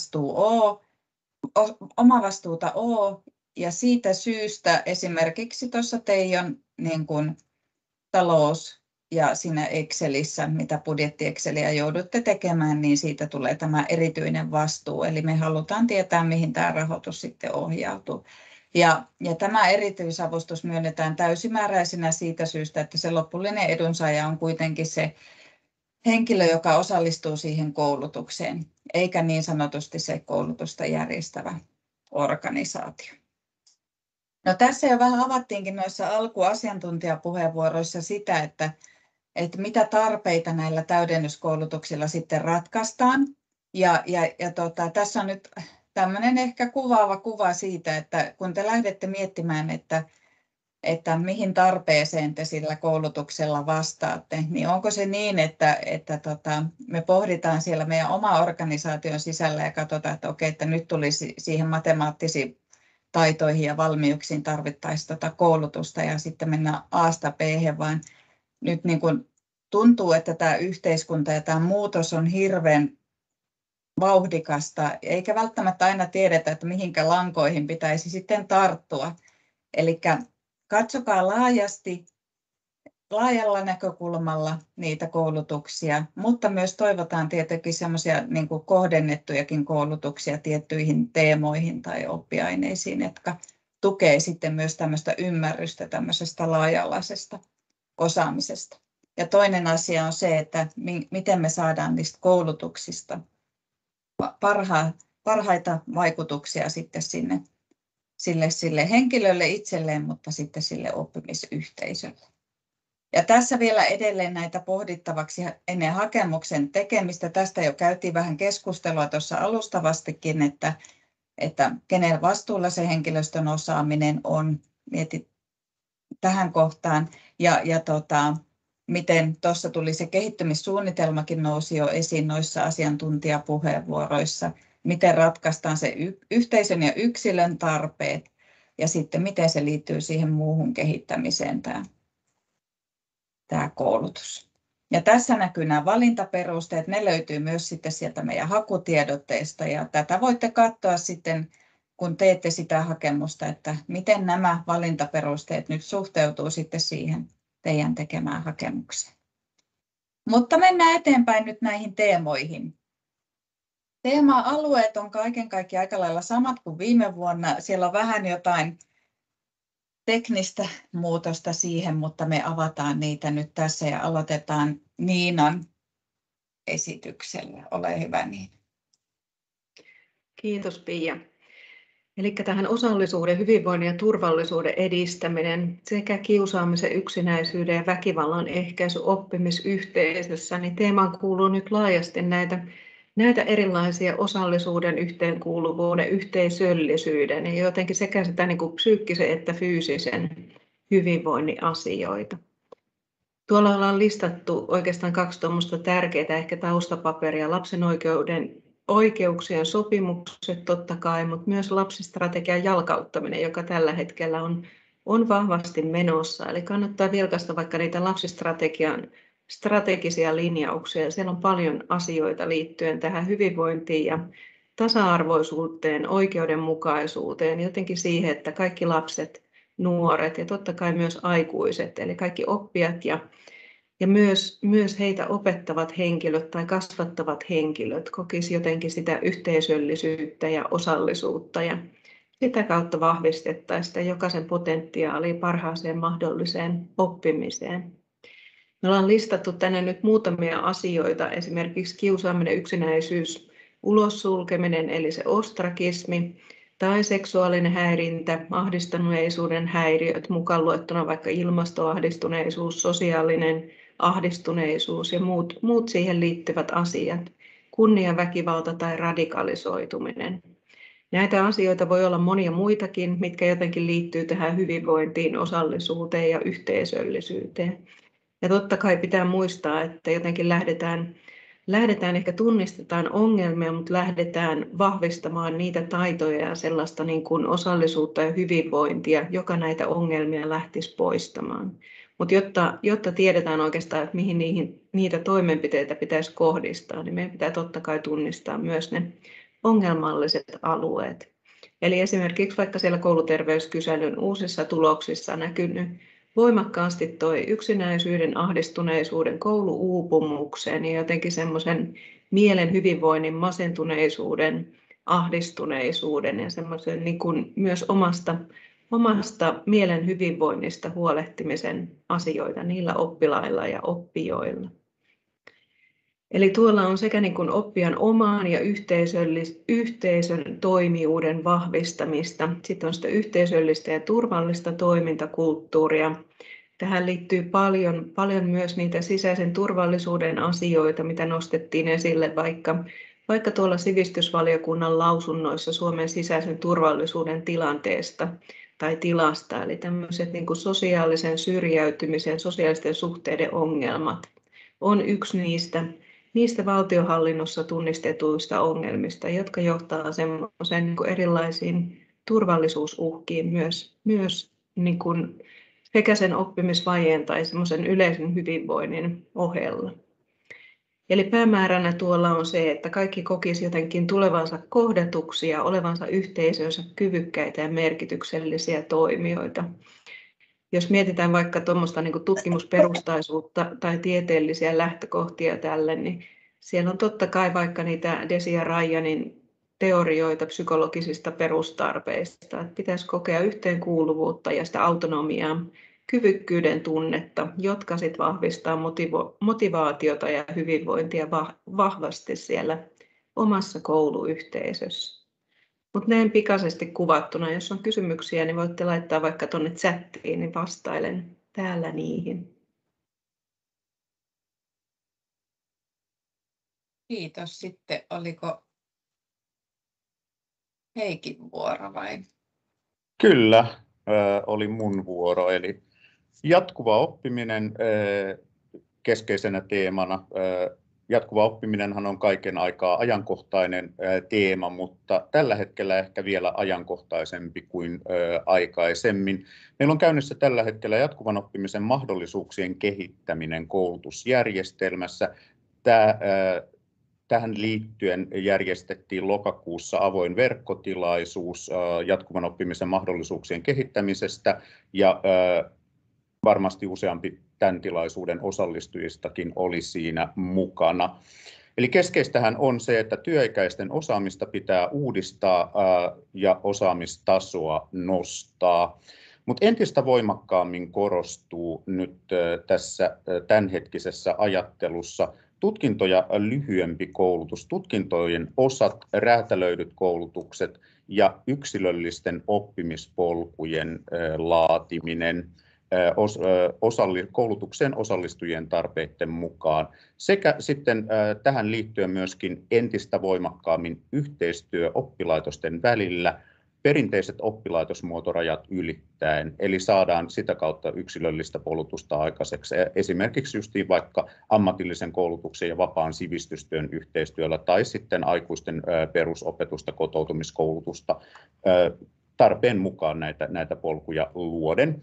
omavastuuta ole, ja siitä syystä esimerkiksi tuossa Teijon niin kuin ja siinä Excelissä, mitä budjetti-Exceliä joudutte tekemään, niin siitä tulee tämä erityinen vastuu. Eli me halutaan tietää, mihin tämä rahoitus sitten ohjautuu. Ja tämä erityisavustus myönnetään täysimääräisenä siitä syystä, että se lopullinen edunsaaja on kuitenkin se henkilö, joka osallistuu siihen koulutukseen, eikä niin sanotusti se koulutusta järjestävä organisaatio. No, tässä jo vähän avattiinkin noissa alkuasiantuntijapuheenvuoroissa sitä, että mitä tarpeita näillä täydennyskoulutuksilla sitten ratkaistaan. Tässä on nyt tämmöinen ehkä kuvaava kuva siitä, että kun te lähdette miettimään, että mihin tarpeeseen te sillä koulutuksella vastaatte, niin onko se niin, että me pohditaan siellä meidän oma organisaation sisällä ja katsotaan, että okei, että nyt tulisi siihen matemaattisiin taitoihin ja valmiuksiin tarvittaisiin koulutusta ja sitten mennään A:sta B:hen, vaan nyt niin kuin tuntuu, että tämä yhteiskunta ja tämä muutos on hirveän vauhdikasta, eikä välttämättä aina tiedetä, että mihinkä lankoihin pitäisi sitten tarttua. Eli katsokaa laajalla näkökulmalla niitä koulutuksia, mutta myös toivotaan tietenkin semmoisia niin kuin kohdennettujakin koulutuksia tiettyihin teemoihin tai oppiaineisiin, jotka tukee sitten myös tämmöistä ymmärrystä tämmöisestä laaja-alaisesta osaamisesta. Ja toinen asia on se, että miten me saadaan niistä koulutuksista parhaita vaikutuksia sitten sille henkilölle itselleen, mutta sitten sille oppimisyhteisölle. Ja tässä vielä edelleen näitä pohdittavaksi ennen hakemuksen tekemistä. Tästä jo käytiin vähän keskustelua tuossa alustavastikin, että kenen vastuulla se henkilöstön osaaminen on, mietit tähän kohtaan. Miten tuossa tuli se kehittymissuunnitelmakin nousi jo esiin noissa asiantuntijapuheenvuoroissa. Miten ratkaistaan se yhteisön ja yksilön tarpeet ja sitten miten se liittyy siihen muuhun kehittämiseen tämä koulutus. Ja tässä näkyy nämä valintaperusteet. Ne löytyy myös sitten sieltä meidän hakutiedotteesta ja tätä voitte katsoa sitten, kun teette sitä hakemusta, että miten nämä valintaperusteet nyt suhteutuu sitten siihen teidän tekemään hakemukseen. Mutta mennään eteenpäin nyt näihin teemoihin. Teema-alueet on kaiken kaikkiaan aika lailla samat kuin viime vuonna. Siellä on vähän jotain teknistä muutosta siihen, mutta me avataan niitä nyt tässä ja aloitetaan Niinan esityksellä. Ole hyvä, Niina. Kiitos, Pia. Eli tähän osallisuuden, hyvinvoinnin ja turvallisuuden edistäminen sekä kiusaamisen, yksinäisyyden ja väkivallan ehkäisy oppimisyhteisössä, niin teemaan kuuluu nyt laajasti näitä erilaisia osallisuuden, yhteenkuuluvuuden, yhteisöllisyyden ja jotenkin sekä sitä niin kuin psyykkisen että fyysisen hyvinvoinnin asioita. Tuolla ollaan listattu oikeastaan 2 tuommoista tärkeää ehkä taustapaperia, lapsen oikeuksien sopimukset totta kai, mutta myös lapsistrategian jalkauttaminen, joka tällä hetkellä on vahvasti menossa. Eli kannattaa vilkaista vaikka niitä lapsistrategian strategisia linjauksia. Siellä on paljon asioita liittyen tähän hyvinvointiin ja tasa-arvoisuuteen, oikeudenmukaisuuteen, jotenkin siihen, että kaikki lapset, nuoret ja totta kai myös aikuiset, eli kaikki oppijat ja myös heitä opettavat henkilöt tai kasvattavat henkilöt kokisivat jotenkin sitä yhteisöllisyyttä ja osallisuutta ja sitä kautta vahvistettaisiin jokaisen potentiaalia parhaaseen mahdolliseen oppimiseen. Me ollaan listattu tänne nyt muutamia asioita, esimerkiksi kiusaaminen, yksinäisyys, ulossulkeminen eli se ostrakismi tai seksuaalinen häirintä, ahdistuneisuuden häiriöt, mukaan luettuna vaikka ilmastoahdistuneisuus, sosiaalinen ahdistuneisuus ja muut siihen liittyvät asiat, kunniaväkivalta tai radikalisoituminen. Näitä asioita voi olla monia muitakin, mitkä jotenkin liittyy tähän hyvinvointiin, osallisuuteen ja yhteisöllisyyteen. Ja totta kai pitää muistaa, että jotenkin lähdetään ehkä tunnistetaan ongelmia, mutta lähdetään vahvistamaan niitä taitoja ja sellaista niin kuin osallisuutta ja hyvinvointia, joka näitä ongelmia lähtisi poistamaan. Mutta jotta tiedetään oikeastaan, että mihin niitä toimenpiteitä pitäisi kohdistaa, niin meidän pitää totta kai tunnistaa myös ne ongelmalliset alueet. Eli esimerkiksi vaikka siellä kouluterveyskyselyn uusissa tuloksissa näkynyt voimakkaasti toi yksinäisyyden, ahdistuneisuuden, kouluuupumuksen ja jotenkin semmoisen mielen hyvinvoinnin, masentuneisuuden, ahdistuneisuuden ja semmoisen niin kuin myös omasta mielen hyvinvoinnista huolehtimisen asioita niillä oppilailla ja oppijoilla. Eli tuolla on sekä niin kuin oppijan omaan ja yhteisön toimijuuden vahvistamista. Sitten on sitä yhteisöllistä ja turvallista toimintakulttuuria. Tähän liittyy paljon myös niitä sisäisen turvallisuuden asioita, mitä nostettiin esille vaikka tuolla sivistysvaliokunnan lausunnoissa Suomen sisäisen turvallisuuden tilanteesta tai tilasta. Eli tämmöiset niin kuin sosiaalisen syrjäytymisen, sosiaalisten suhteiden ongelmat on yksi niistä valtionhallinnossa tunnistetuista ongelmista, jotka johtaa semmoiseen niin kuin erilaisiin turvallisuusuhkiin myös niin kuin sekä sen oppimisvajeen tai semmoisen yleisen hyvinvoinnin ohella. Eli päämääränä tuolla on se, että kaikki kokisi jotenkin tulevansa kohdatuksi ja olevansa yhteisönsä kyvykkäitä ja merkityksellisiä toimijoita. Jos mietitään vaikka tuommoista niin kuin tutkimusperustaisuutta tai tieteellisiä lähtökohtia tälle, niin siellä on totta kai vaikka niitä Desi ja Ryanin teorioita psykologisista perustarpeista, että pitäisi kokea yhteenkuuluvuutta ja sitä autonomiaa, kyvykkyyden tunnetta, jotka sitten vahvistaa motivaatiota ja hyvinvointia vahvasti siellä omassa kouluyhteisössä. Mutta näin pikaisesti kuvattuna, jos on kysymyksiä, niin voitte laittaa vaikka tuonne chattiin, niin vastailen täällä niihin. Kiitos. Sitten oliko Heikin vuoro vai? Kyllä, oli mun vuoro. Eli jatkuva oppiminen keskeisenä teemana. Jatkuva oppiminenhan on kaiken aikaa ajankohtainen teema, mutta tällä hetkellä ehkä vielä ajankohtaisempi kuin aikaisemmin. Meillä on käynnissä tällä hetkellä jatkuvan oppimisen mahdollisuuksien kehittäminen koulutusjärjestelmässä. Tähän liittyen järjestettiin lokakuussa avoin verkkotilaisuus jatkuvan oppimisen mahdollisuuksien kehittämisestä ja varmasti useampi tämän tilaisuuden osallistujistakin oli siinä mukana. Eli keskeistähän on se, että työikäisten osaamista pitää uudistaa ja osaamistasoa nostaa. Mutta entistä voimakkaammin korostuu nyt tässä tämänhetkisessä ajattelussa tutkintoja lyhyempi koulutus, tutkintojen osat, räätälöidyt koulutukset ja yksilöllisten oppimispolkujen laatiminen koulutukseen osallistujien tarpeiden mukaan. Sekä sitten tähän liittyen myöskin entistä voimakkaammin yhteistyö oppilaitosten välillä, perinteiset oppilaitosmuotorajat ylittäen, eli saadaan sitä kautta yksilöllistä koulutusta aikaiseksi. Esimerkiksi justiin vaikka ammatillisen koulutuksen ja vapaan sivistystyön yhteistyöllä tai sitten aikuisten perusopetusta, kotoutumiskoulutusta tarpeen mukaan näitä polkuja luoden.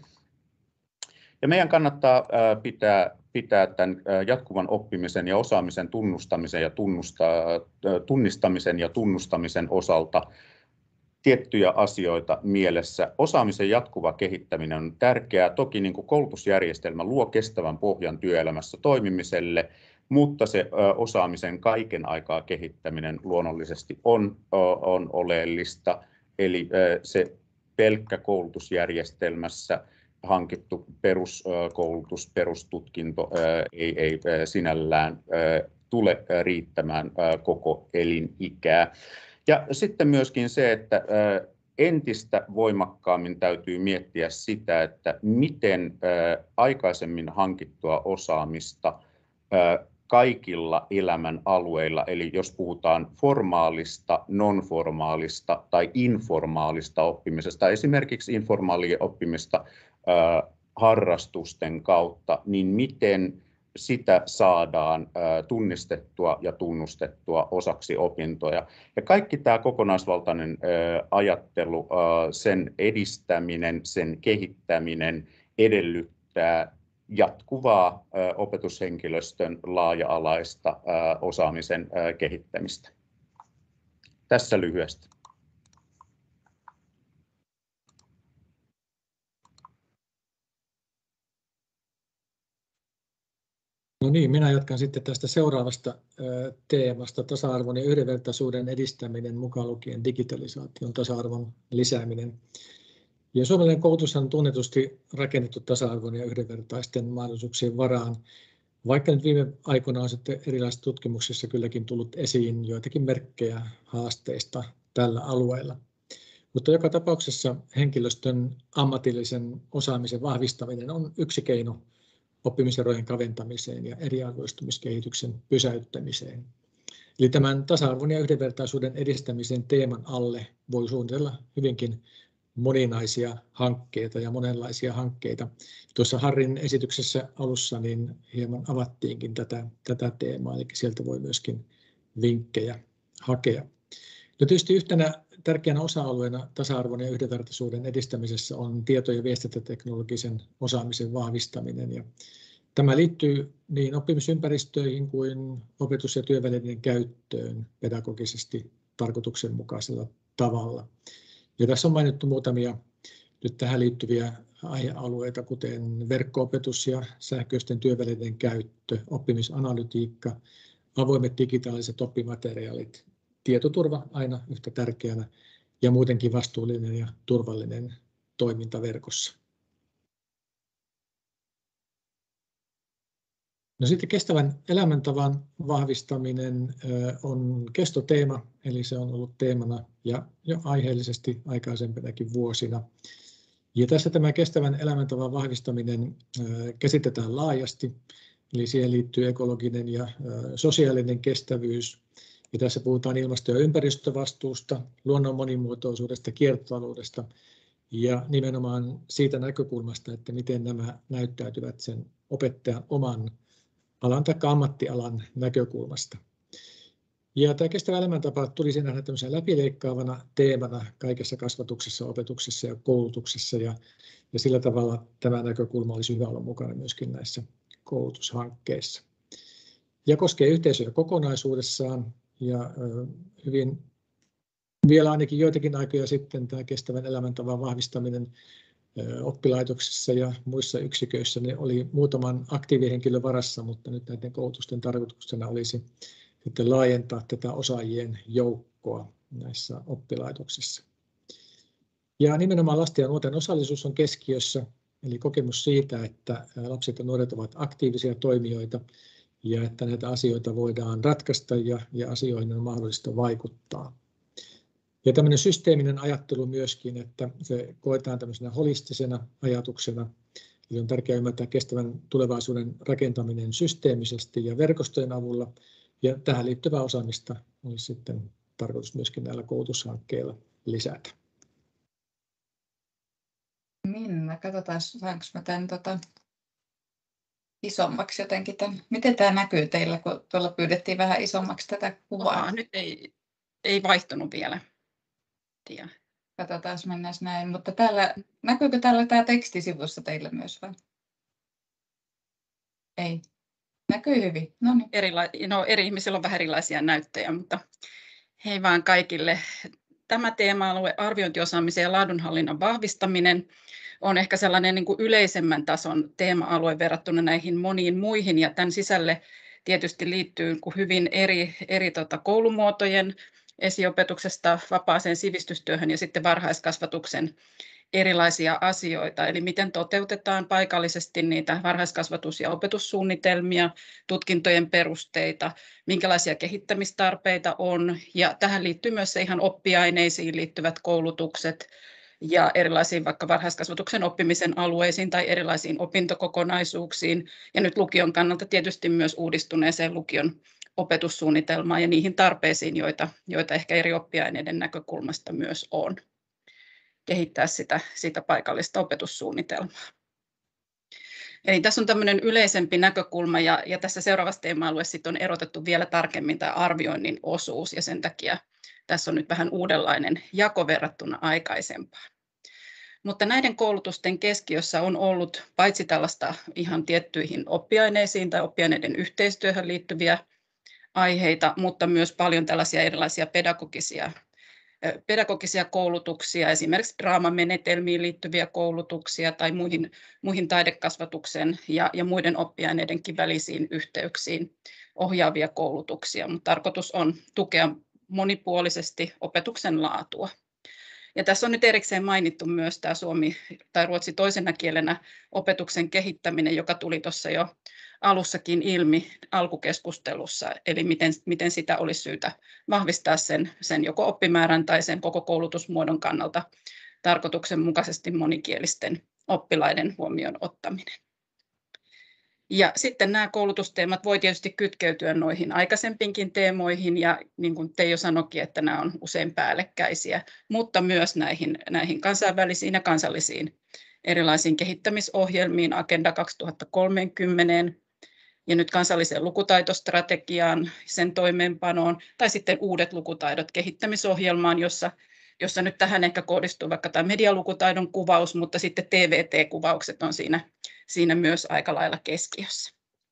Ja meidän kannattaa pitää tämän jatkuvan oppimisen ja osaamisen tunnustamisen ja tunnistamisen ja tunnustamisen osalta tiettyjä asioita mielessä. Osaamisen jatkuva kehittäminen on tärkeää. Toki niin kuin koulutusjärjestelmä luo kestävän pohjan työelämässä toimimiselle, mutta se osaamisen kaiken aikaa kehittäminen luonnollisesti on oleellista. Eli se pelkkä koulutusjärjestelmässä hankittu peruskoulutus, perustutkinto ei sinällään tule riittämään koko elinikää. Ja sitten myöskin se, että entistä voimakkaammin täytyy miettiä sitä, että miten aikaisemmin hankittua osaamista kaikilla elämän alueilla, eli jos puhutaan formaalista, non-formaalista tai informaalista oppimisesta, esimerkiksi informaalia oppimista harrastusten kautta, niin miten sitä saadaan tunnistettua ja tunnustettua osaksi opintoja. Ja kaikki tämä kokonaisvaltainen ajattelu, sen edistäminen, sen kehittäminen edellyttää jatkuvaa opetushenkilöstön laaja-alaista osaamisen kehittämistä. Tässä lyhyesti. No niin, minä jatkan sitten tästä seuraavasta teemasta, tasa-arvon ja yhdenvertaisuuden edistäminen, mukaan lukien digitalisaation tasa-arvon lisääminen. Ja suomalainen koulutus on tunnetusti rakennettu tasa-arvon ja yhdenvertaisten mahdollisuuksien varaan, vaikka nyt viime aikoina on sitten erilaisissa tutkimuksissa kylläkin tullut esiin joitakin merkkejä haasteista tällä alueella. Mutta joka tapauksessa henkilöstön ammatillisen osaamisen vahvistaminen on yksi keino oppimiserojen kaventamiseen ja eriarvoistumiskehityksen pysäyttämiseen. Eli tämän tasa-arvon ja yhdenvertaisuuden edistämisen teeman alle voi suunnitella hyvinkin moninaisia hankkeita ja monenlaisia hankkeita. Tuossa Harrin esityksessä alussa niin hieman avattiinkin tätä teemaa, eli sieltä voi myöskin vinkkejä hakea. No tietysti yhtenä tärkeänä osa-alueena tasa-arvon ja yhdenvertaisuuden edistämisessä on tieto- ja viestintäteknologisen osaamisen vahvistaminen. Ja tämä liittyy niin oppimisympäristöihin kuin opetus- ja työvälineiden käyttöön pedagogisesti tarkoituksenmukaisella tavalla. Ja tässä on mainittu muutamia nyt tähän liittyviä aihealueita, kuten verkko-opetus ja sähköisten työvälineiden käyttö, oppimisanalytiikka, avoimet digitaaliset oppimateriaalit, tietoturva aina yhtä tärkeänä ja muutenkin vastuullinen ja turvallinen toiminta verkossa. No sitten kestävän elämäntavan vahvistaminen on kestoteema, eli se on ollut teemana ja jo aiheellisesti aikaisempinakin vuosina. Ja tässä tämä kestävän elämäntavan vahvistaminen käsitetään laajasti, eli siihen liittyy ekologinen ja sosiaalinen kestävyys. Ja tässä puhutaan ilmasto- ja ympäristövastuusta, luonnon monimuotoisuudesta, kiertotaloudesta ja nimenomaan siitä näkökulmasta, että miten nämä näyttäytyvät sen opettajan oman alan tai ammattialan näkökulmasta. Ja tämä kestävä elämäntapa tulisi nähdä tämmöisenä läpileikkaavana teemana kaikessa kasvatuksessa, opetuksessa ja koulutuksessa, ja sillä tavalla tämä näkökulma olisi hyvä olla mukana myöskin näissä koulutushankkeissa. Ja koskee yhteisöjä kokonaisuudessaan, ja hyvin vielä ainakin joitakin aikoja sitten tämä kestävän elämäntavan vahvistaminen oppilaitoksissa ja muissa yksiköissä ne oli muutaman aktiivihenkilön varassa, mutta nyt näiden koulutusten tarkoituksena olisi sitten laajentaa tätä osaajien joukkoa näissä oppilaitoksissa. Ja nimenomaan lasten ja nuorten osallisuus on keskiössä, eli kokemus siitä, että lapset ja nuoret ovat aktiivisia toimijoita ja että näitä asioita voidaan ratkaista ja asioihin on mahdollista vaikuttaa. Ja tämmöinen systeeminen ajattelu myöskin, että se koetaan tämmöisenä holistisena ajatuksena. Eli on tärkeää ymmärtää kestävän tulevaisuuden rakentaminen systeemisesti ja verkostojen avulla. Ja tähän liittyvää osaamista olisi sitten tarkoitus myöskin näillä koulutushankkeilla lisätä. Minna, katsotaan, saanko mä tämän isommaksi jotenkin. Miten tämä näkyy teillä, kun tuolla pyydettiin vähän isommaksi tätä kuvaa? Nyt ei vaihtunut vielä. Katsotaan, mennään näin. Mutta näkyykö täällä tämä teksti sivussa teillä myös vai? Ei. Näkyy hyvin. No niin. Eri ihmisillä on vähän erilaisia näyttöjä, mutta hei vaan kaikille. Tämä teema-alue, arviointiosaamisen ja laadunhallinnan vahvistaminen, on ehkä sellainen niin kuin yleisemmän tason teema-alue verrattuna näihin moniin muihin, ja tämän sisälle tietysti liittyy hyvin eri koulumuotojen esiopetuksesta vapaaseen sivistystyöhön ja sitten varhaiskasvatuksen erilaisia asioita, eli miten toteutetaan paikallisesti niitä varhaiskasvatus- ja opetussuunnitelmia, tutkintojen perusteita, minkälaisia kehittämistarpeita on, ja tähän liittyy myös se ihan oppiaineisiin liittyvät koulutukset ja erilaisiin vaikka varhaiskasvatuksen oppimisen alueisiin tai erilaisiin opintokokonaisuuksiin, ja nyt lukion kannalta tietysti myös uudistuneeseen lukion opetussuunnitelmaan ja niihin tarpeisiin, joita ehkä eri oppiaineiden näkökulmasta myös on. Kehittää sitä paikallista opetussuunnitelmaa. Eli tässä on tämmöinen yleisempi näkökulma ja tässä seuraavassa teema-alueessa on erotettu vielä tarkemmin tämä arvioinnin osuus ja sen takia tässä on nyt vähän uudenlainen jako verrattuna aikaisempaan. Mutta näiden koulutusten keskiössä on ollut paitsi tällaista ihan tiettyihin oppiaineisiin tai oppiaineiden yhteistyöhön liittyviä aiheita, mutta myös paljon tällaisia erilaisia pedagogisia pedagogisia koulutuksia, esimerkiksi draamamenetelmiin liittyviä koulutuksia tai muihin taidekasvatuksen ja muiden oppiaineidenkin välisiin yhteyksiin ohjaavia koulutuksia, mutta tarkoitus on tukea monipuolisesti opetuksen laatua. Ja tässä on nyt erikseen mainittu myös tämä suomi tai ruotsi toisena kielenä opetuksen kehittäminen, joka tuli tuossa jo alussakin ilmi alkukeskustelussa, eli miten sitä olisi syytä vahvistaa sen joko oppimäärän tai sen koko koulutusmuodon kannalta tarkoituksenmukaisesti monikielisten oppilaiden huomioon ottaminen. Ja sitten nämä koulutusteemat voi tietysti kytkeytyä noihin aikaisempiinkin teemoihin, ja niin kuin Teijo sanoikin, että nämä on usein päällekkäisiä, mutta myös näihin kansainvälisiin ja kansallisiin erilaisiin kehittämisohjelmiin, Agenda 2030, ja nyt kansalliseen lukutaitostrategiaan, sen toimeenpanoon, tai sitten uudet lukutaidot kehittämisohjelmaan, jossa nyt tähän ehkä kohdistuu vaikka tämä medialukutaidon kuvaus, mutta sitten TVT-kuvaukset on siinä myös aika lailla keskiössä.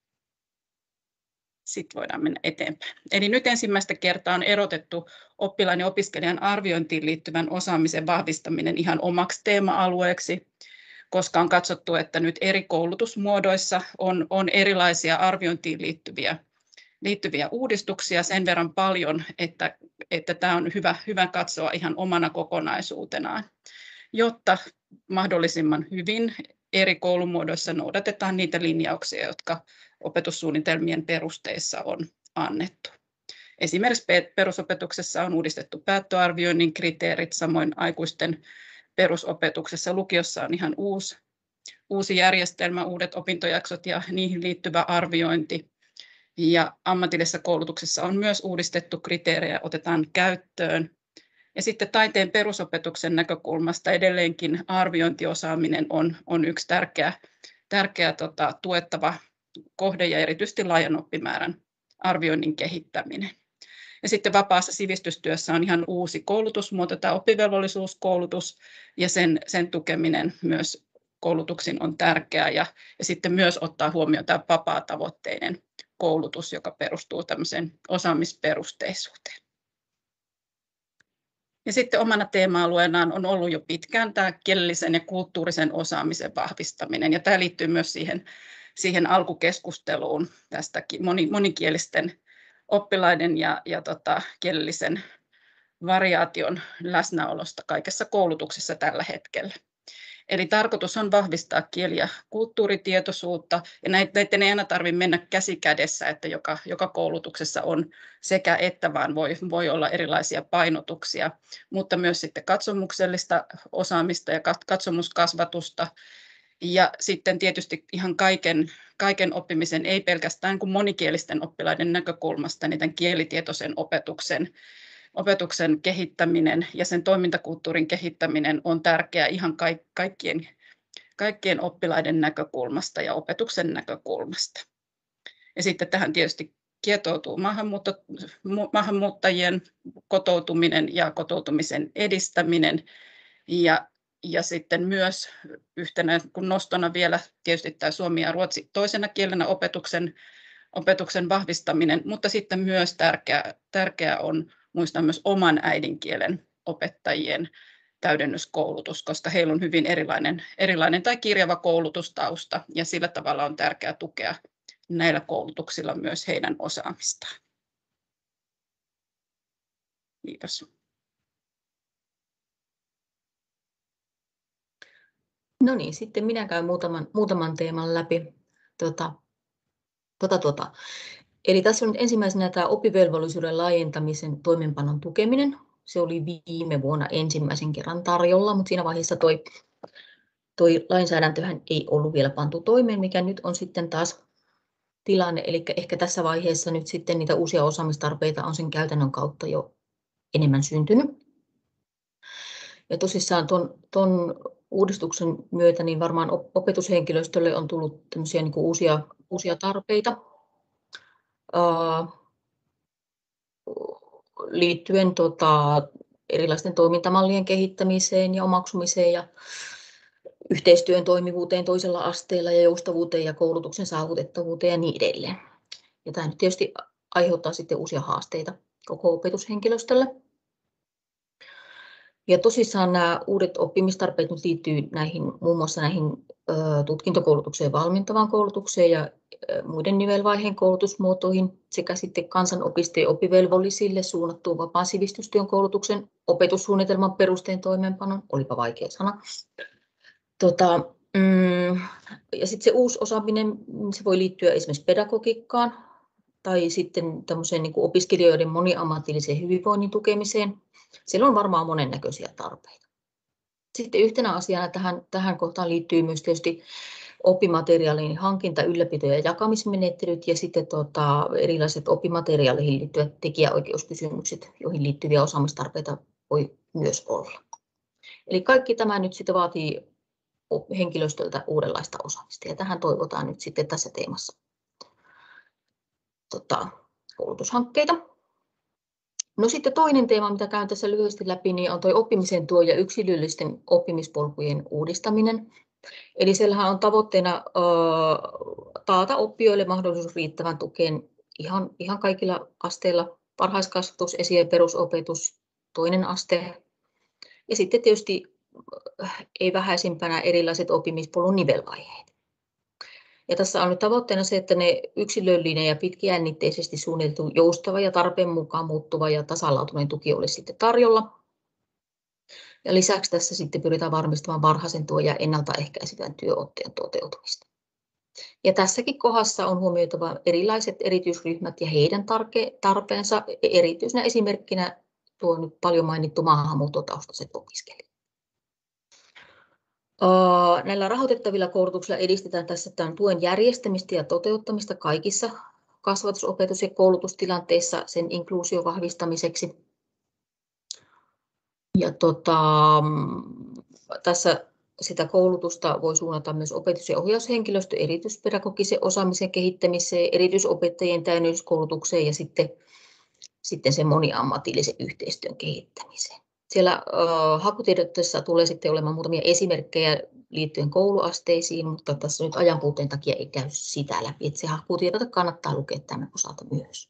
Sitten voidaan mennä eteenpäin. Eli nyt ensimmäistä kertaa on erotettu oppilaan ja opiskelijan arviointiin liittyvän osaamisen vahvistaminen ihan omaksi teema-alueeksi, koska on katsottu, että nyt eri koulutusmuodoissa on erilaisia arviointiin liittyviä uudistuksia sen verran paljon, että tämä on hyvä katsoa ihan omana kokonaisuutenaan, jotta mahdollisimman hyvin eri koulumuodoissa noudatetaan niitä linjauksia, jotka opetussuunnitelmien perusteissa on annettu. Esimerkiksi perusopetuksessa on uudistettu päättöarvioinnin kriteerit, samoin aikuisten perusopetuksessa. Lukiossa on ihan uusi järjestelmä, uudet opintojaksot ja niihin liittyvä arviointi. Ja ammatillisessa koulutuksessa on myös uudistettu kriteerejä, otetaan käyttöön. Ja sitten taiteen perusopetuksen näkökulmasta edelleenkin arviointiosaaminen on yksi tärkeä tuettava kohde ja erityisesti laajan oppimäärän arvioinnin kehittäminen. Ja sitten vapaassa sivistystyössä on ihan uusi koulutusmuoto, tämä oppivelvollisuuskoulutus, ja sen tukeminen myös koulutuksin on tärkeää, ja sitten myös ottaa huomioon tämä vapaatavoitteinen koulutus, joka perustuu tämmöiseen osaamisperusteisuuteen. Ja sitten omana teema-alueenaan on ollut jo pitkään tämä kielellisen ja kulttuurisen osaamisen vahvistaminen, ja tämä liittyy myös siihen alkukeskusteluun tästä monikielisten oppilaiden ja kielellisen variaation läsnäolosta kaikessa koulutuksessa tällä hetkellä. Eli tarkoitus on vahvistaa kieli- ja kulttuuritietoisuutta, ja näiden ei aina tarvitse mennä käsi kädessä, että joka koulutuksessa on sekä että, vaan voi olla erilaisia painotuksia, mutta myös sitten katsomuksellista osaamista ja katsomuskasvatusta, ja sitten tietysti ihan kaiken oppimisen, ei pelkästään kuin monikielisten oppilaiden näkökulmasta, niin tämän kielitietoisen opetuksen kehittäminen ja sen toimintakulttuurin kehittäminen on tärkeää ihan kaikkien oppilaiden näkökulmasta ja opetuksen näkökulmasta. Ja sitten tähän tietysti kietoutuu maahanmuuttajien kotoutuminen ja kotoutumisen edistäminen, ja sitten myös yhtenä nostona vielä tietysti tämä suomi ja ruotsi toisena kielenä opetuksen vahvistaminen, mutta sitten myös tärkeää on muistaa myös oman äidinkielen opettajien täydennyskoulutus, koska heillä on hyvin erilainen tai kirjava koulutustausta, ja sillä tavalla on tärkeää tukea näillä koulutuksilla myös heidän osaamistaan. Kiitos. No niin, sitten minä käyn muutaman teeman läpi. Eli tässä on nyt ensimmäisenä tämä oppivelvollisuuden laajentamisen toimeenpanon tukeminen. Se oli viime vuonna ensimmäisen kerran tarjolla, mutta siinä vaiheessa toi lainsäädäntöhän ei ollut vielä pantu toimeen, mikä nyt on sitten taas tilanne. Eli ehkä tässä vaiheessa nyt sitten niitä uusia osaamistarpeita on sen käytännön kautta jo enemmän syntynyt. Ja tosissaan tuon uudistuksen myötä niin varmaan opetushenkilöstölle on tullut tämmöisiä niin kuin uusia tarpeita liittyen erilaisten toimintamallien kehittämiseen ja omaksumiseen ja yhteistyön toimivuuteen toisella asteella ja joustavuuteen ja koulutuksen saavutettavuuteen ja niin edelleen. Ja tämä nyt tietysti aiheuttaa sitten uusia haasteita koko opetushenkilöstölle. Ja tosissaan nämä uudet oppimistarpeet nyt liittyy muun muassa näihin tutkintokoulutukseen, valmentavaan koulutukseen ja muiden nivelvaiheen koulutusmuotoihin sekä sitten kansanopistojen oppivelvollisille suunnattuun vapaan sivistystyön koulutuksen opetussuunnitelman perusteen toimeenpanon, olipa vaikea sana. Ja sitten se uusi osaaminen, se voi liittyä esimerkiksi pedagogiikkaan tai sitten tämmöiseen niin kuin opiskelijoiden moniammatilliseen hyvinvoinnin tukemiseen. Siellä on varmaan monennäköisiä tarpeita. Sitten yhtenä asiana tähän kohtaan liittyy myös tietysti oppimateriaalien hankinta, ylläpito ja jakamismenettelyt ja sitten erilaiset oppimateriaaleihin liittyvät tekijäoikeuskysymykset, joihin liittyviä osaamistarpeita voi myös olla. Eli kaikki tämä nyt sitten vaatii henkilöstöltä uudenlaista osaamista ja tähän toivotaan nyt sitten tässä teemassa koulutushankkeita. No sitten toinen teema, mitä käyn tässä lyhyesti läpi, niin on tuo oppimisen tuo ja yksilöllisten oppimispolkujen uudistaminen. Eli siellähän on tavoitteena taata oppijoille mahdollisuus riittävän tukeen ihan kaikilla asteilla, varhaiskasvatus, esi- ja perusopetus, toinen aste ja sitten tietysti ei vähäisimpänä erilaiset oppimispolun nivelvaiheet. Ja tässä on nyt tavoitteena se, että ne yksilöllinen ja pitkäjännitteisesti suunniteltu joustava ja tarpeen mukaan muuttuva ja tasalaatuinen tuki olisi sitten tarjolla. Ja lisäksi tässä sitten pyritään varmistamaan varhaisen tuen ja ennaltaehkäisevän työotteen toteutumista. Ja tässäkin kohdassa on huomioitava erilaiset erityisryhmät ja heidän tarpeensa, erityisenä esimerkkinä tuo nyt paljon mainittu maahanmuuttotaustaiset opiskelijat. Näillä rahoitettavilla koulutuksilla edistetään tässä tämän tuen järjestämistä ja toteuttamista kaikissa kasvatus-, opetus- ja koulutustilanteissa sen inkluusion vahvistamiseksi. Ja tässä sitä koulutusta voi suunnata myös opetus- ja ohjaushenkilöstö erityispedagogisen osaamisen kehittämiseen, erityisopettajien täydennyskoulutukseen ja sitten sen moniammatillisen yhteistyön kehittämiseen. Siellä hakutiedotteessa tulee sitten olemaan muutamia esimerkkejä liittyen kouluasteisiin, mutta tässä nyt ajanpuutteen takia ei käy sitä läpi, että se hakutiedote kannattaa lukea tämän osalta myös.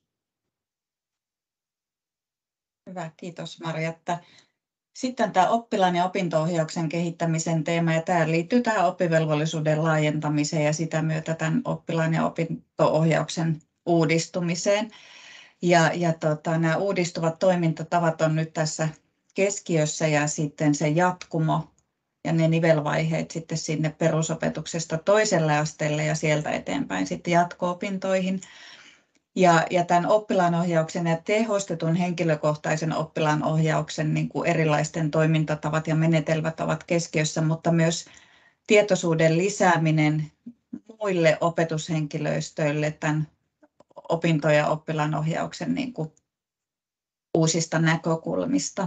Hyvä, kiitos Marjatta. Sitten tämä oppilaan ja opinto-ohjauksen kehittämisen teema, ja tämä liittyy tähän oppivelvollisuuden laajentamiseen ja sitä myötä tämän oppilaan ja opinto-ohjauksen uudistumiseen. Nämä uudistuvat toimintatavat on nyt tässä keskiössä ja sitten se jatkumo ja ne nivelvaiheet sitten sinne perusopetuksesta toiselle asteelle ja sieltä eteenpäin sitten jatko-opintoihin. Ja tämän oppilaanohjauksen ja tehostetun henkilökohtaisen oppilaanohjauksen niin kuin erilaisten toimintatavat ja menetelmät ovat keskiössä, mutta myös tietoisuuden lisääminen muille opetushenkilöstöille tämän opinto- ja oppilaanohjauksen niin kuin uusista näkökulmista.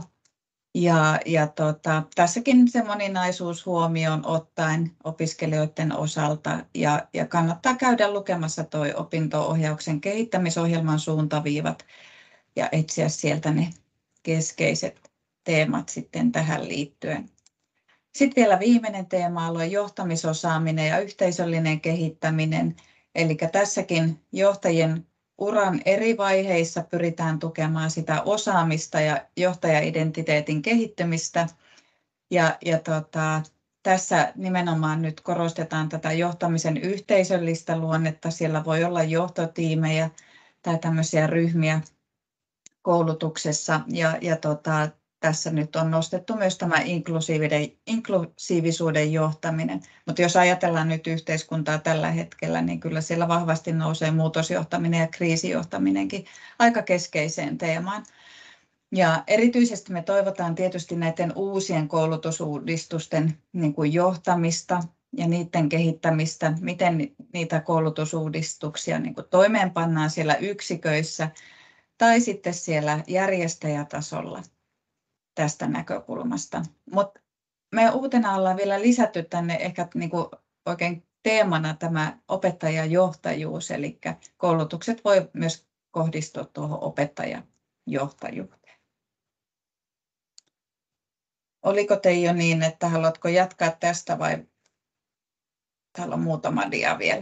Tässäkin se moninaisuus huomioon ottaen opiskelijoiden osalta ja kannattaa käydä lukemassa tuo opinto-ohjauksen kehittämisohjelman suuntaviivat ja etsiä sieltä ne keskeiset teemat sitten tähän liittyen. Sitten vielä viimeinen teema-alue, johtamisosaaminen ja yhteisöllinen kehittäminen. Eli tässäkin johtajien uran eri vaiheissa pyritään tukemaan sitä osaamista ja johtajaidentiteetin kehittymistä. Tässä nimenomaan nyt korostetaan tätä johtamisen yhteisöllistä luonnetta. Siellä voi olla johtotiimejä tai tämmöisiä ryhmiä koulutuksessa. Tässä nyt on nostettu myös tämä inklusiivisuuden johtaminen. Mutta jos ajatellaan nyt yhteiskuntaa tällä hetkellä, niin kyllä siellä vahvasti nousee muutosjohtaminen ja kriisijohtaminenkin aika keskeiseen teemaan. Ja erityisesti me toivotaan tietysti näiden uusien koulutusuudistusten niin kuin johtamista ja niiden kehittämistä, miten niitä koulutusuudistuksia niin kuin toimeenpannaan siellä yksiköissä tai sitten siellä järjestäjätasolla tästä näkökulmasta. Mutta me uutena ollaan vielä lisätty tänne ehkä niin kuin oikein teemana tämä opettajajohtajuus, eli koulutukset voi myös kohdistua tuohon opettajajohtajuuteen. Oliko Teijo niin, että haluatko jatkaa tästä vai täällä on muutama dia vielä?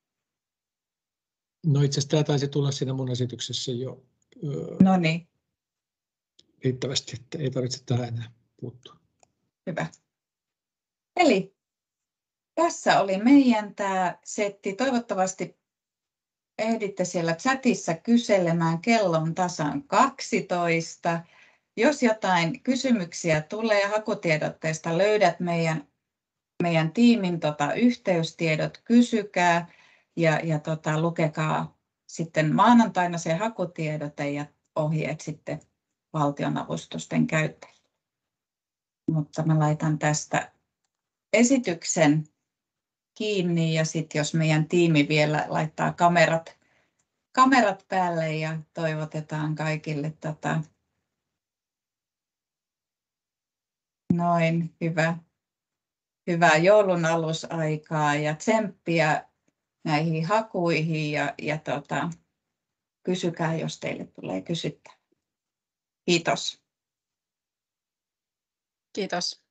No itse asiassa tämä taisi tulla siinä mun esityksessä jo no niin. riittävästi, että ei tarvitse tähän enää puuttua. Hyvä. Eli tässä oli meidän tämä setti. Toivottavasti ehditte siellä chatissa kyselemään. Kello on tasan 12. Jos jotain kysymyksiä tulee hakutiedotteesta, löydät meidän tiimin yhteystiedot, kysykää ja lukekaa sitten maanantaina se hakutiedote ja ohjeet sitten valtionavustusten käyttäjille. Mutta mä laitan tästä esityksen kiinni ja sitten jos meidän tiimi vielä laittaa kamerat päälle ja toivotetaan kaikille noin hyvää joulun alusaikaa ja tsemppiä näihin hakuihin ja kysykää, jos teille tulee kysyttävää. Kiitos. Kiitos.